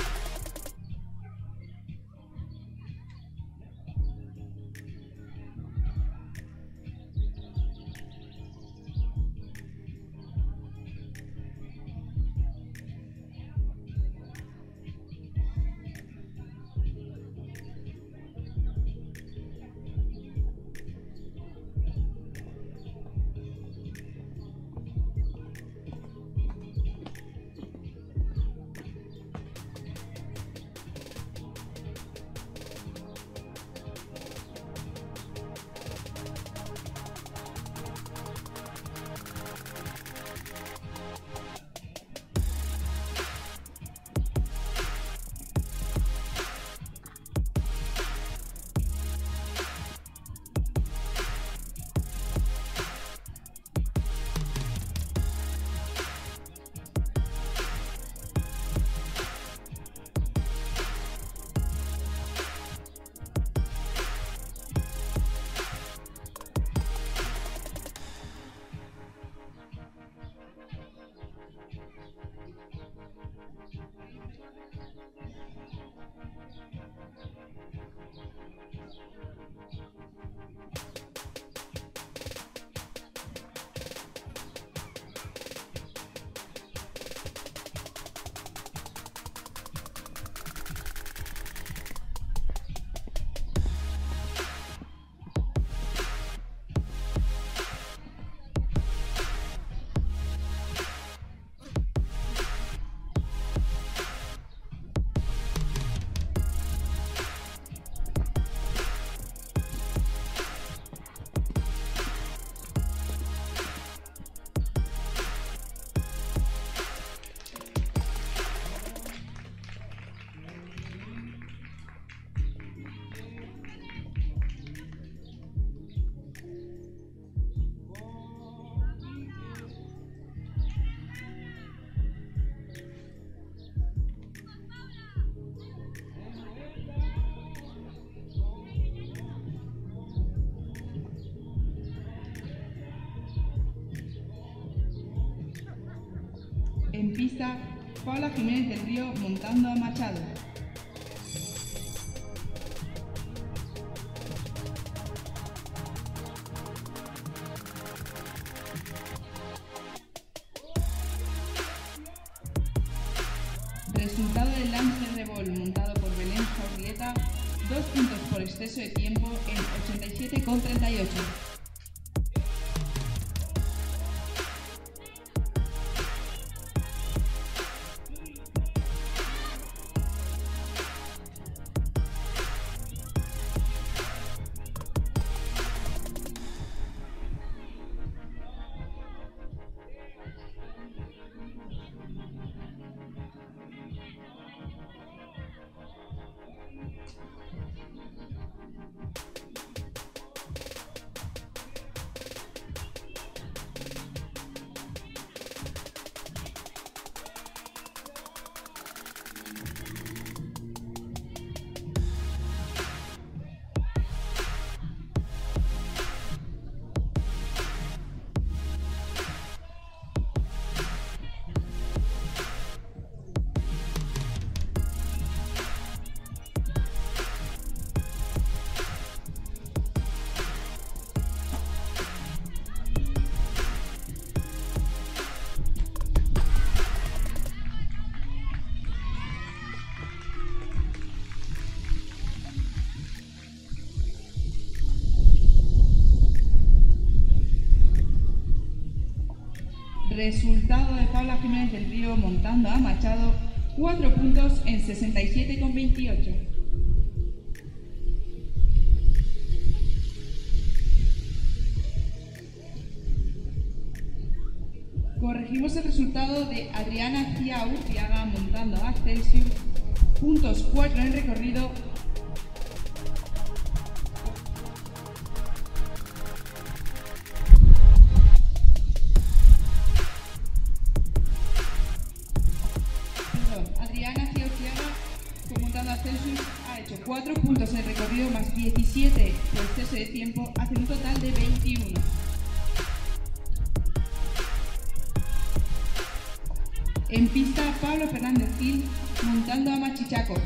En pista, Paula Jiménez del Río montando a Machado. Resultado del Lance Rebol montado por Belén Zaurrieta, dos puntos por exceso de tiempo en ochenta y siete con treinta y ocho. Resultado de Paula Jiménez del Río montando a Machado, cuatro puntos en sesenta y siete con veintiocho. Corregimos el resultado de Adriana Cia Urciaga montando a Celsius, puntos cuatro en recorrido. Ha hecho cuatro puntos en recorrido más diecisiete por exceso de tiempo, hace un total de veintiuno. En pista, Pablo Fernández Gil montando a Machichaco.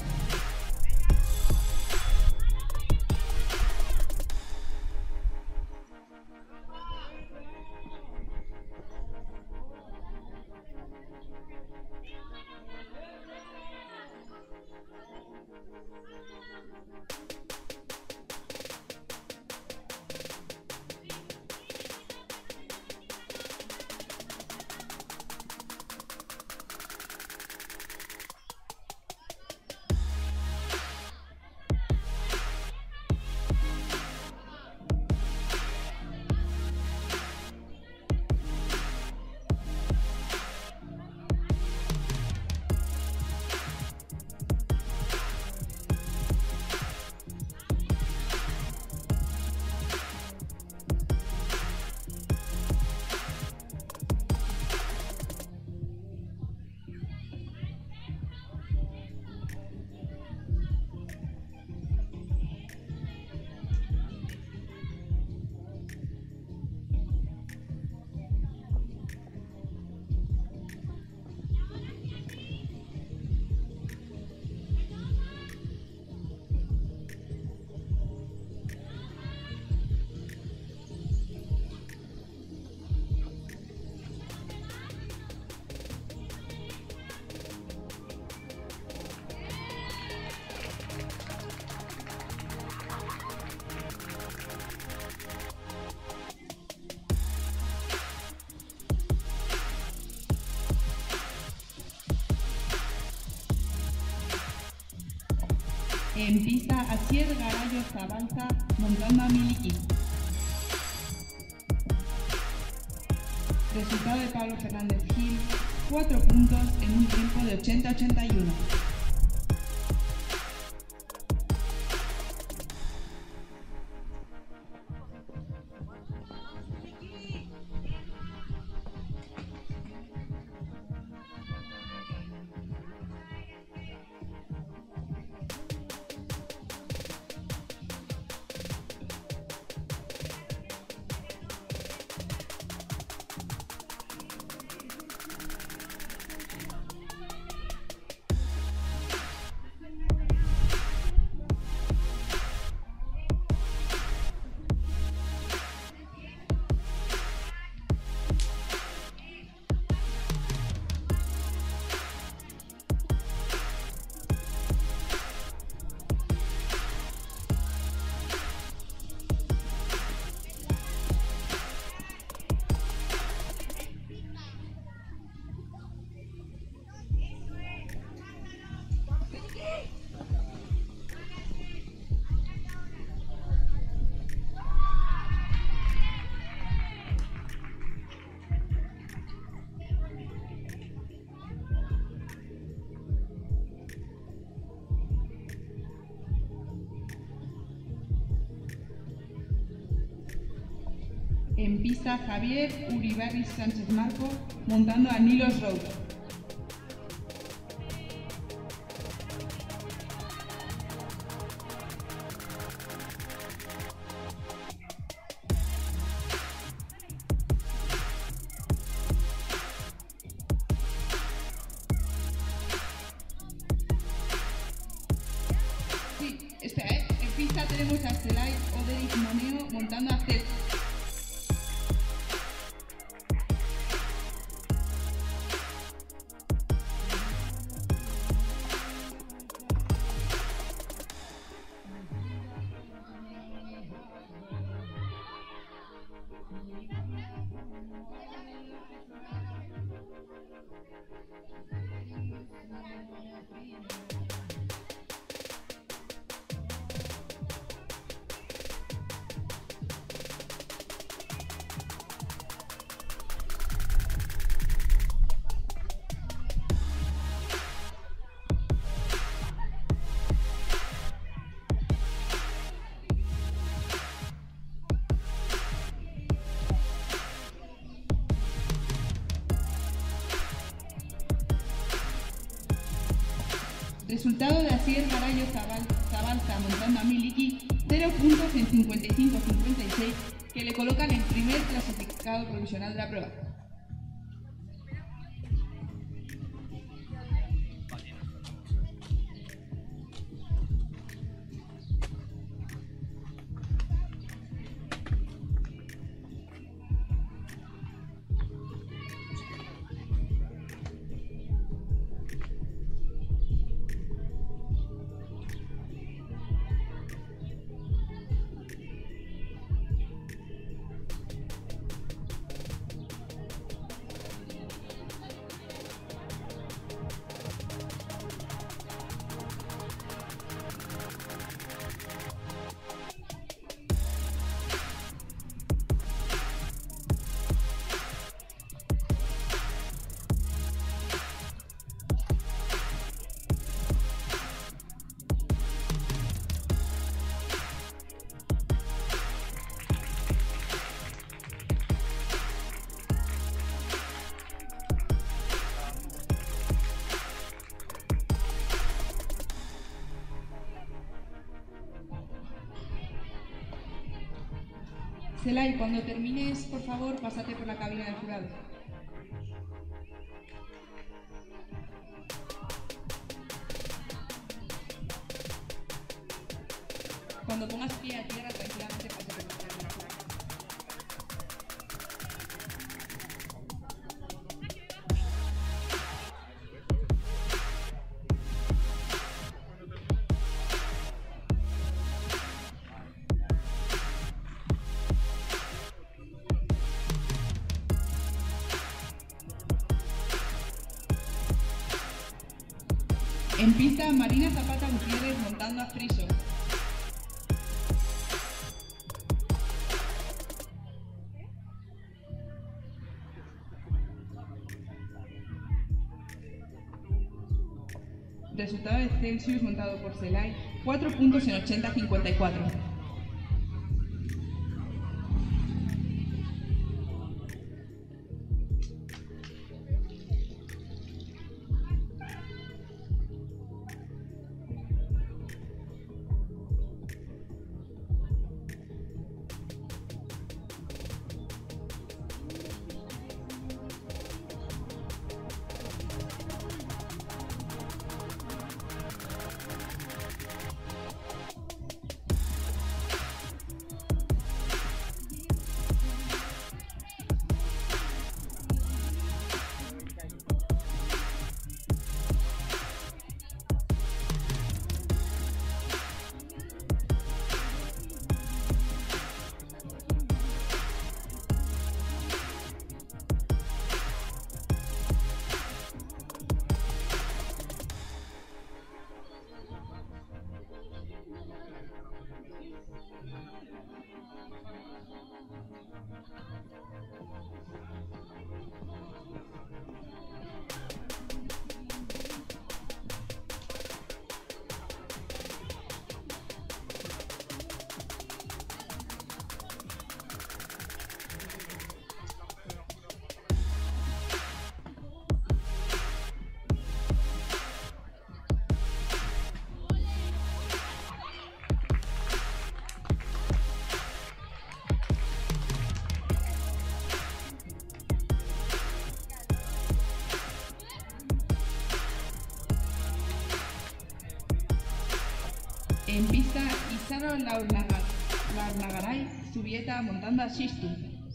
En pista, Asier Garallo Zabalza montando a Miliki. Resultado de Pablo Fernández Gil, cuatro puntos en un tiempo de ochenta a ochenta y uno. En pista, Javier Uribarri Sánchez Marco montando a Nilos Road. Sí, espera, ¿eh? En pista tenemos a Celay Oderic Moneo montando a Ced. Resultado de Asier Garayo Zabal- Zabalza montando a Miliki, cero puntos en cincuenta y cinco cincuenta y seis, que le colocan el primer clasificado provisional de la prueba. Celay, cuando termines, por favor, pásate por la cabina del jurado. Cuando pongas pie a tierra, tranquilamente pásate por la cabina del jurado. En pista, Marina Zapata Gutiérrez montando a Friso. Resultado de Celsius montado por Celay, cuatro puntos en ochenta cincuenta y cuatro. En pista, Izaro Larnagaray, Zubieta montando a Xistu.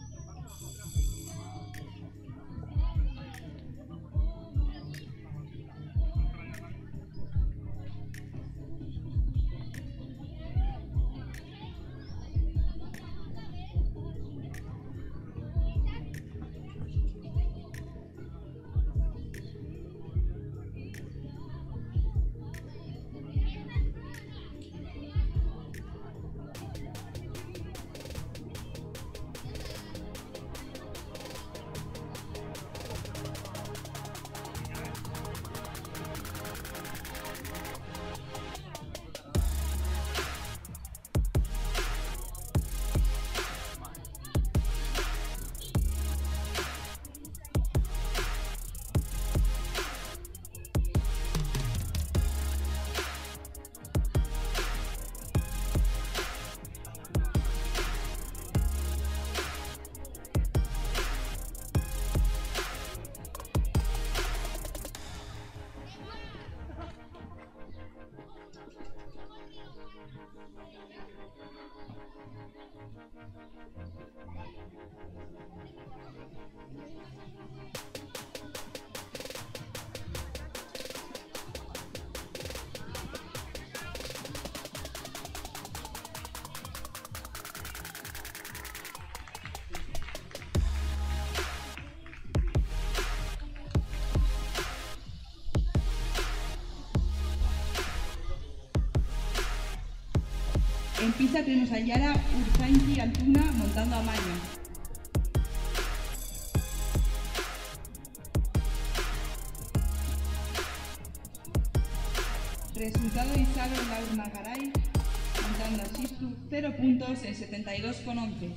En pista tenemos a Yara Urzainki Altuna montando a Maño. Resultado Izaro Larnagaray montando a Xistu, cero puntos en setenta y dos con once.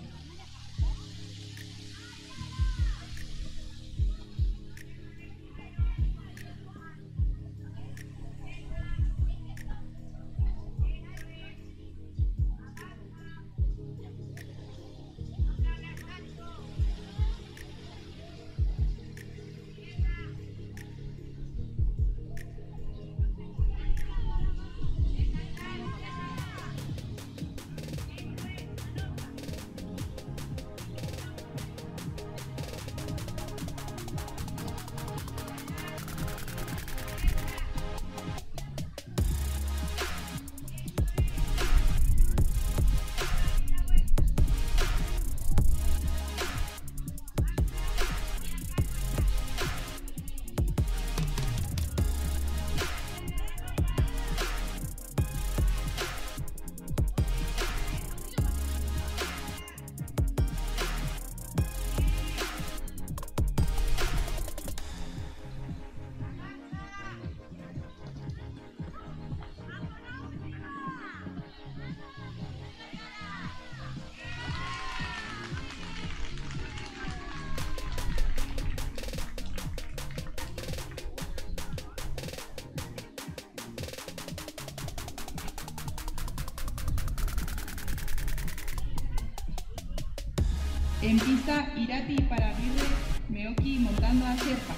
En pista, Irati Paraguirre Meoki montando a Sherpa.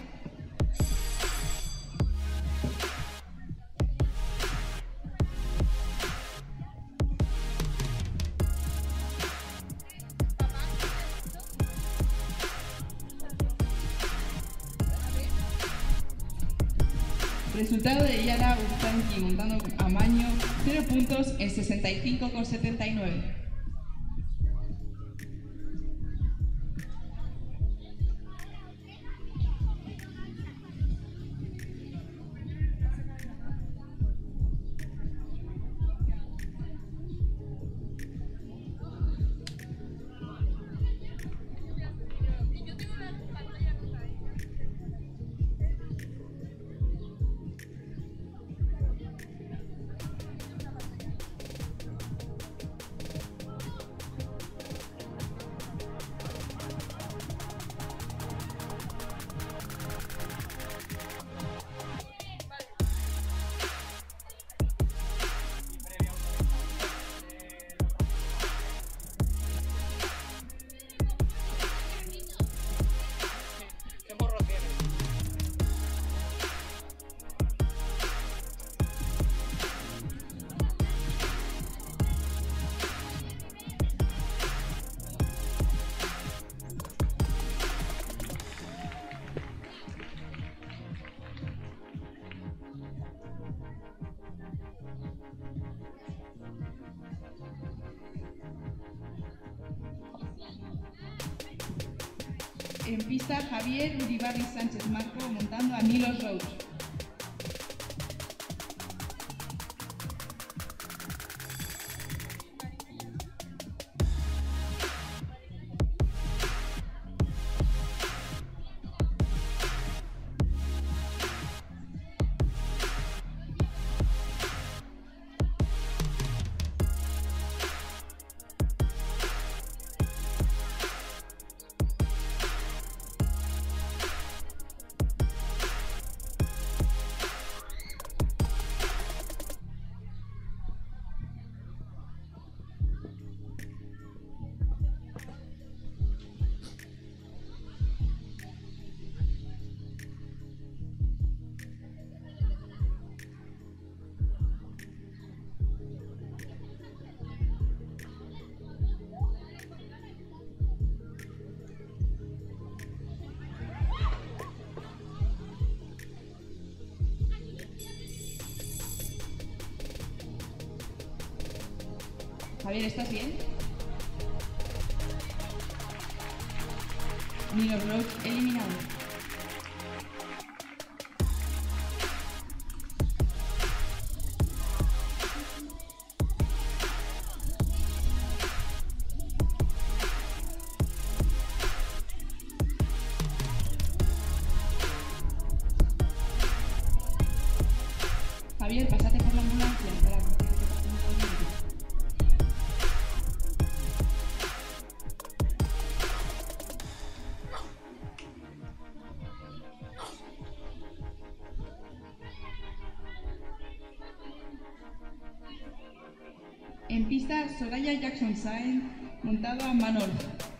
Resultado de Yara Urzainki montando a Maño, cero puntos en sesenta y cinco con setenta y nueve. En pista, Javier Uribarri Sánchez Marco montando a Nilos Roach. Javier, ¿estás bien? Nilos Roach eliminado. Javier, pásate por la ambulancia para que te pasen un minuto. En pista, Soraya Jackson Sainz montado a Manol.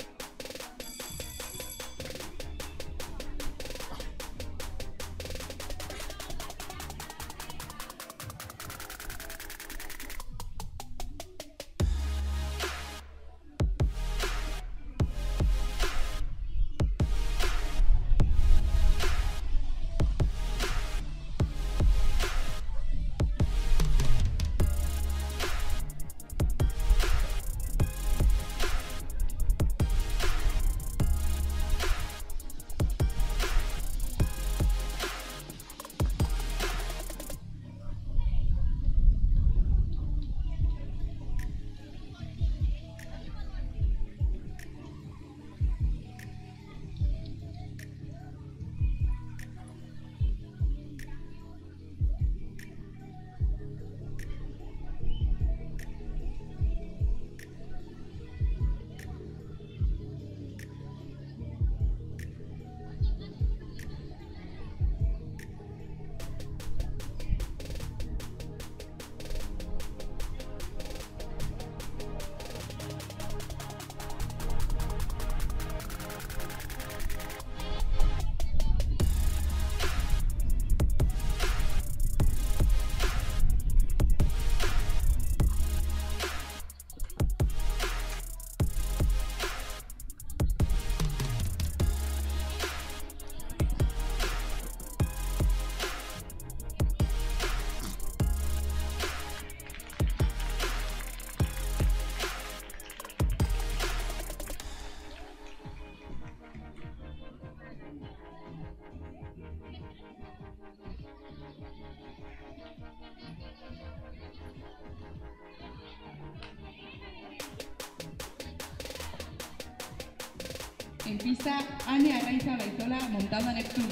En pista, Ania Arraiza Baizola montando a Neptuno.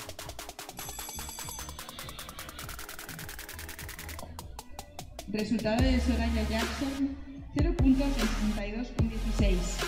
Resultado de Soraya Jackson, cero puntos en sesenta y dos con dieciséis.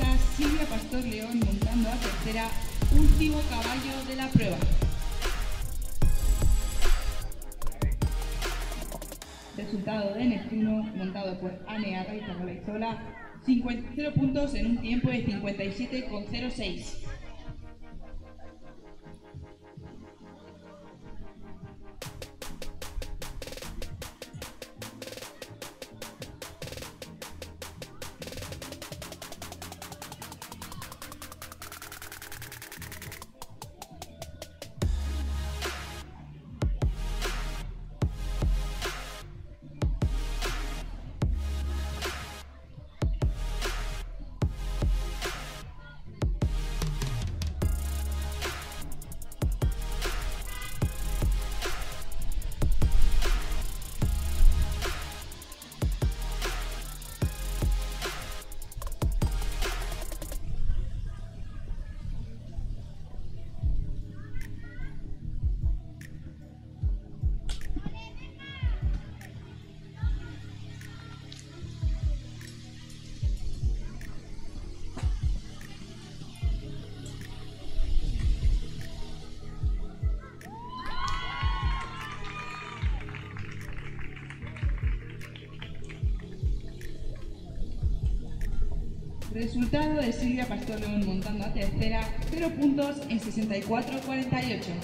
clasificada Silvia Pastor León montando a tercera, último caballo de la prueba. Resultado de Neptuno montado por Ane Arraiza Olaizola, cero puntos en un tiempo de cincuenta y siete coma cero seis. Resultado de Silvia Pastor León montando a tercera, cero puntos en sesenta y cuatro coma cuarenta y ocho.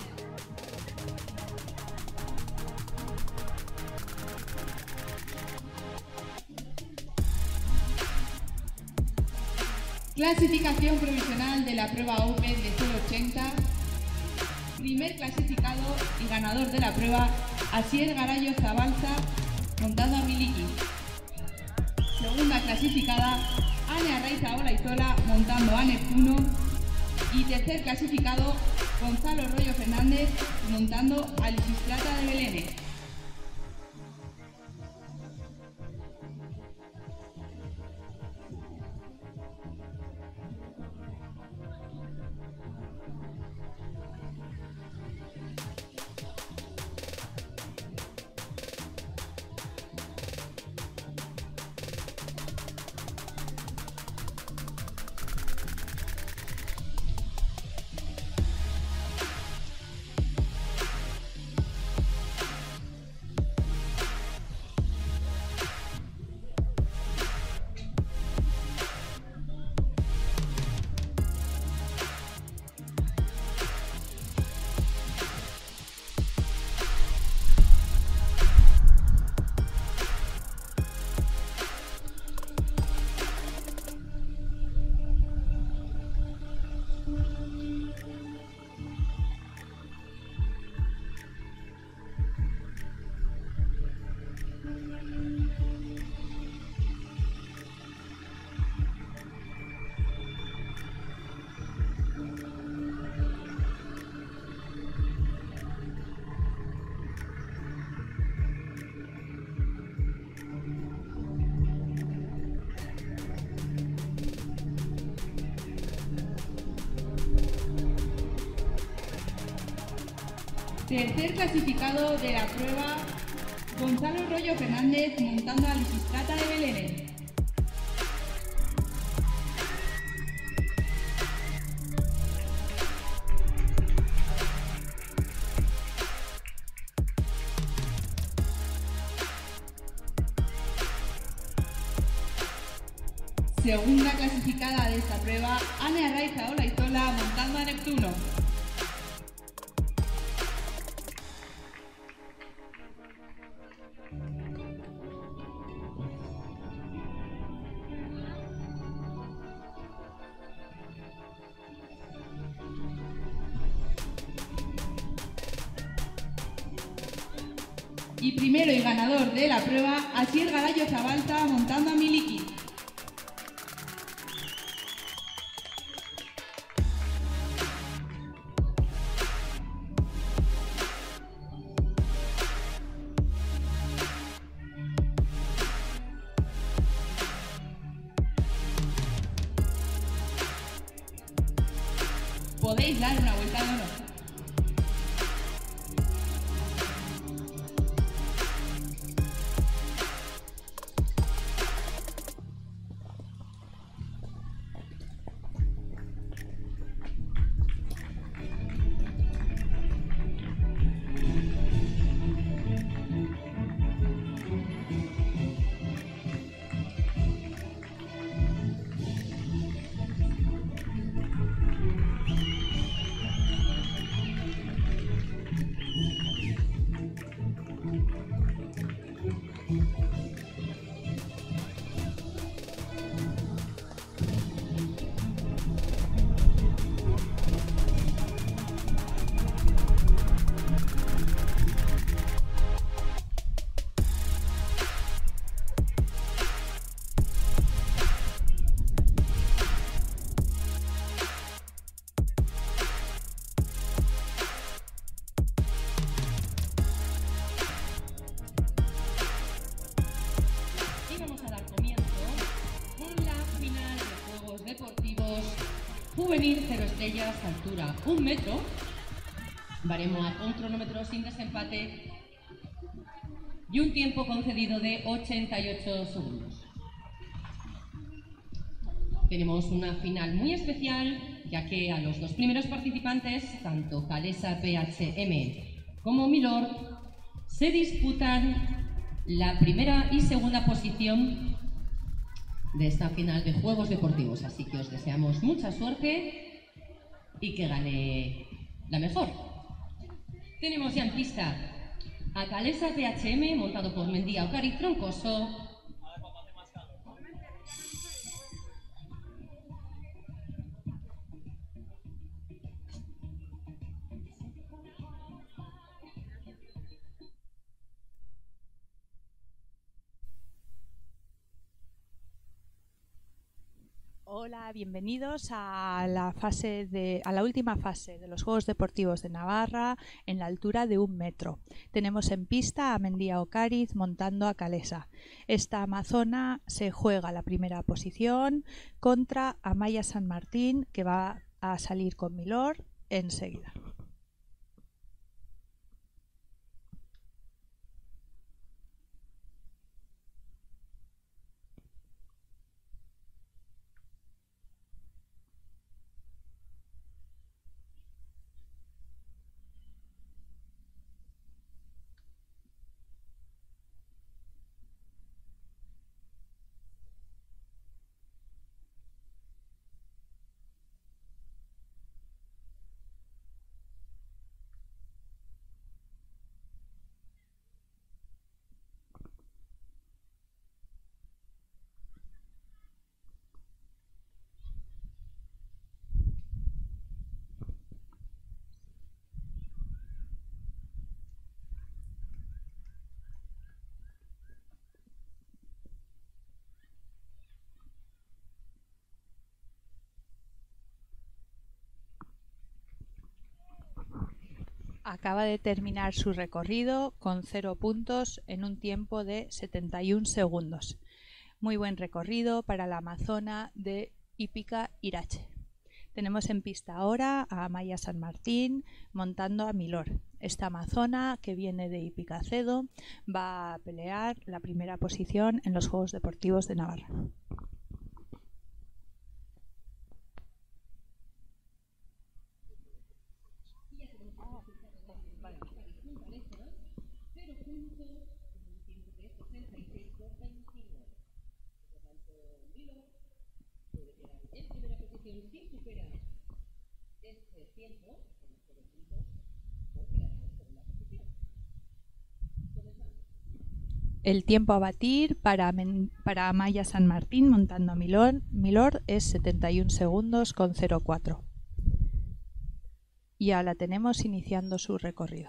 Clasificación provisional de la prueba Open de cero ochenta. Primer clasificado y ganador de la prueba, Asier Garayo Zabalza montando a Miliki. Segunda clasificada, Ane Arraiza Olaizola montando a Neptuno. Y tercer clasificado, Gonzalo Rollo Fernández montando a Lisistrata de Belén. Tercer clasificado de la prueba, Gonzalo Rollo Fernández montando a Lisistrata de Belén. Segunda clasificada de esta prueba, Ane Arraiza Olaizola montando a Neptuno. Y primero y ganador de la prueba, Asier Garayo Zabalza montando a Miliki. Podéis dar una vuelta al honor. Deportivos Juvenil cero estrellas, altura un metro. Baremo A con cronómetro sin desempate y un tiempo concedido de ochenta y ocho segundos. Tenemos una final muy especial, ya que a los dos primeros participantes, tanto Calesa P H M como Milord, se disputan la primera y segunda posición de esta final de Juegos Deportivos. Así que os deseamos mucha suerte y que gane la mejor. Tenemos ya en pista a Calesa P H M, montado por Mendía Ocariz Troncoso. Hola, bienvenidos a la fase de, a la última fase de los Juegos Deportivos de Navarra en la altura de un metro. Tenemos en pista a Mendía Ocariz montando a Calesa. Esta amazona se juega la primera posición contra Amaya San Martín, que va a salir con Milord enseguida. Acaba de terminar su recorrido con cero puntos en un tiempo de setenta y un segundos. Muy buen recorrido para la amazona de Hípica Irache. Tenemos en pista ahora a Amaya San Martín montando a Milord. Esta amazona, que viene de Hípica Cedo, va a pelear la primera posición en los Juegos Deportivos de Navarra. El tiempo a batir para, para Amaya San Martín montando a Milord, Milord es setenta y un segundos con cero cuatro. Ya la tenemos iniciando su recorrido.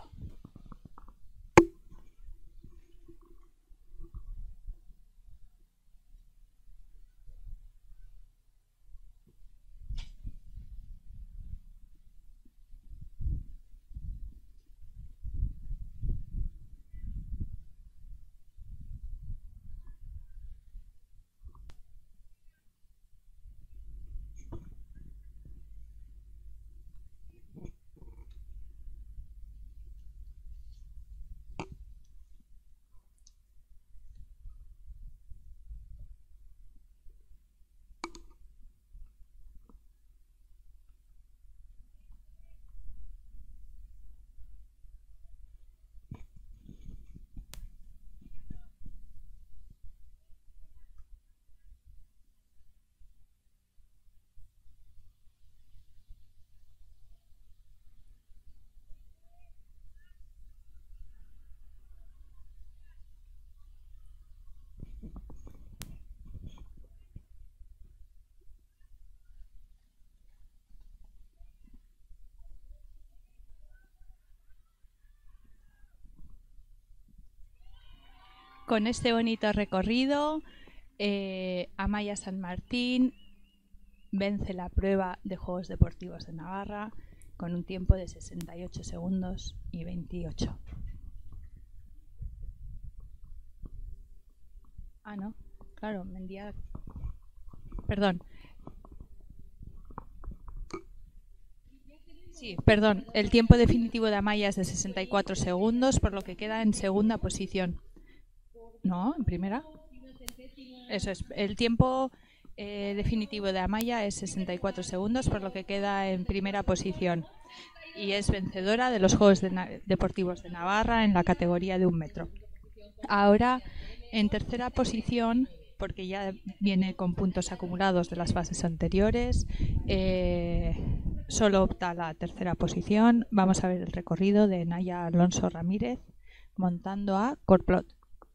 Con este bonito recorrido, eh, Amaya San Martín vence la prueba de Juegos Deportivos de Navarra con un tiempo de sesenta y ocho segundos y veintiocho. Ah, no, claro, Mendía... Perdón. Sí, perdón. El tiempo definitivo de Amaya es de sesenta y cuatro segundos, por lo que queda en segunda posición. ¿No? ¿En primera? Eso es. El tiempo eh, definitivo de Amaya es sesenta y cuatro segundos, por lo que queda en primera posición. Y es vencedora de los Juegos de Deportivos de Navarra en la categoría de un metro. Ahora, en tercera posición, porque ya viene con puntos acumulados de las fases anteriores, eh, solo opta a la tercera posición. Vamos a ver el recorrido de Naya Alonso Ramírez montando a Corplot.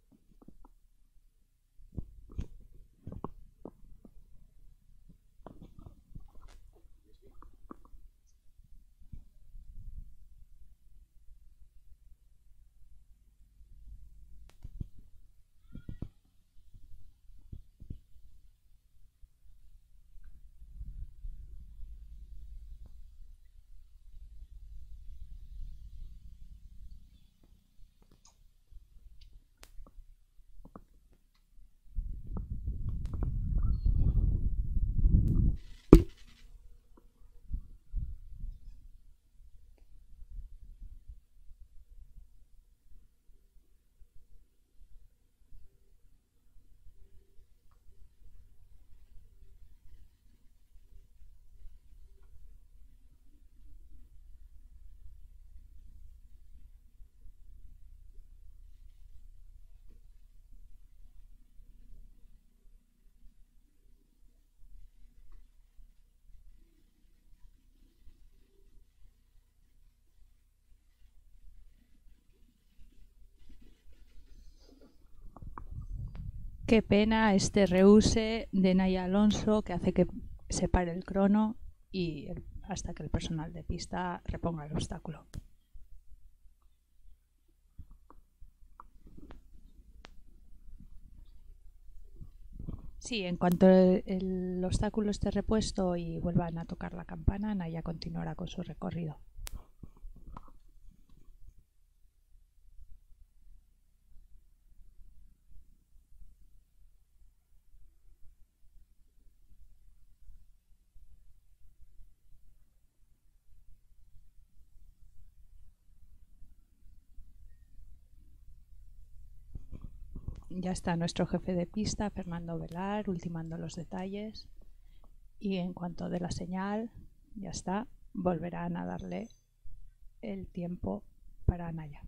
Qué pena este reuse de Naya Alonso que hace que se pare el crono y el, hasta que el personal de pista reponga el obstáculo. Sí, en cuanto el, el obstáculo esté repuesto y vuelvan a tocar la campana, Naya continuará con su recorrido. Ya está nuestro jefe de pista, Fernando Velar, ultimando los detalles. Y en cuanto dé la señal, ya está, volverán a darle el tiempo para Naya.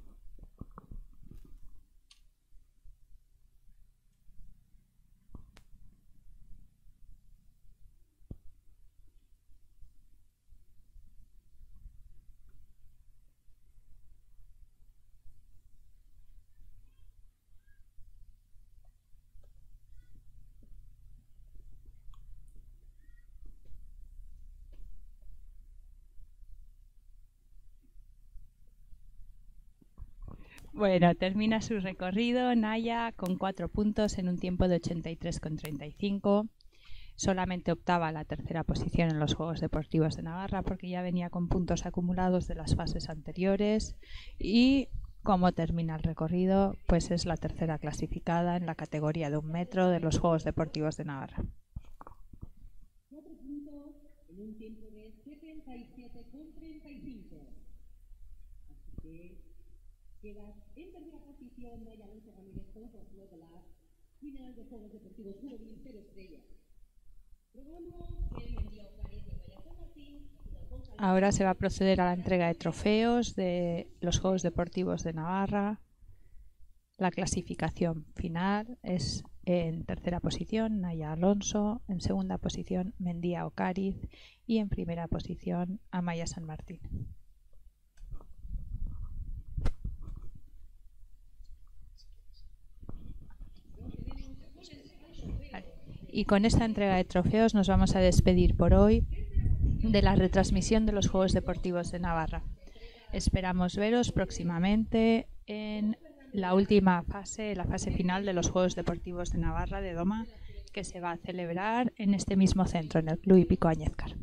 Bueno, termina su recorrido Naya con cuatro puntos en un tiempo de ochenta y tres coma treinta y cinco. Solamente optaba a la tercera posición en los Juegos Deportivos de Navarra porque ya venía con puntos acumulados de las fases anteriores y como termina el recorrido, pues es la tercera clasificada en la categoría de un metro de los Juegos Deportivos de Navarra. Cuatro puntos en un tiempo de setenta y siete coma treinta y cinco. Así que queda en tercera posición Naya Alonso Ramírez con Corplot de la final de Juegos Deportivos Juvenil cero estrellas. Ahora se va a proceder a la entrega de trofeos de los Juegos Deportivos de Navarra. La clasificación final es en tercera posición Naya Alonso, en segunda posición Mendía Ocariz y en primera posición Amaya San Martín. Y con esta entrega de trofeos nos vamos a despedir por hoy de la retransmisión de los Juegos Deportivos de Navarra. Esperamos veros próximamente en la última fase, la fase final de los Juegos Deportivos de Navarra de Doma, que se va a celebrar en este mismo centro, en el Club Hípico Añezcar.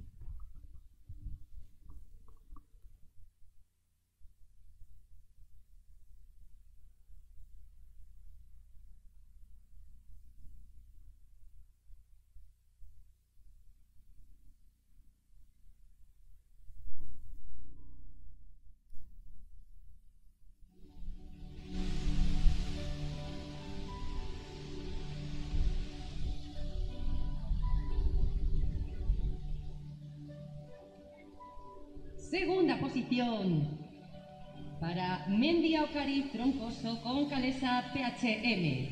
Segunda posición para Mendia Ocariz Troncoso con Calesa P H M.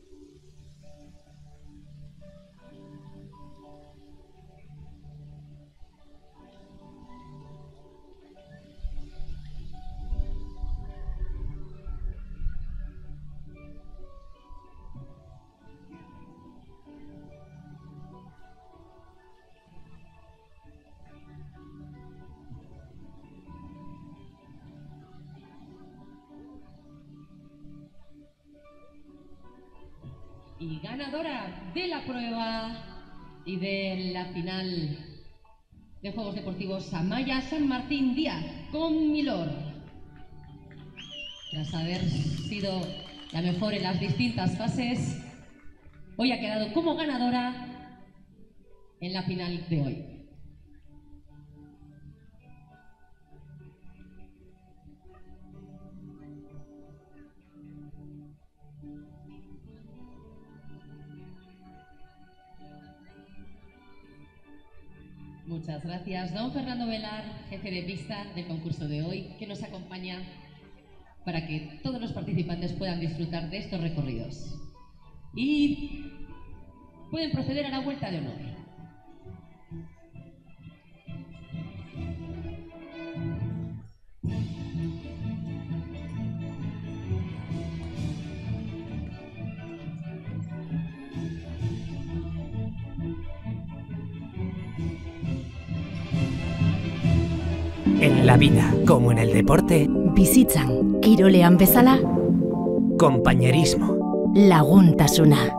Y ganadora de la prueba y de la final de Juegos Deportivos Amaya San Martín Díaz con Milor. Tras haber sido la mejor en las distintas fases, hoy ha quedado como ganadora en la final de hoy. Muchas gracias, don Fernando Velar, jefe de pista del concurso de hoy, que nos acompaña para que todos los participantes puedan disfrutar de estos recorridos. Y pueden proceder a la vuelta de honor. En la vida, como en el deporte, bizitzan, kirolean bezala, compañerismo, laguntasuna,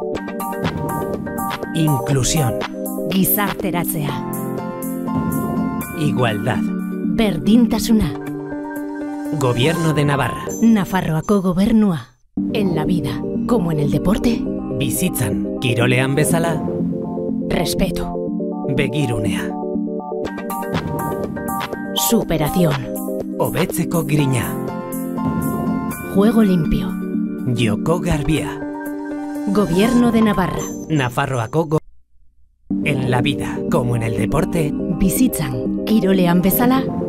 inclusión, gizarteratzea, igualdad, berdintasuna, Gobierno de Navarra, Nafarroako gobernua. En la vida, como en el deporte, bizitzan, kirolean bezala, respeto, begirunea, superación, hobetzeko grina, juego limpio, joko garbia, Gobierno de Navarra. Nafarroako go... En la vida, como en el deporte, Bizitzan, kirolean bezala,